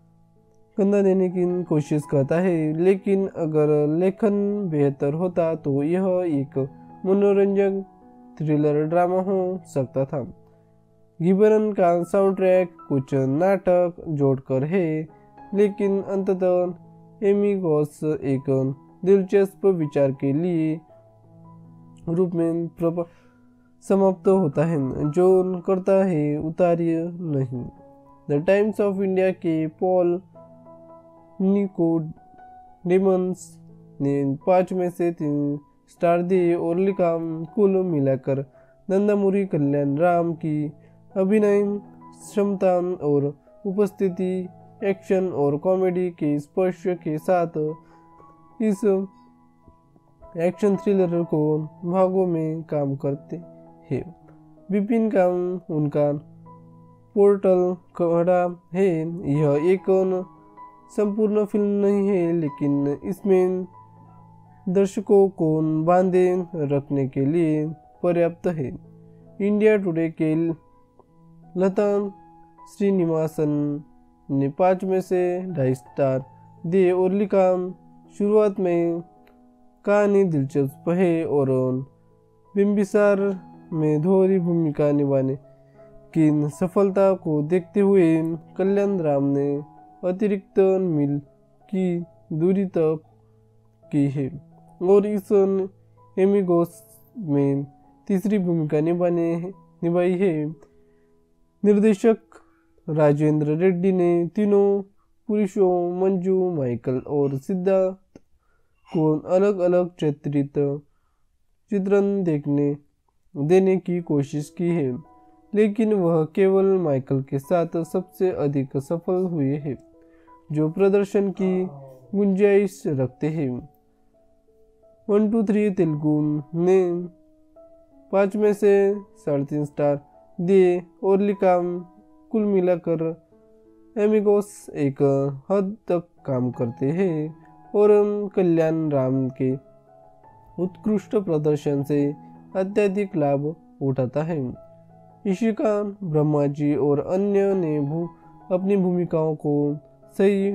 S1: कोशिश करता है, लेकिन अगर लेखन बेहतर होता तो यह एक मनोरंजक थ्रिलर ड्रामा हो सकता था। गिबरन का साउंडट्रैक कुछ नाटक जोड़कर है, लेकिन अंततः एमिगोस एक दिलचस्प विचार के लिए रूप में समाप्त होता है, जो करता है उतारिय नहीं। द टाइम्स ऑफ इंडिया के पॉल निकोडेमस ने 5 में से 3 स्टार दिए और लिखा, कुल मिलाकर नंदमुरी कल्याण राम की अभिनय क्षमता और उपस्थिति एक्शन और कॉमेडी के स्पर्श के साथ इस एक्शन थ्रिलर को भागों में काम करते हैं। विपिन का उनका पोर्टल खड़ा है। यह एक संपूर्ण फिल्म नहीं है, लेकिन इसमें दर्शकों को बांधे रखने के लिए पर्याप्त है। इंडिया टुडे के लता श्रीनिवासन ने 5 में से 2.5 स्टार दिए और लिखा, शुरुआत में कहानी दिलचस्प है और बिंबिसार में दोहरी भूमिका निभाने की सफलता को देखते हुए कल्याण राम ने अतिरिक्त मील की दूरी तक की है और इस एमिगोस में तीसरी भूमिका निभाई है। निर्देशक राजेंद्र रेड्डी ने तीनों पुरुषों मंजू, माइकल और सिद्धार्थ को अलग अलग चित्रण देने की कोशिश की है, लेकिन वह केवल माइकल के साथ सबसे अधिक सफल हुए हैं, जो प्रदर्शन की गुंजाइश रखते हैं। 1, 2, 3 तेलुगु ने 5 में से 3.5 स्टार दिए और लिखा, कुल मिलाकर एमिगोस एक हद तक काम करते हैं और कल्याण राम के उत्कृष्ट प्रदर्शन से अत्यधिक लाभ उठाता है। इशिका, ब्रह्मा जी और अन्य ने अपनी भूमिकाओं को सही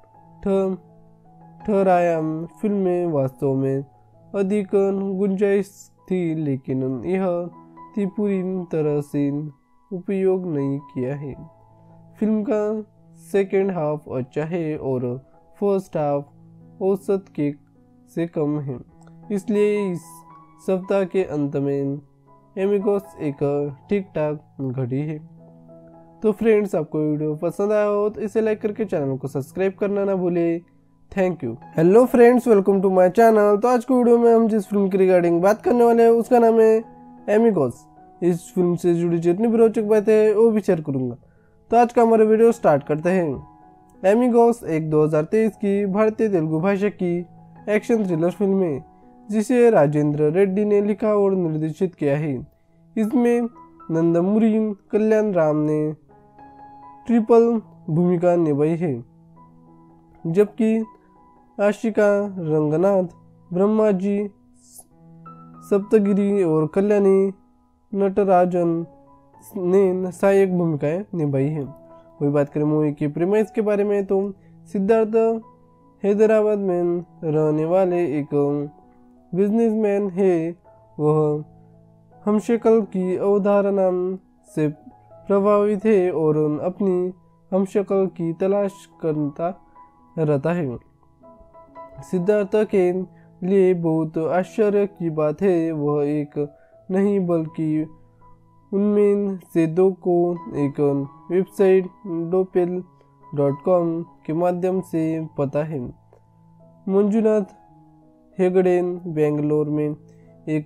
S1: ठहराया। फिल्म में वास्तव में अधिक गुंजाइश थी, लेकिन यह पूरी तरह से उपयोग नहीं किया है। फिल्म का सेकेंड हाफ अच्छा है और फर्स्ट हाफ औसत के से कम है, इसलिए इस सप्ताह के अंत में एमिगोस एक ठीक ठाक घड़ी है। तो फ्रेंड्स, आपको वीडियो पसंद आया हो तो इसे लाइक करके चैनल को सब्सक्राइब करना ना भूले। Thank you. Hello friends, welcome to my channel. तो आज की वीडियो में हम जिस फिल्म की रिगार्डिंग बात करने वाले हैं उसका नाम है एमिगोस। इस फिल्म से जुड़ी जितनी भी रोचक बातें हैं वो भी शेयर करूंगा। तो आज का हमारा वीडियो स्टार्ट करते हैं। एमिगोस एक 2023 की भारतीय तेलुगु भाषा की एक्शन थ्रिलर फिल्म है, जिसे राजेंद्र रेड्डी ने लिखा और निर्देशित किया है। इसमें नंदमुरी कल्याण राम ने ट्रिपल भूमिका निभाई है, जबकि आशिका रंगनाथ, ब्रह्मा जी, सप्तगिरी और कल्याणी नटराजन ने सहायक भूमिकाएं निभाई है। वही बात करें मूवी की प्रीमाइस के बारे में तो सिद्धार्थ हैदराबाद में रहने वाले एक बिजनेसमैन है। वह हमशक्ल की अवधारणा से प्रभावित है और अपनी हमशक्ल की तलाश करता रहता है। सिद्धार्थ के लिए बहुत आश्चर्य की बात है, वह एक नहीं बल्कि उनमें से दो को एक वेबसाइट doppel.com के माध्यम से पता है। मंजुनाथ हेगड़े बेंगलोर में एक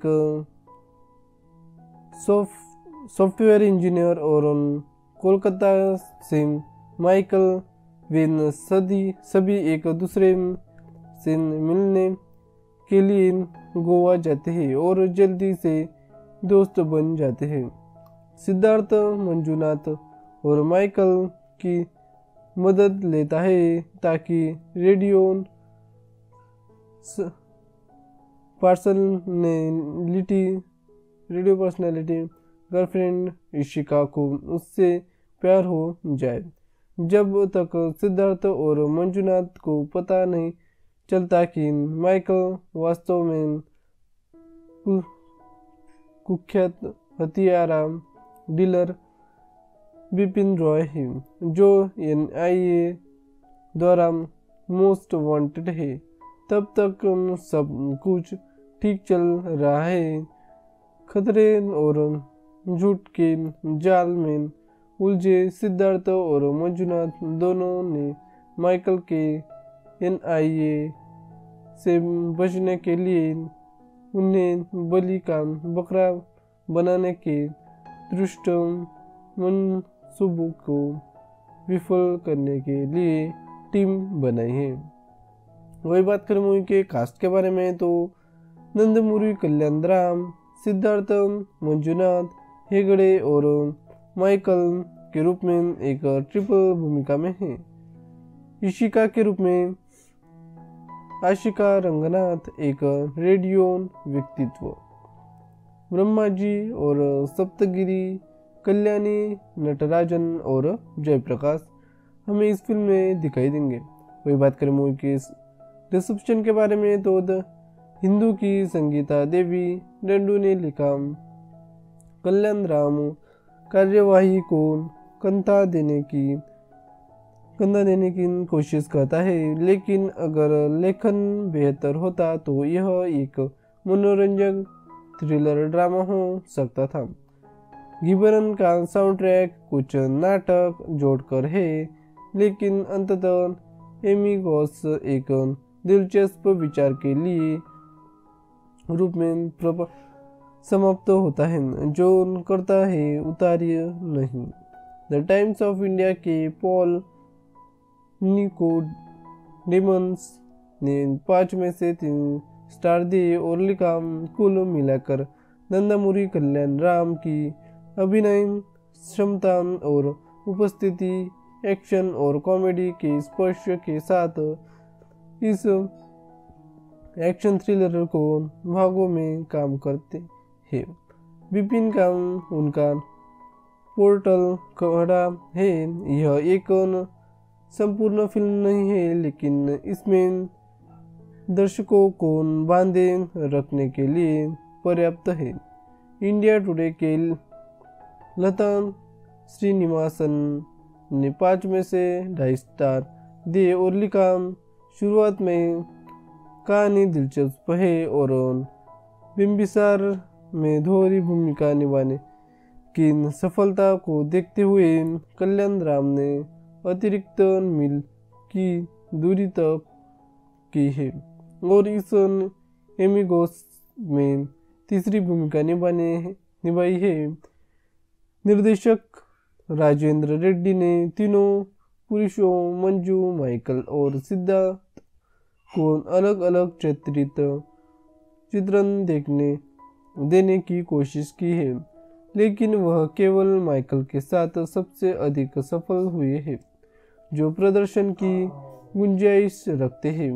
S1: सॉफ्टवेयर इंजीनियर और कोलकाता से माइकल वेन सभी एक दूसरे से मिलने के लिए गोवा जाते हैं और जल्दी से दोस्त बन जाते हैं। सिद्धार्थ मंजुनाथ और माइकल की मदद लेता है ताकि रेडियो पर्सनालिटी गर्लफ्रेंड इशिका को उससे प्यार हो जाए। जब तक सिद्धार्थ और मंजुनाथ को पता नहीं चलता कि माइकल वास्तव में कुख्यात हथियारा डीलर बिपिन रॉय है, जो NIA द्वारा मोस्ट वांटेड है, तब तक सब कुछ ठीक चल रहा है। खतरे और झूठ के जाल में उलझे सिद्धार्थ और मंजुनाथ दोनों ने माइकल के NIA से बचने के लिए उन्हें बलि का बकरा बनाने के दुष्ट मंसूबों को विफल करने के लिए टीम बनाई है। वही बात करें मूवी के कास्ट के बारे में तो नंदमुरी कल्याण राम, सिद्धार्थ मंजुनाथ हेगड़े और माइकल के रूप में एक ट्रिपल भूमिका में है। इशिका के रूप में आशिका रंगनाथ, एक रेडियो व्यक्तित्व, ब्रह्मा जी और सप्तगिरी कल्याणी नटराजन और जयप्रकाश हमें इस फिल्म में दिखाई देंगे। वही बात करें मूवी के रिसेप्शन के बारे में तो हिंदू की संगीता देवी डंडू ने लिखा, कल्याण राम कार्यवाही को कंधा देने की कोशिश करता है, लेकिन अगर लेखन बेहतर होता तो यह एक मनोरंजक थ्रिलर ड्रामा हो सकता था। गिबरन का साउंडट्रैक कुछ नाटक जोड़कर है, लेकिन अंततः एमिगोस एक दिलचस्प विचार के लिए रूप में समाप्त होता है, जो करता है उतार्य नहीं। द टाइम्स ऑफ इंडिया के पॉल निकोडेमस ने 5 में से 3 स्टार दिए और लिखा, कुल मिलाकर नंदमुरी कल्याण राम की अभिनय क्षमता और उपस्थिति एक्शन और कॉमेडी के स्पर्श के साथ इस एक्शन थ्रिलर को भागों में काम करते हैं। बिपिन का उनका पोर्टल खड़ा है। यह एक संपूर्ण फिल्म नहीं है, लेकिन इसमें दर्शकों को बांधे रखने के लिए पर्याप्त है। इंडिया टुडे के लता श्रीनिवासन ने 5 में से 2.5 स्टार दिए और लिखा, शुरुआत में कहानी दिलचस्प है और बिम्बिसार में दोहरी भूमिका निभाने की सफलता को देखते हुए कल्याण राम ने अतिरिक्त मील की दूरी तक की है और इस एमिगोस में तीसरी भूमिका निभाई है। निर्देशक राजेंद्र रेड्डी ने तीनों पुरुषों मंजू, माइकल और सिद्धार्थ को अलग अलग चित्रण देने की कोशिश की है, लेकिन वह केवल माइकल के साथ सबसे अधिक सफल हुए हैं, जो प्रदर्शन की गुंजाइश रखते हैं।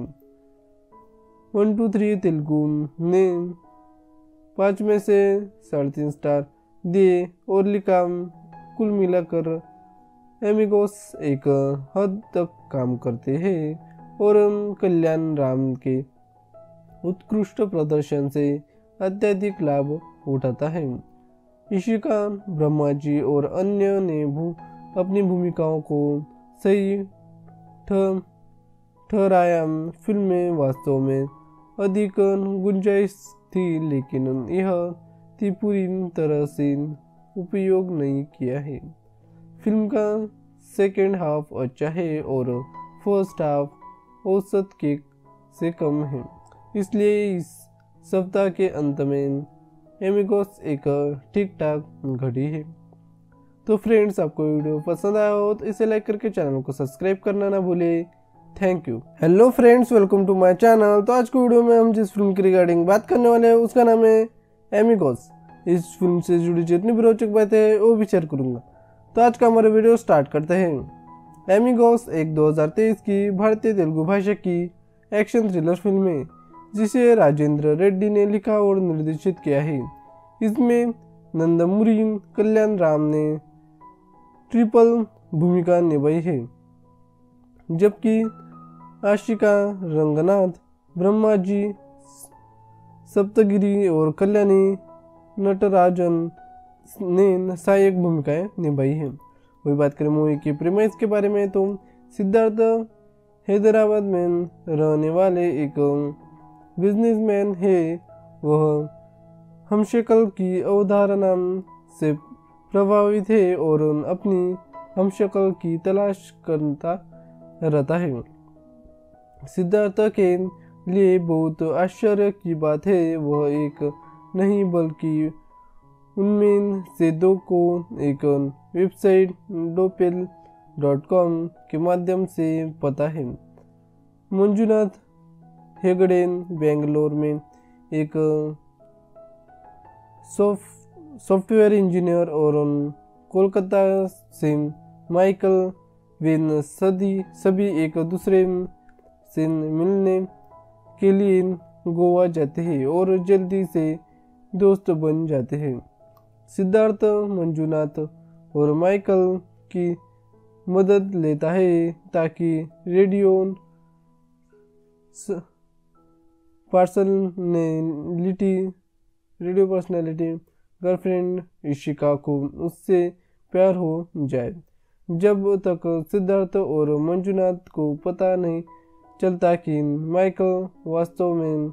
S1: 123 तेलुगु ने 5 में से 3.5 स्टार दिए और लिखा, कुल मिलाकर एमिगोस एक हद तक काम करते हैं और कल्याण राम के उत्कृष्ट प्रदर्शन से अत्यधिक लाभ उठाता है। इशिका, ब्रह्मा जी और अन्य ने अपनी भूमिकाओं को सही ठहराया। फिल्म में वास्तव में अधिक गुंजाइश थी, लेकिन यह थी पूरी तरह से उपयोग नहीं किया है। फिल्म का सेकेंड हाफ अच्छा है और फर्स्ट हाफ औसत के से कम है, इसलिए इस सप्ताह के अंत में एमिगोस एक ठीक ठाक घड़ी है। तो फ्रेंड्स, आपको वीडियो पसंद आया हो तो इसे लाइक करके चैनल को सब्सक्राइब करना ना भूले। Thank you. Hello friends, welcome to my channel. तो आज की वीडियो में हम जिस फिल्म की रिगार्डिंग बात करने वाले हैं उसका नाम है एमिगोस। इस फिल्म से जुड़ी जितनी भी रोचक बातें हैं वो भी शेयर करूंगा। तो आज का हमारा वीडियो स्टार्ट करते हैं। एमिगोस एक 2023 की भारतीय तेलुगु भाषा की एक्शन थ्रिलर फिल्म है जिसे राजेंद्र रेड्डी ने लिखा और निर्देशित किया है। इसमें नंदमुरी कल्याण राम ने ट्रिपल भूमिका निभाई है, जबकि आशिका रंगनाथ, ब्रह्माजी सप्तगिरी और कल्याणी नटराजन ने सहायक भूमिकाएं निभाई है। वही बात करें मूवी की प्रीमाइस के बारे में तो सिद्धार्थ हैदराबाद में रहने वाले एक बिजनेसमैन है। वह हमशक्ल की अवधारणा से प्रभावित है और अपनी हमशक्ल की तलाश करता रहता है। सिद्धार्थ के लिए बहुत आश्चर्य की बात है, वह एक नहीं बल्कि उनमें से दो को एक वेबसाइट doppel.com के माध्यम से पता है। मंजुनाथ हेगड़े बेंगलोर में एक सॉफ्टवेयर इंजीनियर और कोलकाता से माइकल वेन सभी एक दूसरे से मिलने के लिए गोवा जाते हैं और जल्दी से दोस्त बन जाते हैं। सिद्धार्थ मंजुनाथ और माइकल की मदद लेता है ताकि रेडियो पर्सनालिटी गर्लफ्रेंड इशिका को उससे प्यार हो जाए। जब तक सिद्धार्थ और मंजुनाथ को पता नहीं चलता कि माइकल वास्तव में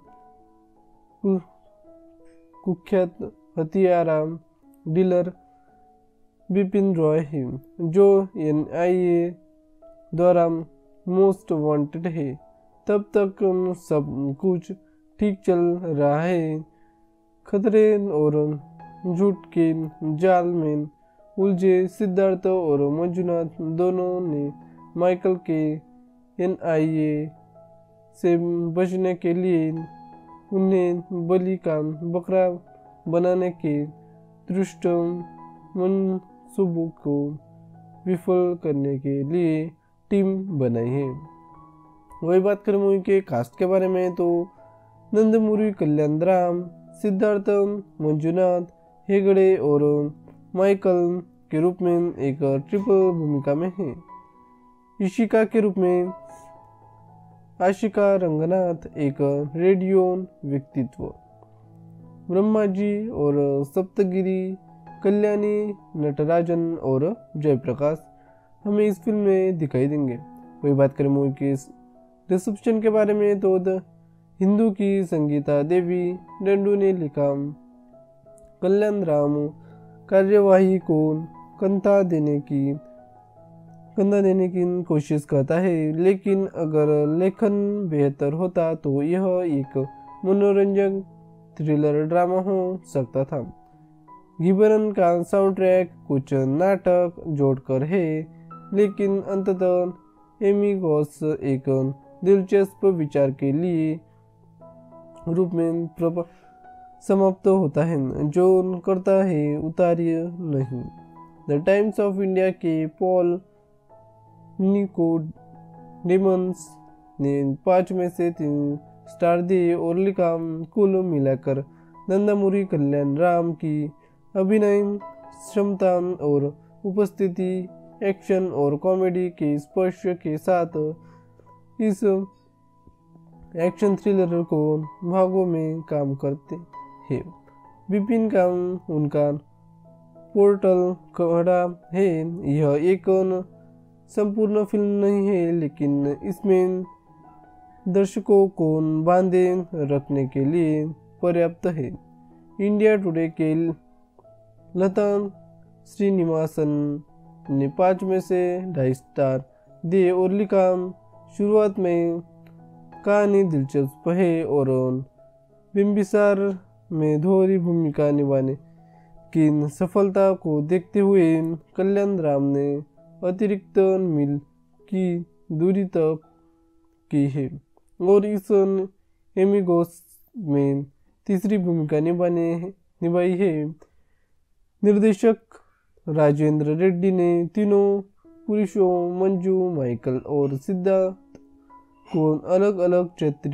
S1: कुख्यात हथियारा डीलर बिपिन रॉय है, जो NIA द्वारा मोस्ट वांटेड है, तब तक सब कुछ ठीक चल रहा है। खतरे और झूठ के जाल में उलझे सिद्धार्थ और मंजुनाथ दोनों ने माइकल के NIA से बचने के लिए उन्हें बलि का बकरा बनाने के दुष्ट मंसूबों को विफल करने के लिए टीम बनाई है। वही बात करें मूवी के कास्ट के बारे में तो नंदमुरी कल्याण राम, सिद्धार्थ मंजुनाथ हेगड़े और माइकल के रूप में एक ट्रिपल भूमिका में है। इशिका के रूप में आशिका रंगनाथ एक रेडियो व्यक्तित्व, ब्रह्माजी और सप्तगिरी कल्याणी नटराजन और जयप्रकाश हमें इस फिल्म में दिखाई देंगे। वही बात करें मूवी के रिसेप्शन के बारे में तो हिंदू की संगीता देवी डंडू ने लिखा। कल्याण राम कार्यवाही को कंधा देने की कोशिश करता है, लेकिन अगर लेखन बेहतर होता तो यह एक मनोरंजक थ्रिलर ड्रामा हो सकता था। गिबरन का साउंडट्रैक कुछ नाटक जोड़कर है, लेकिन अंततः एमिगोस एक दिलचस्प विचार के लिए रूप में समाप्त होता है, जो करता है उतारिय नहीं। द टाइम्स ऑफ इंडिया के पॉल निकोडेमस ने 5 में से 3 स्टार दिए और लिखा, कुल मिलाकर नंदमुरी कल्याण राम की अभिनय क्षमता और उपस्थिति एक्शन और कॉमेडी के स्पर्श के साथ इस एक्शन थ्रिलर को भागों में काम करते हैं। विपिन का उनका पोर्टल खड़ा है। यह एक संपूर्ण फिल्म नहीं है, लेकिन इसमें दर्शकों को बांधे रखने के लिए पर्याप्त है। इंडिया टुडे के लता श्रीनिवासन ने 5 में से 2.5 स्टार दिए और लिखा, शुरुआत में कहानी दिलचस्प है और बिम्बिसार में दोहरी भूमिका निभाने की सफलता को देखते हुए कल्याण राम ने अतिरिक्त मील की दूरी तक की है और इस एमिगोस में तीसरी भूमिका निभाई है। निर्देशक राजेंद्र रेड्डी ने तीनों पुरुषों मंजू, माइकल और सिद्धार्थ को अलग अलग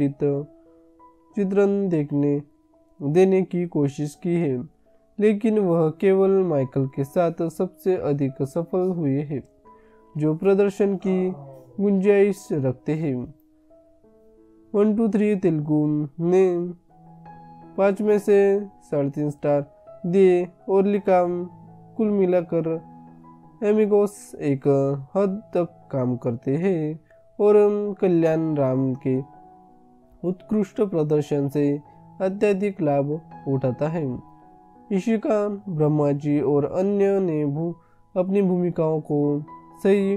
S1: चित्रण देने की कोशिश की है, लेकिन वह केवल माइकल के साथ सबसे अधिक सफल हुए हैं, जो प्रदर्शन की गुंजाइश रखते हैं। 1 2 3 तेलुगु ने 5 में से 3.5 स्टार दिए और लिखा, कुल मिलाकर एमिगोस एक हद तक काम करते हैं और कल्याण राम के उत्कृष्ट प्रदर्शन से अत्यधिक लाभ उठाता है। इशिका, ब्रह्माजी और अन्य ने अपनी भूमिकाओं को सही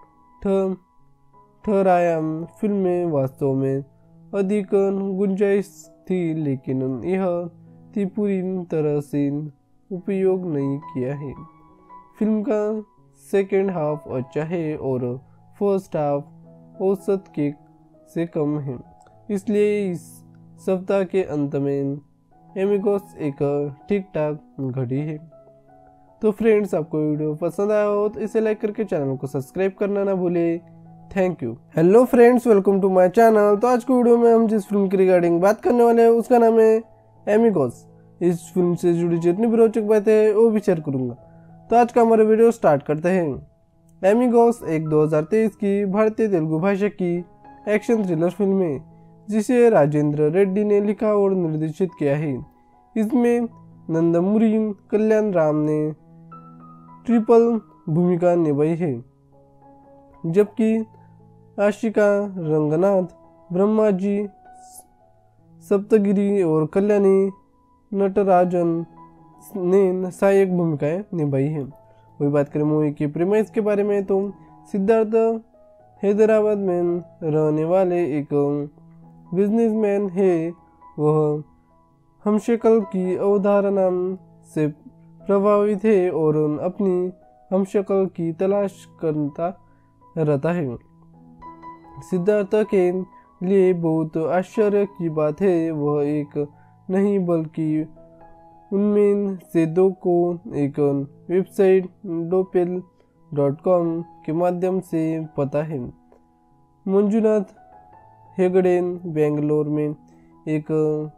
S1: ठहराया। फिल्म में वास्तव में अधिक गुंजाइश थी, लेकिन यह पूरी तरह से उपयोग नहीं किया है। फिल्म का सेकेंड हाफ अच्छा है और फर्स्ट हाफ औसत के से कम है, इसलिए इस सप्ताह के अंत में एमिगोस एक ठीक ठाक घड़ी है। तो फ्रेंड्स, आपको वीडियो पसंद आया हो तो इसे लाइक करके चैनल को सब्सक्राइब करना ना भूले। Thank you. Hello friends, welcome to my channel. तो आज की वीडियो में हम जिस फिल्म की रिगार्डिंग बात करने वाले हैं उसका नाम है एमिगोस। इस फिल्म से जुड़ी जितनी भी रोचक बातें हैं वो भी शेयर करूंगा। तो आज का हमारा वीडियो स्टार्ट करते हैं। एमिगोस एक 2023 की भारतीय तेलुगु भाषा की एक्शन थ्रिलर फिल्म है, जिसे राजेंद्र रेड्डी ने लिखा और निर्देशित किया है। इसमें नंदमुरी कल्याण राम ने ट्रिपल भूमिका निभाई है, जबकि आशिका रंगनाथ, ब्रह्माजी सप्तगिरी और कल्याणी नटराजन ने सहायक भूमिकाएं निभाई है। वही बात करें मूवी की प्रीमाइस के बारे में, तो सिद्धार्थ हैदराबाद में रहने वाले एक बिजनेसमैन है। वह हमशक्ल की अवधारणा से प्रभावित है और अपनी हमशक्ल की तलाश करता रहता है। सिद्धार्थ के लिए बहुत आश्चर्य की बात है, वह एक नहीं बल्कि उनमें से 2 को एक वेबसाइट doppel.com के माध्यम से पता है। मंजुनाथ हेगड़े बेंगलोर में एक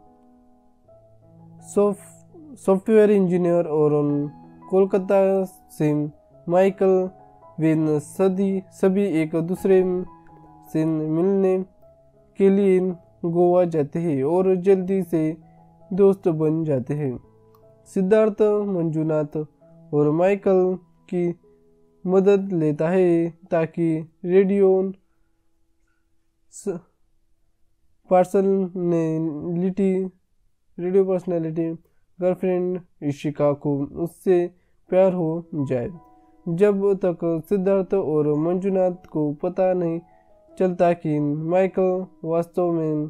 S1: सॉफ्टवेयर इंजीनियर और कोलकाता से माइकल वेन सभी एक दूसरे से मिलने के लिए गोवा जाते हैं और जल्दी से दोस्त बन जाते हैं। सिद्धार्थ मंजुनाथ और माइकल की मदद लेता है ताकि रेडियो पर्सनालिटी गर्लफ्रेंड इशिका को उससे प्यार हो जाए। जब तक सिद्धार्थ और मंजुनाथ को पता नहीं चलता कि माइकल वास्तव में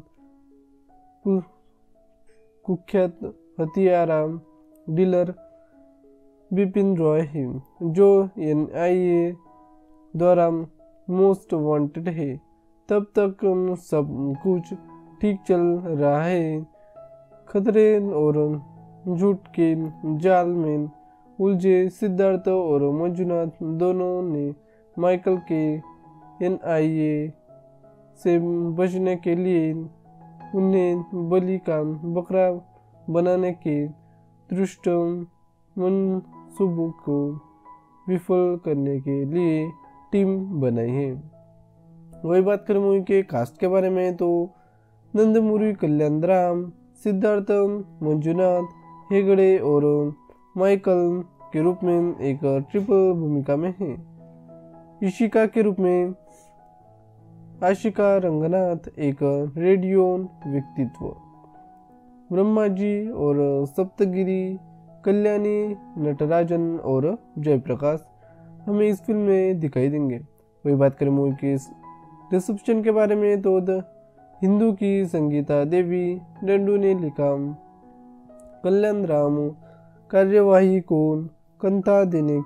S1: कुख्यात हथियारा डीलर बिपिन रॉय है, जो NIA द्वारा मोस्ट वांटेड है। तब तक सब कुछ ठीक चल रहा है। खतरे और झूठ के जाल में उलझे सिद्धार्थ और मंजुनाथ दोनों ने माइकल के NIA से बचने के लिए उन्हें बलि का बकरा बनाने के दुष्ट मंसूबों को विफल करने के लिए टीम बनाई है। वही बात करें मूवी के कास्ट के बारे में, तो नंदमुरी कल्याण राम, सिद्धार्थ मंजुनाथ हेगड़े और माइकल के रूप में एक ट्रिपल भूमिका में है। इशिका के रूप में आशिका रंगनाथ एक रेडियो व्यक्तित्व, ब्रह्माजी और सप्तगिरी, कल्याणी, नटराजन और जयप्रकाश हमें इस फिल्म में दिखाई देंगे। वही बात करें मूवी के रिसेप्शन के बारे में तो हिंदू की संगीता देवी डंडू ने लिखा, कल्याण राम कार्यवाही को कंधा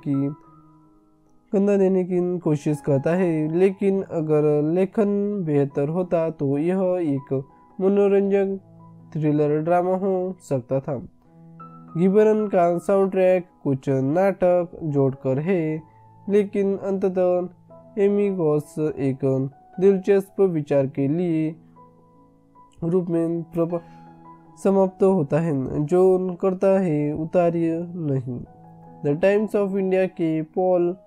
S1: देने की कोशिश करता है, लेकिन अगर लेखन बेहतर होता तो यह एक मनोरंजक थ्रिलर ड्रामा हो सकता था। गिबरन का साउंडट्रैक कुछ नाटक जोड़कर है, लेकिन अंततः एमिगोस एक दिलचस्प विचार के लिए रूप में समाप्त होता है, जो करता है उतार्य नहीं। द टाइम्स ऑफ इंडिया के पॉल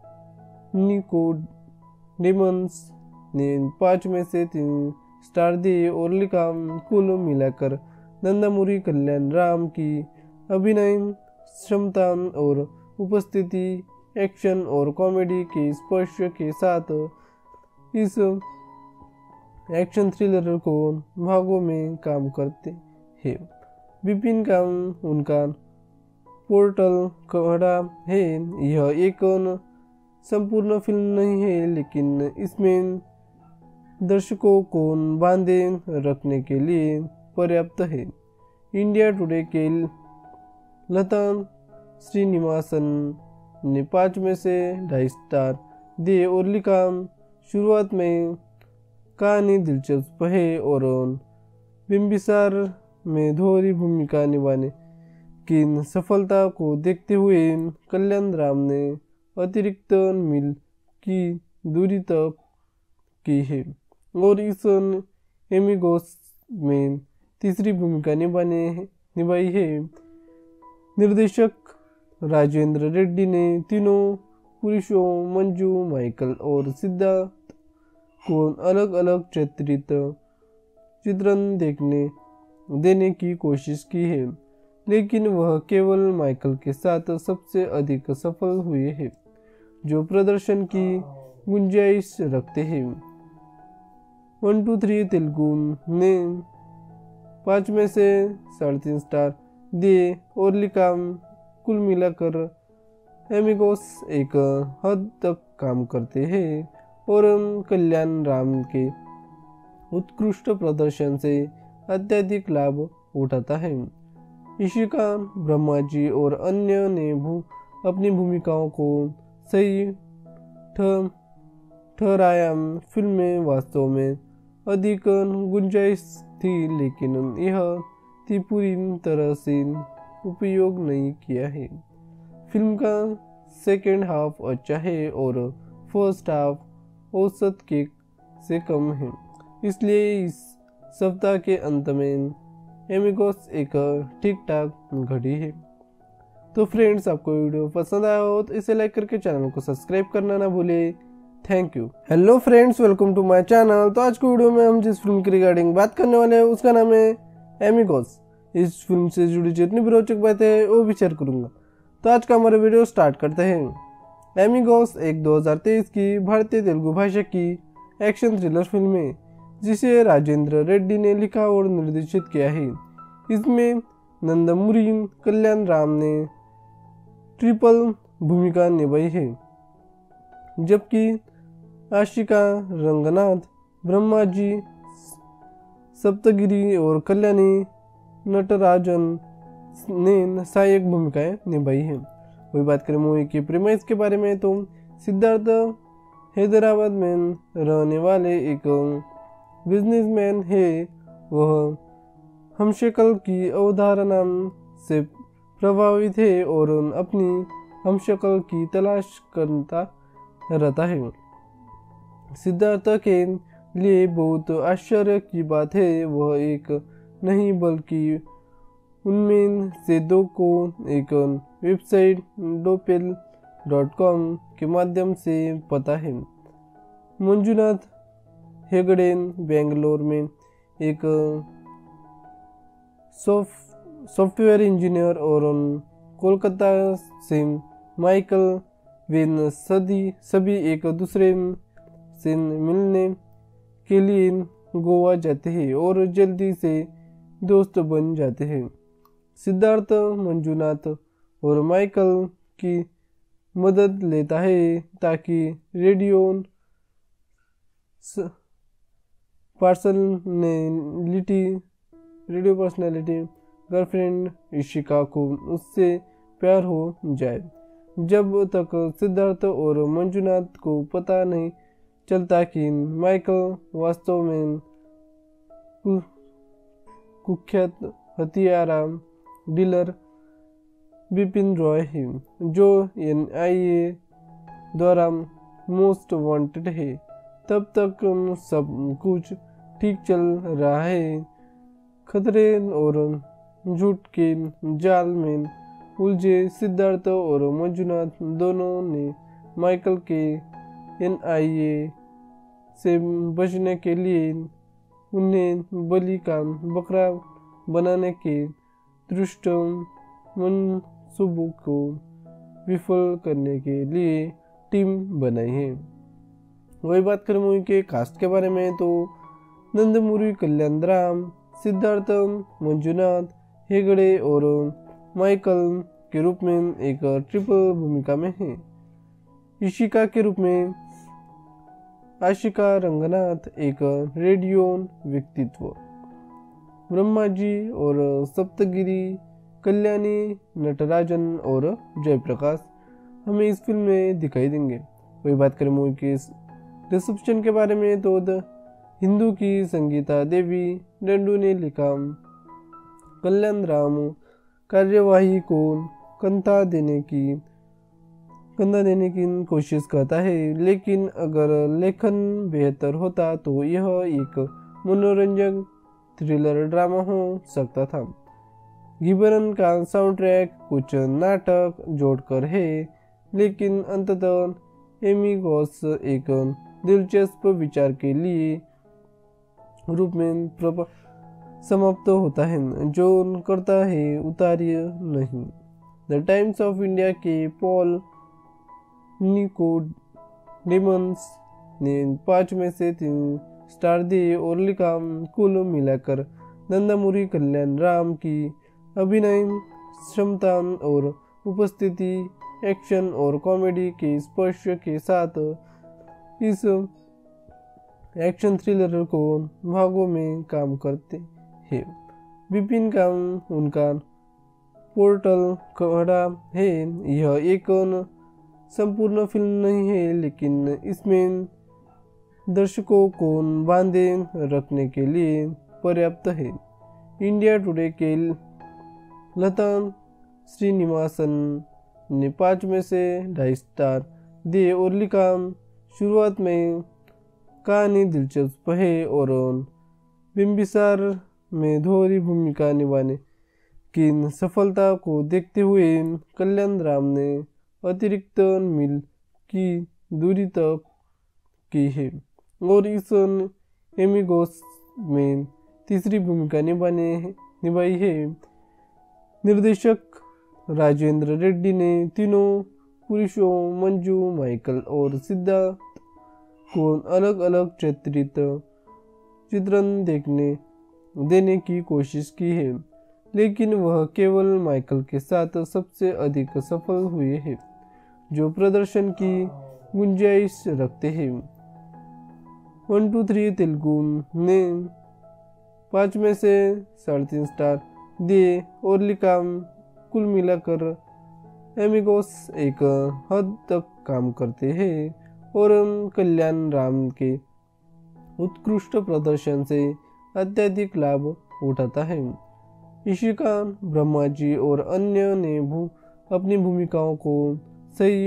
S1: निकोडेमस ने 5 में से 3 स्टार दिए और लिखा, कुल मिलाकर नंदामुरी कल्याण राम की अभिनय क्षमता और उपस्थिति एक्शन और कॉमेडी के स्पर्श के साथ इस एक्शन थ्रिलर को भागों में काम करते हैं। विपिन का उनका पोर्टल खड़ा है। यह एक संपूर्ण फिल्म नहीं है, लेकिन इसमें दर्शकों को बांधे रखने के लिए पर्याप्त है। इंडिया टुडे के लता श्रीनिवासन ने 5 में से 2.5 स्टार दिए और लिखा, शुरुआत में कहानी दिलचस्प है और बिंबिसार में दोहरी भूमिका निभाने की सफलता को देखते हुए कल्याण राम ने अतिरिक्त मील की दूरी तक की है और इस एमिगोस में तीसरी भूमिका निभाई है। निर्देशक राजेंद्र रेड्डी ने तीनों पुरुषों मंजू, माइकल और सिद्धार्थ को अलग अलग चित्रण देने की कोशिश की है, लेकिन वह केवल माइकल के साथ सबसे अधिक सफल हुए हैं, जो प्रदर्शन की गुंजाइश रखते हैं। 1 2 3 तेलुगु ने 5 में से 3.5 स्टार दिए और लिखा, कुल मिलाकर एमिगोस एक हद तक काम करते हैं और कल्याण राम के उत्कृष्ट प्रदर्शन से अत्यधिक लाभ उठाता है। इशिका, ब्रह्माजी और अन्य ने अपनी भूमिकाओं को सही ठहराया। फिल्म में वास्तव में अधिक गुंजाइश थी, लेकिन यह पूरी तरह से उपयोग नहीं किया है। फिल्म का सेकेंड हाफ अच्छा है और फर्स्ट हाफ औसत के से कम है, इसलिए इस सप्ताह के अंत में एमिगोस एक ठीक ठाक घड़ी है। तो फ्रेंड्स, आपको वीडियो पसंद आया हो तो इसे लाइक करके चैनल को सब्सक्राइब करना ना भूले। Thank you. Hello friends, welcome to my channel. तो आज की वीडियो में हम जिस फिल्म की रिगार्डिंग बात करने वाले हैं उसका नाम है एमिगोस। इस फिल्म से जुड़ी जितनी भी रोचक बातें हैं वो भी शेयर करूंगा। तो आज का हमारा वीडियो स्टार्ट करते हैं। एमिगोस एक 2023 की भारतीय तेलुगु भाषा की एक्शन थ्रिलर फिल्म है, जिसे राजेंद्र रेड्डी ने लिखा और निर्देशित किया है। इसमें नंदमुरी कल्याण राम ने ट्रिपल भूमिका निभाई है, जबकि आशिका रंगनाथ, ब्रह्माजी, सप्तगिरी और कल्याणी नटराजन ने सहायक भूमिकाएं निभाई है। वही बात करें मूवी की प्रीमाइस के बारे में तो सिद्धार्थ हैदराबाद में रहने वाले एक बिजनेसमैन है। वह हमशक्ल की अवधारणा से प्रभावित है और अपनी हमशक्ल की तलाश करता रहता है। सिद्धार्थ के लिए बहुत आश्चर्य की बात है, वह एक नहीं बल्कि उनमें से 2 को एक वेबसाइट doppel.com के माध्यम से पता है। मंजुनाथ हेगड़े बेंगलोर में एक सॉफ्टवेयर इंजीनियर और कोलकाता से माइकल वेन सभी एक दूसरे से मिलने के लिए गोवा जाते हैं और जल्दी से दोस्त बन जाते हैं। सिद्धार्थ मंजुनाथ और माइकल की मदद लेता है ताकि रेडियो पर्सनालिटी गर्लफ्रेंड इशिका को उससे प्यार हो जाए। जब तक सिद्धार्थ और मंजुनाथ को पता नहीं चलता कि माइकल वास्तव में कुख्यात हथियारा डीलर बिपिन रॉय है, जो NIA द्वारा मोस्ट वांटेड है, तब तक सब कुछ ठीक चल रहा है। खतरे और झूठ के जाल में उलझे सिद्धार्थ और मंजुनाथ दोनों ने माइकल के NIA से बचने के लिए उन्हें बलि का बकरा बनाने के दुष्ट मंसूबों को विफल करने के लिए टीम बनाई है। वही बात करें मूवी के कास्ट के बारे में तो नंदमुरी कल्याण राम, सिद्धार्थ मंजुनाथ हेगड़े और माइकल के रूप में एक ट्रिपल भूमिका में है। इशिका के रूप में आशिका रंगनाथ एक रेडियो व्यक्तित्व, ब्रह्मा जी और सप्तगिरी कल्याणी नटराजन और जयप्रकाश हमें इस फिल्म में दिखाई देंगे। वही बात करें मूवी के रिसेप्शन के बारे में तो हिंदू की संगीता देवी डंडू ने लिखा, कल्याण राम कार्यवाही को कंधा देने की कोशिश करता है, लेकिन अगर लेखन बेहतर होता तो यह एक मनोरंजक थ्रिलर ड्रामा हो सकता था। गिबरन का साउंडट्रैक कुछ नाटक जोड़कर है, लेकिन अंततः एमिगोस एक दिलचस्प विचार के लिए रूप में समाप्त होता है, जो करता है उतार्य नहीं। द टाइम्स ऑफ इंडिया के पॉल निकोडेमस ने 5 में से 3 स्टार दिए और लिखा, कुल मिलाकर नंदमुरी कल्याण राम की अभिनय क्षमता और उपस्थिति एक्शन और कॉमेडी के स्पर्श के साथ इस एक्शन थ्रिलर को भागों में काम करते हैं। बिपिन का उनका पोर्टल खड़ा है। यह एक संपूर्ण फिल्म नहीं है, लेकिन इसमें दर्शकों को बांधे रखने के लिए पर्याप्त है। इंडिया टुडे के लता श्रीनिवासन ने 5 में से 2.5 स्टार दिए और लिखा, शुरुआत में कहानी दिलचस्प है और बिम्बिसार में दोहरी भूमिका निभाने की सफलता को देखते हुए कल्याण राम ने अतिरिक्त मील की दूरी तक की है और इस एमिगोस में तीसरी भूमिका निभाई है। निर्देशक राजेंद्र रेड्डी ने तीनों पुरुषों मंजू, माइकल और सिद्धार्थ को अलग अलग चित्रण देने की कोशिश की है, लेकिन वह केवल माइकल के साथ सबसे अधिक सफल हुए हैं, जो प्रदर्शन की गुंजाइश रखते हैं। 1 2 3 तेलुगु ने 5 में से 3.5 स्टार दिए और लिखा, कुल मिलाकर एमिगोस एक हद तक काम करते हैं और कल्याण राम के उत्कृष्ट प्रदर्शन से अत्यधिक लाभ उठाता है। इशिका, ब्रह्मा जी और अन्य ने अपनी भूमिकाओं को सही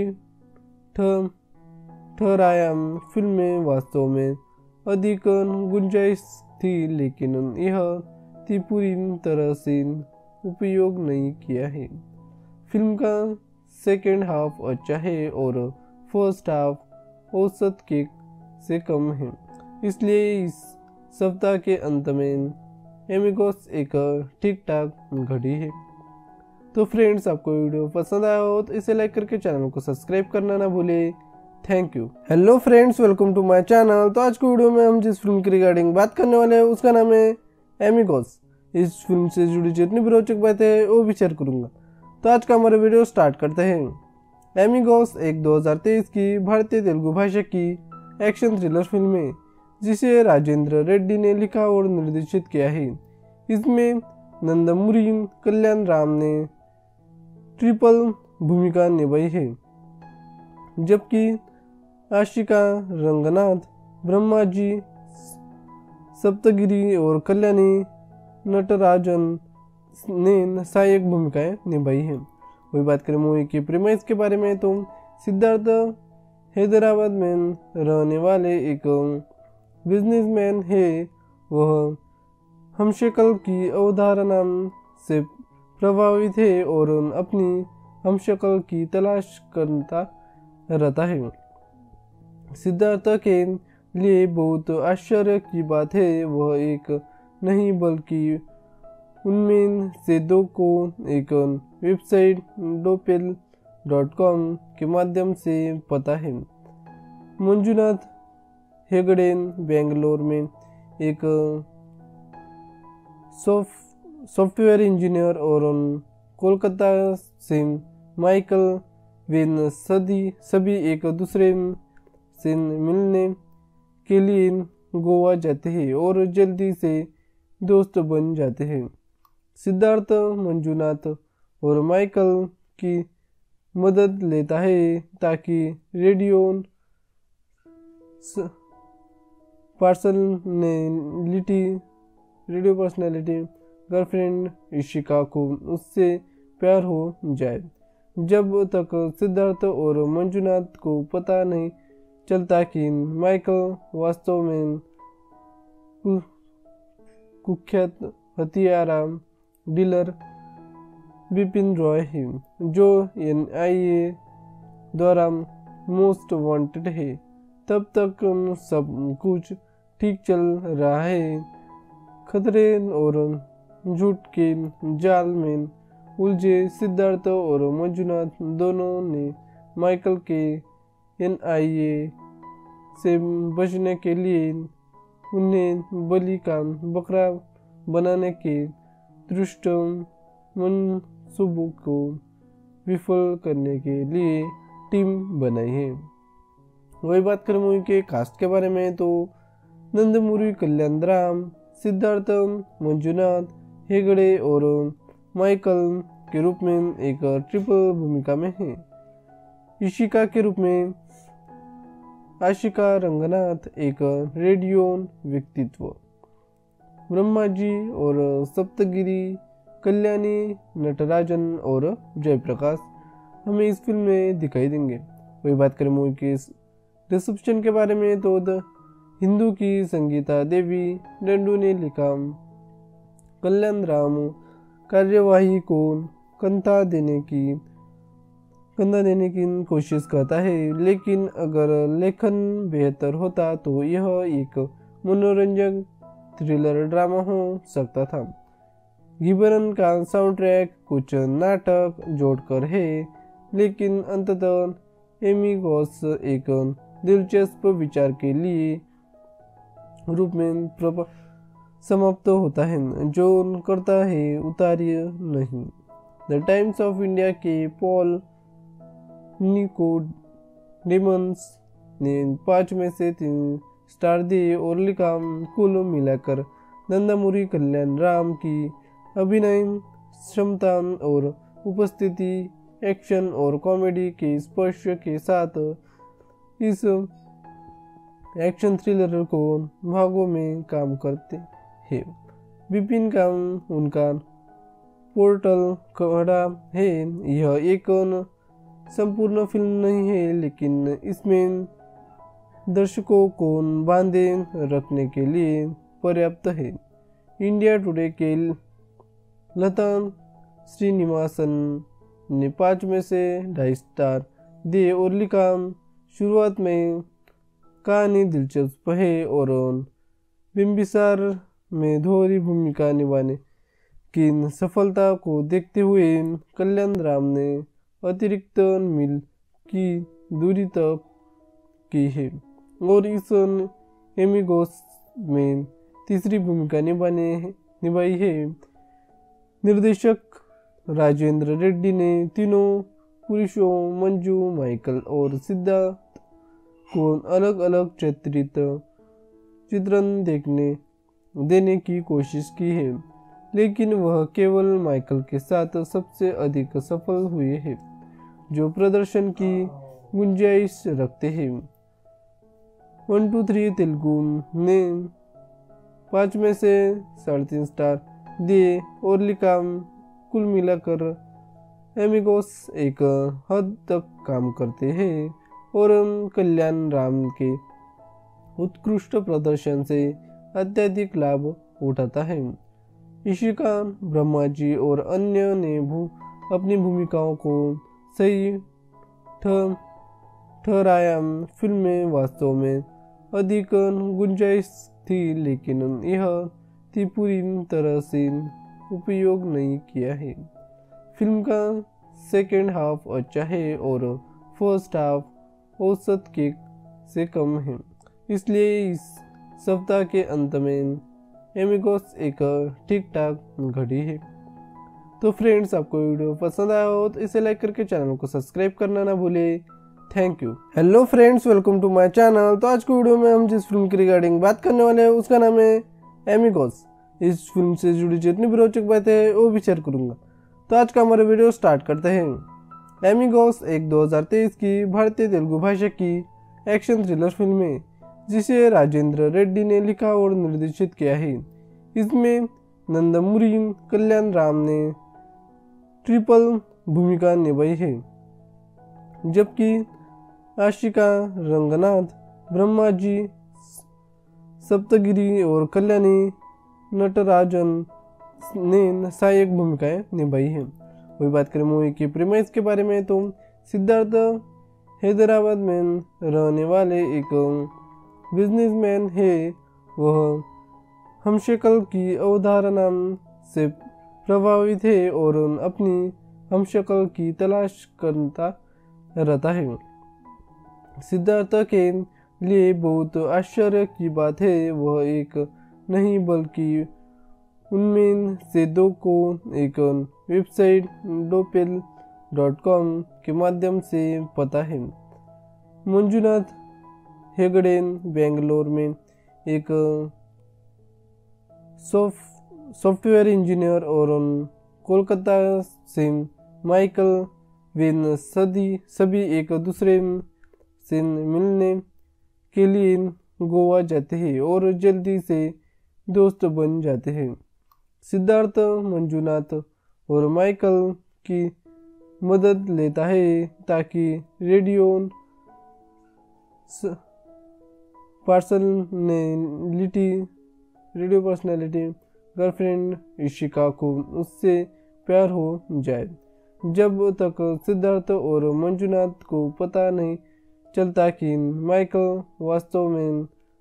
S1: ठहराया। फिल्म में वास्तव में अधिक गुंजाइश थी, लेकिन यह पूरी तरह से उपयोग नहीं किया है। फिल्म का सेकेंड हाफ अच्छा है और फर्स्ट हाफ औसत के से कम है, इसलिए इस सप्ताह के अंत में एमिगोस एक ठीक ठाक घड़ी है। तो फ्रेंड्स, आपको वीडियो पसंद आया हो तो इसे लाइक करके चैनल को सब्सक्राइब करना ना भूले। Thank you. Hello friends, welcome to my channel. तो आज की वीडियो में हम जिस फिल्म की रिगार्डिंग बात करने वाले हैं उसका नाम है एमिगोस। इस फिल्म से जुड़ी जितनी भी रोचक बातें हैं वो भी शेयर करूंगा। तो आज का हमारा वीडियो स्टार्ट करते हैं। एमिगोस एक 2023 की भारतीय तेलुगु भाषा की एक्शन थ्रिलर फिल्म है जिसे राजेंद्र रेड्डी ने लिखा और निर्देशित किया है। इसमें नंदमुरी कल्याण राम ने ट्रिपल भूमिका निभाई है, जबकि आशिका रंगनाथ, ब्रह्माजी सप्तगिरी और कल्याणी नटराजन ने सहायक भूमिकाएं निभाई हैं। वही बात करें मूवी की प्रीमाइस के बारे में तो सिद्धार्थ हैदराबाद में रहने वाले एक बिजनेसमैन है। वह हमशक्ल की अवधारणा से प्रभावित है और अपनी हमशक्ल की तलाश करता रहता है। सिद्धार्थ के लिए बहुत आश्चर्य की बात है, वह एक नहीं बल्कि उनमें से दो को एक वेबसाइट doppel.com के माध्यम से पता है। मंजुनाथ हेगड़े बेंगलोर में एक सॉफ्टवेयर इंजीनियर और कोलकाता से माइकल वेन सभी एक दूसरे से मिलने के लिए गोवा जाते हैं और जल्दी से दोस्त बन जाते हैं। सिद्धार्थ मंजुनाथ और माइकल की मदद लेता है ताकि रेडियो पर्सनालिटी गर्लफ्रेंड इशिका को उससे प्यार हो जाए। जब तक सिद्धार्थ और मंजुनाथ को पता नहीं चलता कि माइकल वास्तव में कुख्यात हथियारा डीलर बिपिन रॉय है, जो NIA द्वारा मोस्ट वांटेड है, तब तक सब कुछ ठीक चल रहा है। खतरे और झूठ के जाल में उलझे सिद्धार्थ और मंजुनाथ दोनों ने माइकल के NIA से बचने के लिए उन्हें बलि का बकरा बनाने के दुष्ट मंसूबों को विफल करने के लिए टीम बनाई है। वही बात करें मूवी के कास्ट के बारे में तो नंदमुरी कल्याण राम, सिद्धार्थ मंजुनाथ हेगड़े और माइकल के रूप में एक ट्रिपल भूमिका में है। इशिका के रूप में आशिका रंगनाथ एक रेडियो व्यक्तित्व, ब्रह्माजी और सप्तगिरी कल्याणी नटराजन और जयप्रकाश हमें इस फिल्म में दिखाई देंगे। वही बात करें मूवी के रिसेप्शन के बारे में तो द हिंदू की संगीता देवी डंडू ने लिखा कल्याण राम कार्यवाही को कंधा देने की कोशिश करता है, लेकिन अगर लेखन बेहतर होता तो यह एक मनोरंजक थ्रिलर ड्रामा हो सकता था। गिबरन का साउंड ट्रैक कुछ नाटक जोड़कर है, लेकिन अंततः एमिगोस एक दिलचस्प विचार के लिए रूप में समाप्त होता है, जो करता है उतारिय नहीं। द टाइम्स ऑफ इंडिया के पॉल निकोडेमस ने 5 में से 3 स्टार दिए और लिखा, कुल मिलाकर नंदमुरी कल्याण राम की अभिनय क्षमता और उपस्थिति एक्शन और कॉमेडी के स्पर्श के साथ इस एक्शन थ्रिलर को भागों में काम करते हैं। विपिन का उनका पोर्टल खड़ा है। यह एक संपूर्ण फिल्म नहीं है, लेकिन इसमें दर्शकों को बांधे रखने के लिए पर्याप्त है। इंडिया टुडे के लता श्रीनिवासन ने 5 में से 2.5 स्टार दिए और लिखा, शुरुआत में कहानी दिलचस्प है और बिम्बिसार में दोहरी भूमिका निभाने की सफलता को देखते हुए कल्याण राम ने अतिरिक्त मील की दूरी तक की है और इस एमिगोस में तीसरी भूमिका निभाई है। निर्देशक राजेंद्र रेड्डी ने तीनों पुरुषों मंजू, माइकल और सिद्धार्थ को अलग अलग चित्रण देने की कोशिश की है, लेकिन वह केवल माइकल के साथ सबसे अधिक सफल हुए हैं, जो प्रदर्शन की गुंजाइश रखते हैं। 1, 2, 3 तेलुगु ने 5 में से 3.5 स्टार दिए और लिखा, कुल मिलाकर एमिगोस एक हद तक काम करते हैं और कल्याण राम के उत्कृष्ट प्रदर्शन से अत्यधिक लाभ उठाता है। इशिका, ब्रह्माजी और अन्य ने अपनी भूमिकाओं को सही ठहराया। फिल्म में वास्तव में अधिक गुंजाइश थी, लेकिन यह पूरी तरह से उपयोग नहीं किया है। फिल्म का सेकेंड हाफ अच्छा है और फर्स्ट हाफ औसत के से कम है, इसलिए इस सप्ताह के अंत में एमिगोस एक ठीक ठाक घड़ी है। तो फ्रेंड्स, आपको वीडियो पसंद आया हो तो इसे लाइक करके चैनल को सब्सक्राइब करना ना भूले। Thank you. Hello friends, welcome to my channel. तो आज की वीडियो में हम जिस फिल्म की रिगार्डिंग बात करने वाले हैं उसका नाम है एमिगोस। इस फिल्म से जुड़ी जितनी भी रोचक बातें हैं वो भी शेयर करूंगा। तो आज का हमारा वीडियो स्टार्ट करते हैं। एमिगोस एक 2023 की भारतीय तेलुगु भाषा की एक्शन थ्रिलर फिल्म है, जिसे राजेंद्र रेड्डी ने लिखा और निर्देशित किया है। इसमें नंदमुरी कल्याण राम ने ट्रिपल भूमिका निभाई है, जबकि आशिका रंगनाथ, ब्रह्माजी, सप्तगिरी और कल्याणी नटराजन ने सहायक भूमिकाएं निभाई हैं। वही बात करें मूवी की प्रीमाइस के बारे में, तो सिद्धार्थ हैदराबाद में रहने वाले एक बिजनेसमैन है। वह हमशक्ल की अवधारणा से प्रभावित है और अपनी हमशक्ल की तलाश करता रहता है। सिद्धार्थ के लिए बहुत आश्चर्य की बात है, वह एक नहीं बल्कि उनमें से 2 को एक वेबसाइट doppel.com के माध्यम से पता है। मंजुनाथ हेगड़े बेंगलोर में एक सॉफ्टवेयर इंजीनियर और कोलकाता से माइकल वेन सभी एक दूसरे से मिलने के लिए गोवा जाते हैं और जल्दी से दोस्त बन जाते हैं। सिद्धार्थ मंजुनाथ और माइकल की मदद लेता है ताकि रेडियो पर्सनालिटी गर्लफ्रेंड इशिका को उससे प्यार हो जाए। जब तक सिद्धार्थ और मंजुनाथ को पता नहीं चलता कि माइकल वास्तव में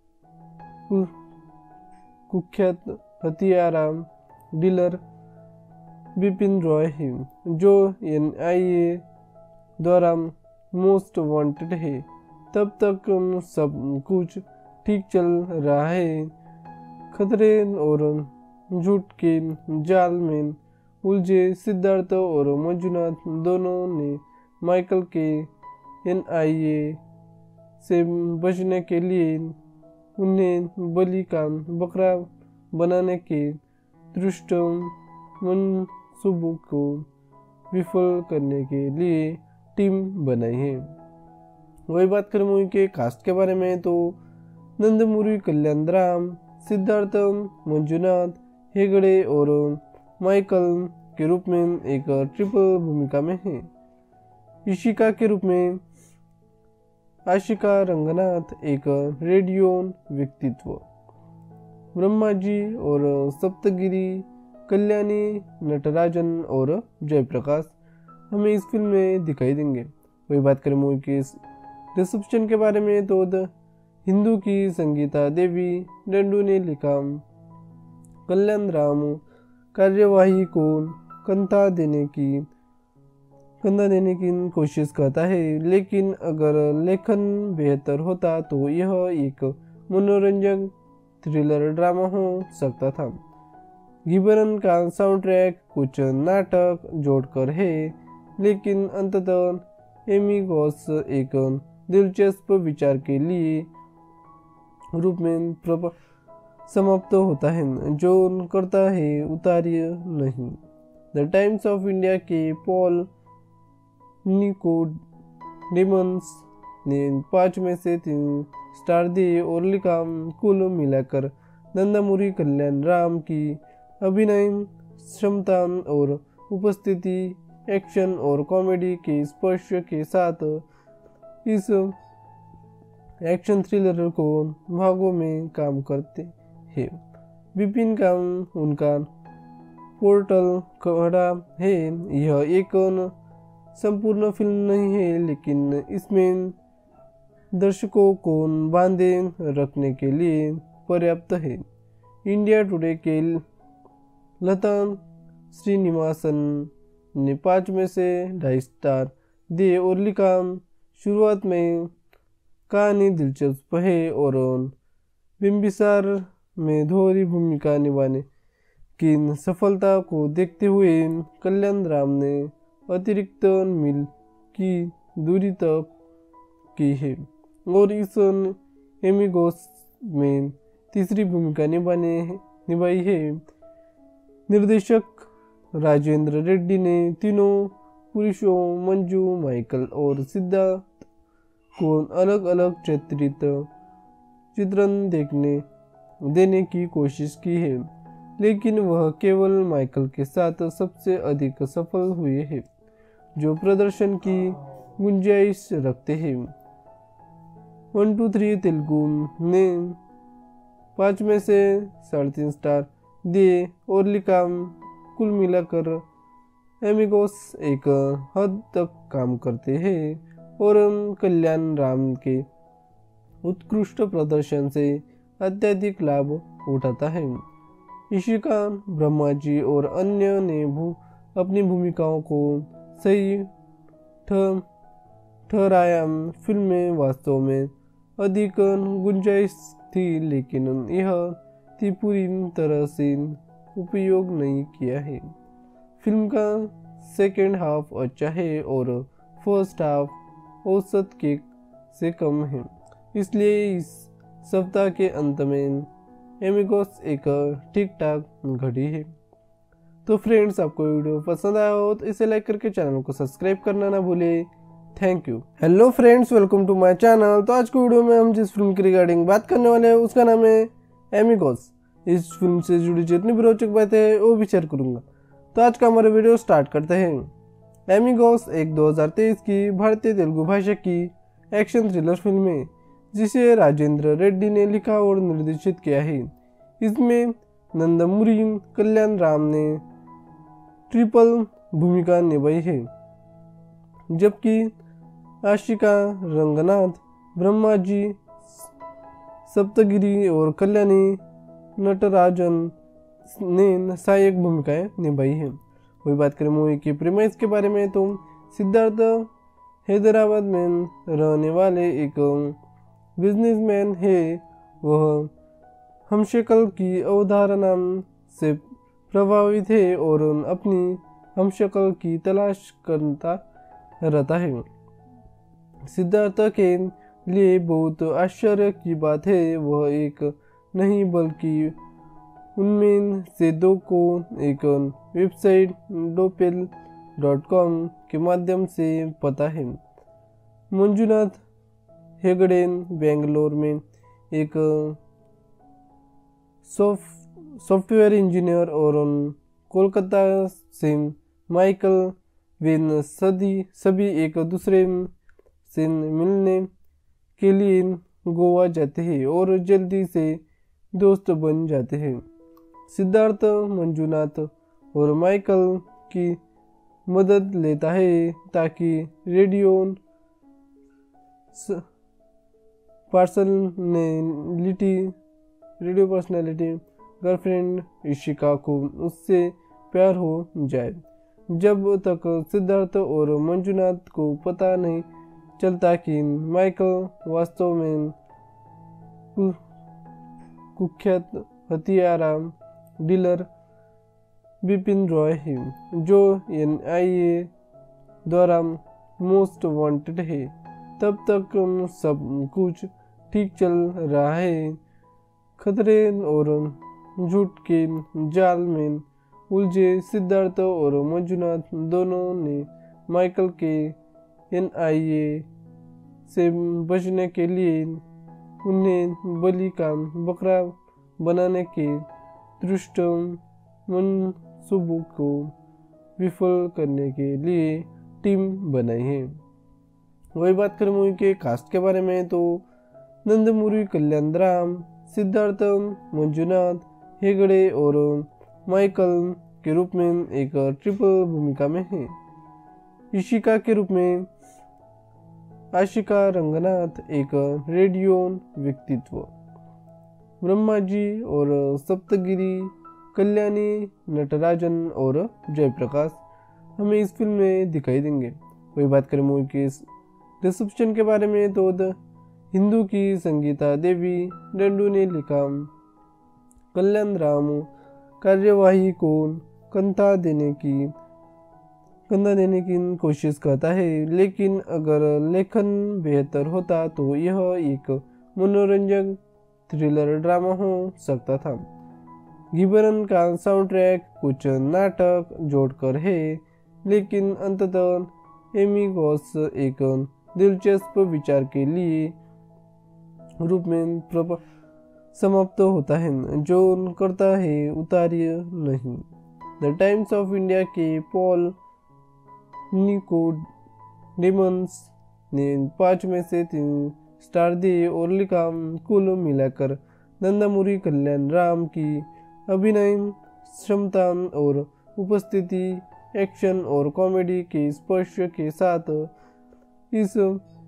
S1: कुख्यात हथियारा डीलर बिपिन रॉय है, जो NIA द्वारा मोस्ट वांटेड है, तब तक सब कुछ ठीक चल रहा है। खतरे और झूठ के जाल में उलझे सिद्धार्थ और मंजुनाथ दोनों ने माइकल के NIA से बचने के लिए उन्हें बलि का बकरा बनाने के दुष्ट मंसूबों को विफल करने के लिए टीम बनाई है। वही बात करें मूवी के कास्ट के बारे में, तो नंदमुरी कल्याण राम, सिद्धार्थ मंजुनाथ हेगड़े और माइकल के रूप में एक ट्रिपल भूमिका में है। इशिका के रूप में आशिका रंगनाथ एक रेडियो व्यक्तित्व, ब्रह्माजी और सप्तगिरी कल्याणी नटराजन और जयप्रकाश हमें इस फिल्म में दिखाई देंगे। वही बात करें मूवी के रिसेप्शन के बारे में, तो हिंदू की संगीता देवी डंडू ने लिखा, कल्याण राम कार्यवाही को कंधा देने की कंधा देने की कोशिश करता है, लेकिन अगर लेखन बेहतर होता तो यह एक मनोरंजक थ्रिलर ड्रामा हो सकता था। गिबरन का साउंड ट्रैक कुछ नाटक जोड़कर है, लेकिन अंततः एमिगोस एक दिलचस्प विचार के लिए रूप में समाप्त होता है, जो करता है उतार्य नहीं। द टाइम्स ऑफ इंडिया के पॉल निकोडेमस ने 5 में से 3 स्टार दिए और लिखा, कुल मिलाकर नंदामुरी कल्याण राम की अभिनय क्षमता और उपस्थिति एक्शन और कॉमेडी के स्पर्श के साथ इस एक्शन थ्रिलर को भागों में काम करते हैं। विपिन का उनका पोर्टल खड़ा है। यह एक संपूर्ण फिल्म नहीं है, लेकिन इसमें दर्शकों को बांधे रखने के लिए पर्याप्त है। इंडिया टुडे के लता श्रीनिवासन ने 5 में से 2.5 स्टार दिए और लिखा, शुरुआत में कहानी दिलचस्प है और बिंबिसार में दोहरी भूमिका निभाने की सफलता को देखते हुए कल्याण राम ने अतिरिक्त मील की दूरी तक की है और इस एमिगोस में तीसरी भूमिका निभाई है। निर्देशक राजेंद्र रेड्डी ने तीनों पुरुषों मंजू, माइकल और सिद्धार्थ को अलग अलग चित्रण देने की कोशिश की है, लेकिन वह केवल माइकल के साथ सबसे अधिक सफल हुए हैं, जो प्रदर्शन की गुंजाइश रखते हैं। 1 2 3 तेलुगु ने 5 में से 3.5 स्टार दिए और लिखा, कुल मिलाकर एमिगोस एक हद तक काम करते हैं और कल्याण राम के उत्कृष्ट प्रदर्शन से अत्यधिक लाभ उठाता है। इशिका, ब्रह्माजी और अन्य ने अपनी भूमिकाओं को सही ठहराया। फिल्म में वास्तव में अधिक गुंजाइश थी, लेकिन यह पूरी तरह से उपयोग नहीं किया है। फिल्म का सेकेंड हाफ अच्छा है और फर्स्ट हाफ औसत के से कम है, इसलिए इस सप्ताह के अंत में एमिगोस एक ठीक ठाक घड़ी है। तो फ्रेंड्स, आपको वीडियो पसंद आया हो तो इसे लाइक करके चैनल को सब्सक्राइब करना ना भूले। Thank you. Hello friends, welcome to my channel. तो आज की वीडियो में हम जिस फिल्म की रिगार्डिंग बात करने वाले हैं उसका नाम है एमिगोस। इस फिल्म से जुड़ी जितनी भी रोचक बातें हैं वो भी शेयर करूंगा। तो आज का हमारा वीडियो स्टार्ट करते हैं। एमिगोस एक 2023 की भारतीय तेलुगु भाषा की एक्शन थ्रिलर फिल्म है, जिसे राजेंद्र रेड्डी ने लिखा और निर्देशित किया है। इसमें नंदमुरी कल्याण राम ने ट्रिपल भूमिका निभाई है, जबकि आशिका रंगनाथ, ब्रह्माजी सप्तगिरी और कल्याणी नटराजन ने सहायक भूमिकाएं निभाई है। वही बात करें मूवी की प्रीमाइस के बारे में, तो सिद्धार्थ हैदराबाद में रहने वाले एक बिजनेसमैन है। वह हमशक्ल की अवधारणा से प्रभावित है और अपनी हमशक्ल की तलाश करता रहता है। सिद्धार्थ के लिए बहुत आश्चर्य की बात है, वह एक नहीं बल्कि उनमें से 2 को एक वेबसाइट doppel.com के माध्यम से पता है। मंजुनाथ हेगड़े बेंगलोर में एक सॉफ्टवेयर इंजीनियर और कोलकाता से माइकल वेन सभी एक दूसरे से मिलने के लिए गोवा जाते हैं और जल्दी से दोस्त बन जाते हैं। सिद्धार्थ मंजुनाथ और माइकल की मदद लेता है ताकि रेडियो पर्सनालिटी गर्लफ्रेंड इशिका को उससे प्यार हो जाए। जब तक सिद्धार्थ और मंजुनाथ को पता नहीं चलता कि माइकल वास्तव में कुख्यात हथियारा डीलर बिपिन रॉय है, जो NIA द्वारा मोस्ट वांटेड है, तब तक सब कुछ ठीक चल रहा है। खतरे और झूठ के जाल में उलझे सिद्धार्थ और मंजुनाथ दोनों ने माइकल के NIA से बचने के लिए उन्हें बलि का बकरा बनाने के दुष्ट मंसूबों को विफल करने के लिए टीम बनाई है। वही बात करें मूवी के कास्ट के बारे में तो नंदमुरी कल्याण राम, सिद्धार्थ, मंजुनाथ हेगड़े और माइकल के रूप में एक ट्रिपल भूमिका में है। इशिका के रूप में आशिका रंगनाथ, एक रेडियो व्यक्तित्व, ब्रह्मा जी और सप्तगिरी, कल्याणी, नटराजन और जयप्रकाश हमें इस फिल्म में दिखाई देंगे। वही बात करें मूवी के रिसेप्शन के बारे में तो हिंदू की संगीता देवी डंडू ने लिखा, कल्याण राम कार्यवाही को कंधा देने की कोशिश करता है, लेकिन अगर लेखन बेहतर होता तो यह एक मनोरंजक थ्रिलर ड्रामा हो सकता था। गिबरन का साउंडट्रैक कुछ नाटक जोड़कर है, लेकिन अंततः एमिगोस एक दिलचस्प विचार के लिए रूप में समाप्त होता है, जो करता है उतार्य नहीं। द टाइम्स ऑफ इंडिया के पॉल निकोडेमस ने 5 में से 3 स्टार दिए और लिखा, कुल मिलाकर नंदमुरी कल्याण राम की अभिनय क्षमता और उपस्थिति एक्शन और कॉमेडी के स्पर्श के साथ इस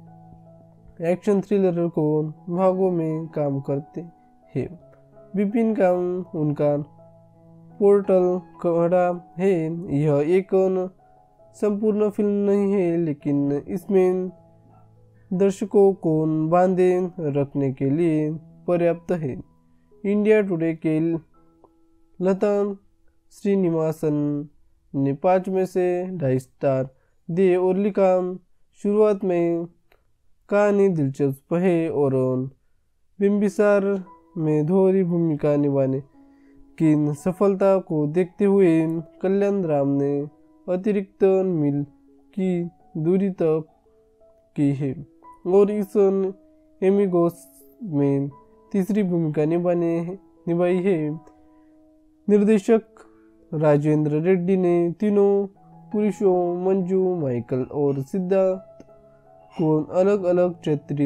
S1: एक्शन थ्रिलर को भागों में काम करते हैं। बिपिन का उनका पोर्टल खड़ा है। यह एक संपूर्ण फिल्म नहीं है, लेकिन इसमें दर्शकों को बांधे रखने के लिए पर्याप्त है। इंडिया टुडे के लता श्रीनिवासन ने 5 में से 2.5 स्टार दिए और लिखा, शुरुआत में कहानी दिलचस्प है और बिम्बिसार में दोहरी भूमिका निभाने की सफलता को देखते हुए कल्याण राम ने अतिरिक्त मील की दूरी तक की है और इस एमिगोस में तीसरी भूमिका निभाई है। निर्देशक राजेंद्र रेड्डी ने तीनों पुरुषों मंजू, माइकल और सिद्धार्थ को अलग अलग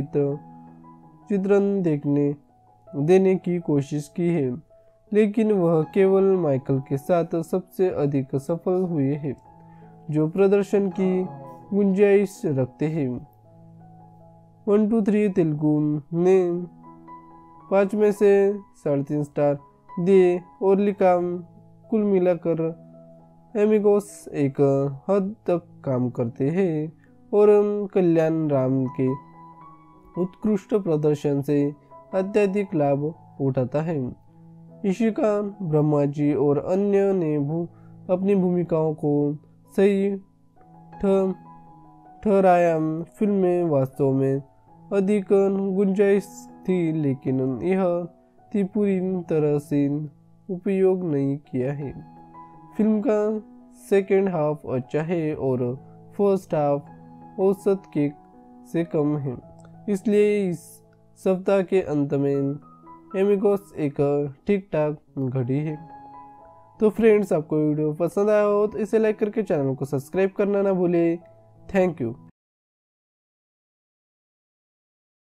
S1: चित्रण देने की कोशिश की है, लेकिन वह केवल माइकल के साथ सबसे अधिक सफल हुए हैं, जो प्रदर्शन की गुंजाइश रखते हैं। 1 2 3 तेलुगु ने 5 में से 3.5 स्टार दिए और लिखा, कुल मिलाकर एमिगोस एक हद तक काम करते हैं और कल्याण राम के उत्कृष्ट प्रदर्शन से अत्यधिक लाभ उठाता है। इशिका, ब्रह्मा जी और अन्य ने अपनी भूमिकाओं को सही ठहराया। फिल्म में वास्तव में अधिक गुंजाइश थी, लेकिन यह पूरी तरह से उपयोग नहीं किया है। फिल्म का सेकेंड हाफ अच्छा है और फर्स्ट हाफ औसत के से कम है, इसलिए इस सप्ताह के अंत में एमिगोस एक ठीक ठाक घड़ी है। तो फ्रेंड्स, आपको वीडियो पसंद आया हो तो इसे लाइक करके चैनल को सब्सक्राइब करना ना भूले। Thank you.